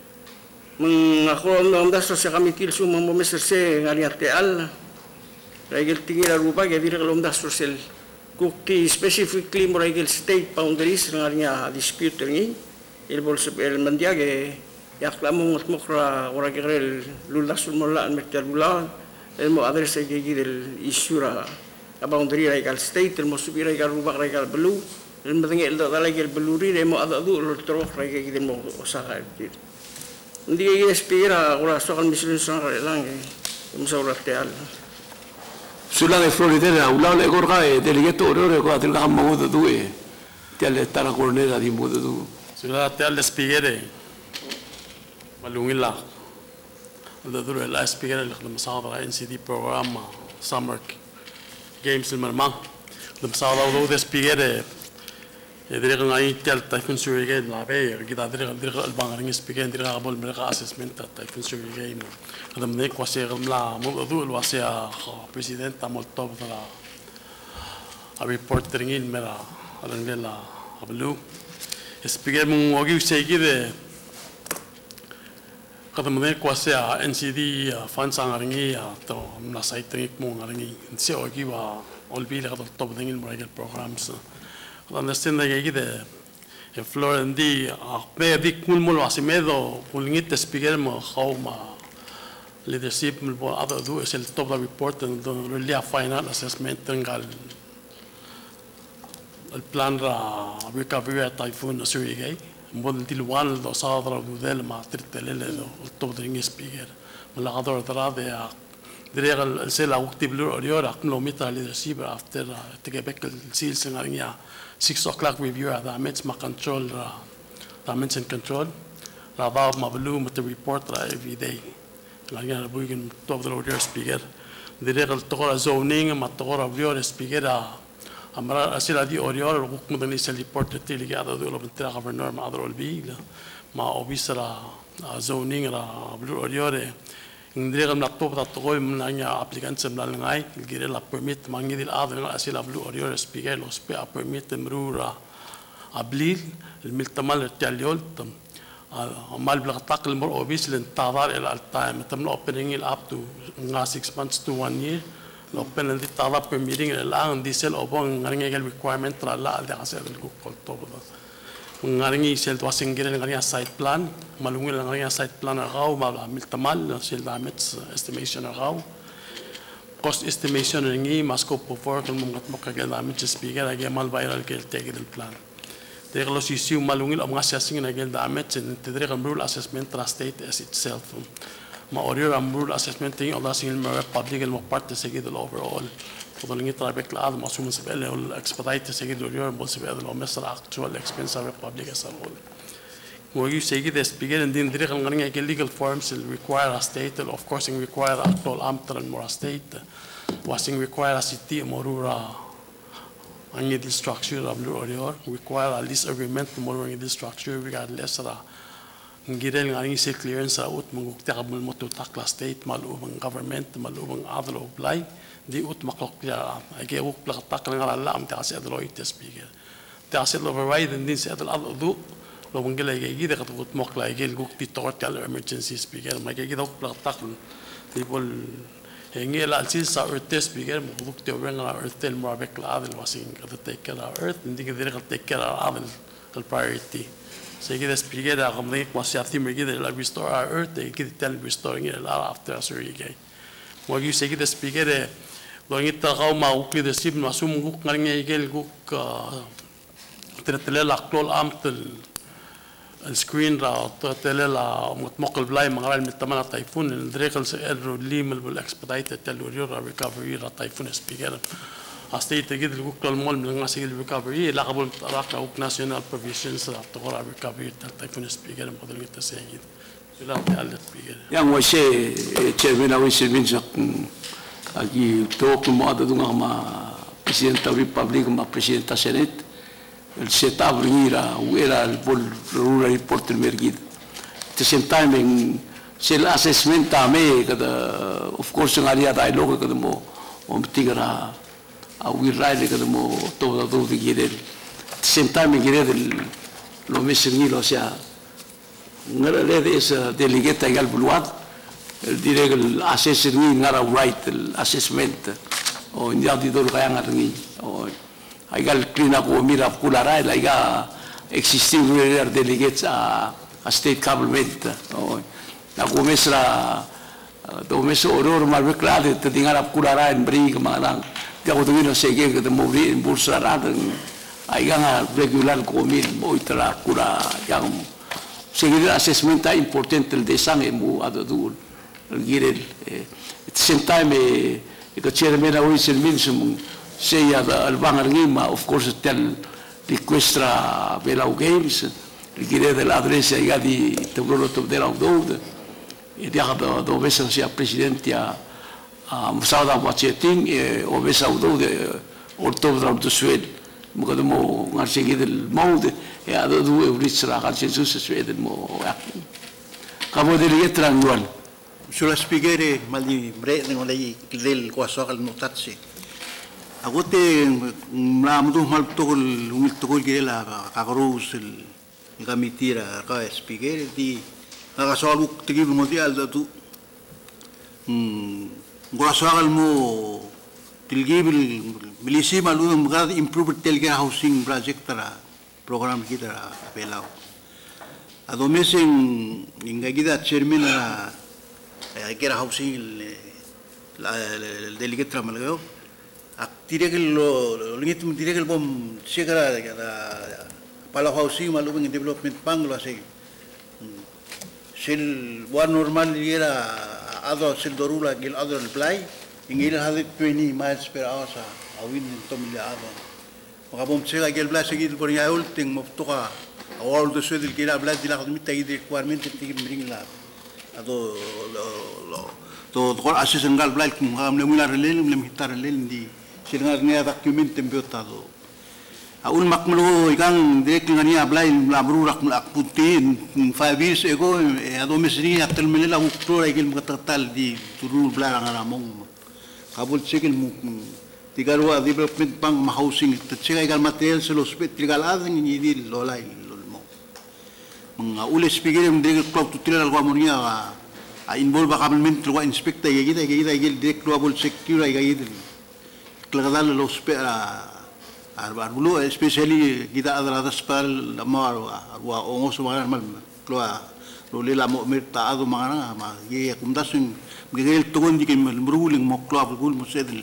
ako umdas sa kamitil suma mo Mr. Se ngari ateal regel tingira rupa ke dire umdas sel kukti specifically mo regel state boundaries ngari dispute ni el bolso el mandiage يقلمون مخرا ورقير لولاس المولا المكتبولا المو أدرس يجي الإشورة أباوندري رايكال ستيت الموسوبي رايكال روبا رايكال بلو المدني إلدا رايكال بلوري المو أدو التروح رايكال يجي المو وساها كتير ندي يجي سبيرا ولا سوق المسلمين سنة لانج مسؤول التعال Sulla le Florida, un lato le corcae, delegato ore qua, te la modo due. Te le tara cornera di modo due. Sulla te alle spiegare. Malungilla. Da dure la spiegare le masada NCD programma Summer Games in Marman. Le masada do spiegare. Direk ngai tel Typhoon Surigay la be kita direk albangaring spiegare direk abol mereka assessment Typhoon Surigay. Kadam ne kwase la mo do lo ase a presidenta molto da a reportering in mera alangela ablu spiegare mo ogi segide kadam ne kwase a NCD fansangaringi to na site mo ngaringi se ogi wa olbile kadam top dingin mo programs understand que de en Florida me di kul mo asimedo kulngit speaker mo khawma leadership mo other do es el top report and really a final assessment ngal el plan ra recovery at Typhoon Surigay mo dilwan do sadra do del ma tritelele do top ding speaker mo la gador dra de direga el sela uktiblu oriora kilometer leadership after tekebek el sil sengaringa 6 o'clock review at the Mets control, the Mets in control. La Val Mabaloo with the report every day. La Gana Bugan top the audio speaker. The regal Tora zoning, Matora Vio speaker, Amara Asila di Oriol, Mudani report the Telegada, the Olympic Governor, Mother Olbig, Ma Obisara zoning, Blue Oriore. In the regal top that Toy Mania applicants and Langai, Girella permit Mangil other Asila Blue Oriore speaker, or spare permit them Rura Ablil, Miltamal Talioltum, Malbla tackle more obviously than Tavar al time, at them opening it up to 6 months to 1 year. Open and the Tava permitting a long diesel or bong requirement, La Asel called Toba. Ngaringi sel to single ngania site plan malungil ngania site plan raw ma miltamal sel damage estimation raw cost estimation ngi scope of work mo kagal damage speaker age mal viral kel take the plan de los issue malungil am assessing ngel damage and tedriq rule assessment tra state as itself ma orior rule assessment thing Allah single public el part seguid the overall فضلني طابق العالم مصوم سبيله والإكسبedite سجل اليوم بول سبيله لو مصر actual expense of public أسرول. ويجي سجل speaker and then دريق الغنية legal forms require a state of course require actual amter and more state was require a city morura any the structure of the orior require a lease agreement more in the structure regardless of ngirel ngani se clearance out manguktab mo to takla state malubang government malubang other apply di ut makokya age uk plak takla ngala am ta se adloit speaker ta se override din se adal adu lo bangela age gide kat ut mokla age guk ti tot kal emergency speaker ma age gide uk plak takla people hengela al sa earth speaker mo guk te wenga earth tel mo bekla adal wasing kat take care earth ndi gide kat take care adal el priority Seguida speaker a como quasi a theme gide la restore our earth they gide tell restoring it after a surgery mo gi seguida speaker lo ngita gaw ma ukli de sib ma sum guk ngarnge igel guk tretele la klol amtel el screen ra tretele la mutmokal blay mangal mit tamana typhoon el drekel se el lim el expedite tel recovery ra typhoon speaker State gid guk kal mol min ngasi recovery la qabul taraka uk national provisions ra tqora recovery tal typhoon speaker mo dal gita sayid sila al speaker yang wa she chairman awi sirvin jak agi tok mo adunga ma president of republic ma president senate el setup ringira era el vol rural report mergid the same time in sel assessment ame kada of course ngaria dialogue kada mo tigra we ride que mo todo de quiere same time quiere lo mesengi lo sea ngara le de esa delegata gal buluat el direct el assessment ngara right el assessment o india di do ga ngara ni o ai gal clean up o mira kulara la ga existing delegates a state government. Na kumesra do meso oror marbeklade te dingarap kurara en bri kemarang. Dia ko tungin sege ke temu bri en bursa radeng. Aigang regular komil mo itara kura yang sege assessment ta important el desang emu adodul. Girel at the same time the chairman always mentioned say al bangarngima of course tel requestra belau games girel del adresa ya di tebro top de la dode e dia do vesa sia presidente a musada wacheting o vesa dode orto do sued mo mo ngarse del mode e ado du euritsra ngarse su sued mo cabo de letra anual. Sulla spiegare mali bre non lei del quaso al notatsi. Agote mlamdu mal tokol umil tokol gire la kagrus il gamitira ka spiegare di aga solu tigi mondial da tu quaso al mo tilgibil milisi malu mgad improve telga housing project tara program kita pelau. Adomesen ingagida chairman que era housing el delegate tramalgao actire que lo lingit dire que el bom segera para housing malu en development panglo así sel one normal era ado sel dorula que el other play en el had 20 miles per hour sa awin tomile ado maka bom sega que el play seguir por ya ulting mo toka all the sudel que la play de la mitad de requirement que bring la ado to asis engal blai kum ham le mula relel le mitar relel di singar ne document tembiotado aul makmlo igang direct ngania blai la brurak mulak putin 5 years ago ado mesri atel melela uktor igil matatal di turul blai ngaramong kabul chekil tigarwa development pang housing tsega igal material se los petrigal ading ni di lolai mga ules pigirim direct club tutila algo amonia a involve government lo inspecta gida direct global secure gida klagadal los arbarulo especially gida adradas par la mar wa ongos mal lo le la merta ado mangana ma ye kumdasun gigel togon di kem ruling mo club gul mo sedel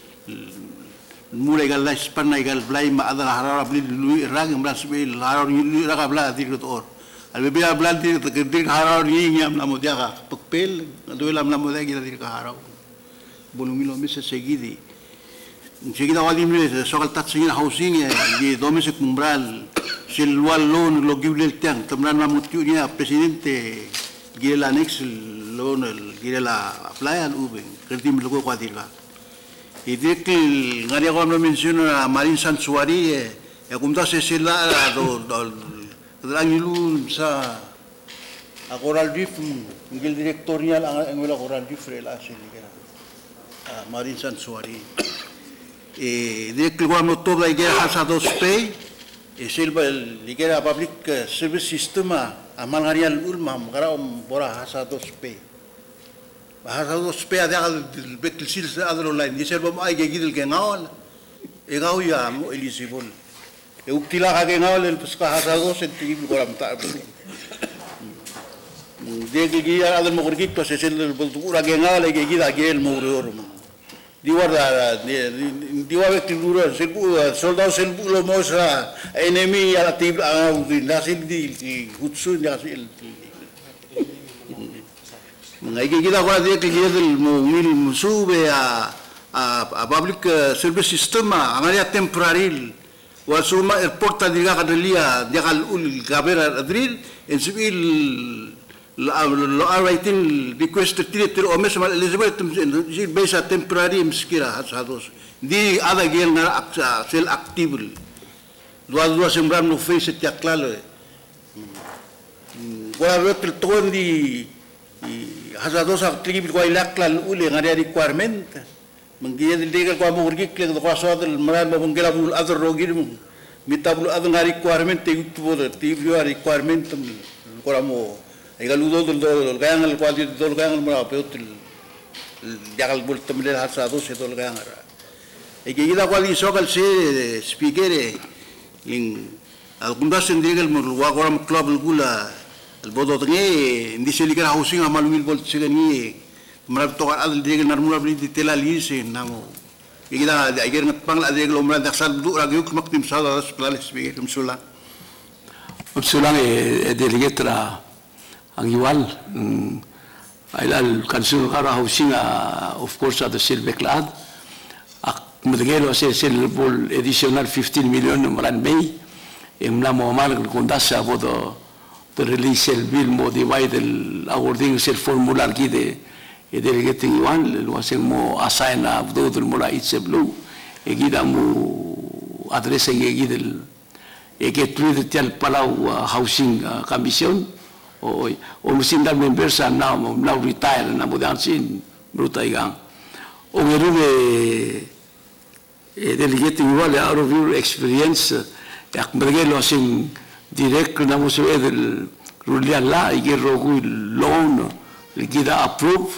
mula igal la spanna igal blai ma adara harara bli lui rag mbras be la lui raga bla direct or al bebé hablar de que harau ni am la modia papel do la modia que dir harau volumilo meses seguidi enseguida wali me sogal tatsin housing ye do meses cumbral sil wallon lo gible el tiang tamran la mutunia presidente gire la next loan gire la playa al uben kertim lo ko dirga y de que ngaria ko menciona Marin Sanctuary e kumta se sela do Rangilu sa Coral Reef ngil directorial ang wala Coral Reef relation ni Marin Sanctuary direct ko mo to like hasa dos pay silba ligera public service system amal ngarial ulma magara bora hasa dos pay ada el bekel sil ada online di serba ay gigil ke ngawal igaw ya mo eligible uktila ka ngawal el paska hasago senti goram ta de giya adal mo gorgik to sel bultura ngawal ge gida gel mo ro di warda di wabe tilura soldado sel bulo mosa enemy ala tib nasil di hutsu nasil ngai gida kwa de que del mil sube a public service system angaria temporary wasuma airport diga kadelia digal ul gabera adril en sibil lo writing request titir o mesma Elizabeth ji besa temporary mskira hasados di ada gel na sel active dua sembram no face ti aklalo wala wetel tondi hasados active ko ilaklal ul ngari requirement menggiya dilegal ko mo urgik le ko asad el maran mo ngela bul adar rogir mitabul adar ngari requirement te utbo te requirement ko mo igaludo dol gang al kwadi dol gang mo peotil jagal bul tamle hasados e dol gang ara e gida kwadi sokal se speaker in algunas dilegal mo wa ko club gula El bodo tengi hindi sila kira housing amalungil bol sila ni marap to kan adil dia narmula beli di telali sin namo. Kita agar ngat pang la dia lo mala daksal du ragi uk maktim sada plalis bigi kumsula. Kumsula delegetra ang iwal ailal kansul kara housing of course at the silbeklad ak madagelo sel bol additional 15 million maran bay imla mo mal kundasa bodo to release el bill mo divide el awarding el formular ki de delegating iwan lo aseng mo assign abdo del mola itse blue e gida mo address e gidel e get rid tel palau housing commission o musinda members are now retire na mudan sin bruta igang o meru delegating iwan out of your experience yak magelo aseng direct na mo sa edel rulian la igero ko loan ligida approve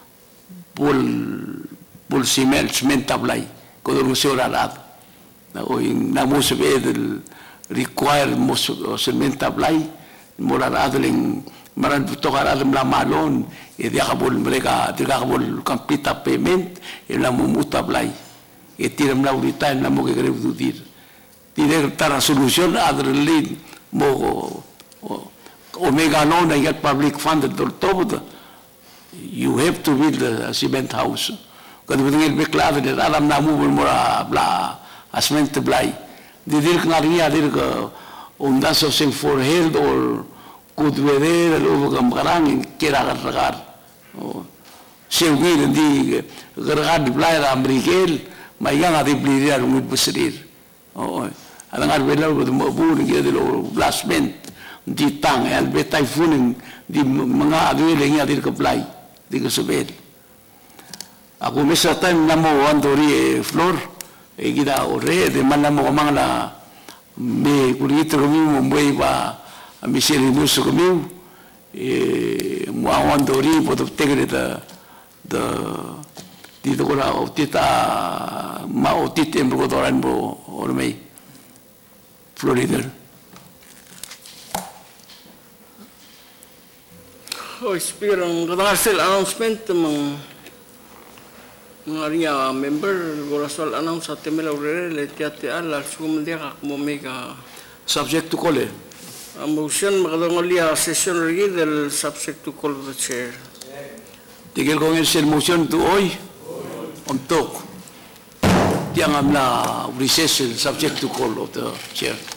bol cement tablay ko do mo rarat na o na mo sa edel require mo cement tablay mo rarat ling maran to karadam la malon e dia kabol mereka dia kabol complete payment e la mo tablay e tiram la uritan na mo ke grevudir tiene tara solution adrelin mo omega loan and get public funded you have to build a cement house kada bedeng beklave de alam na mo mora bla cement blai didir ngaria dir ko onda so sing for health or good weather lo gamgarang kira ragar se wir di gargar blai amrikel maigang adi bliria rumit besrir alangar belau ko mabur ngi de lo blasment di tang el be typhoon di mga adwele ngi adir kaplay di ko subel ako mesa time na mo andori floor e gida ore de manamo mangla me kurito ko mo mboi ba miseli muso ko mo e mo andori po to tegre da di to ko la otita ma otite mbo doran bo ormei Florida. Oh, Speaker, ang kadang announcement mga member gorasol announce sa temela urere le tiate ala sumundia ka mo mega subject to call a motion makadang session regi del subject to call of the chair. Tigil ko ngel motion to hoy on talk. Yang amla recess subject to call of the chair.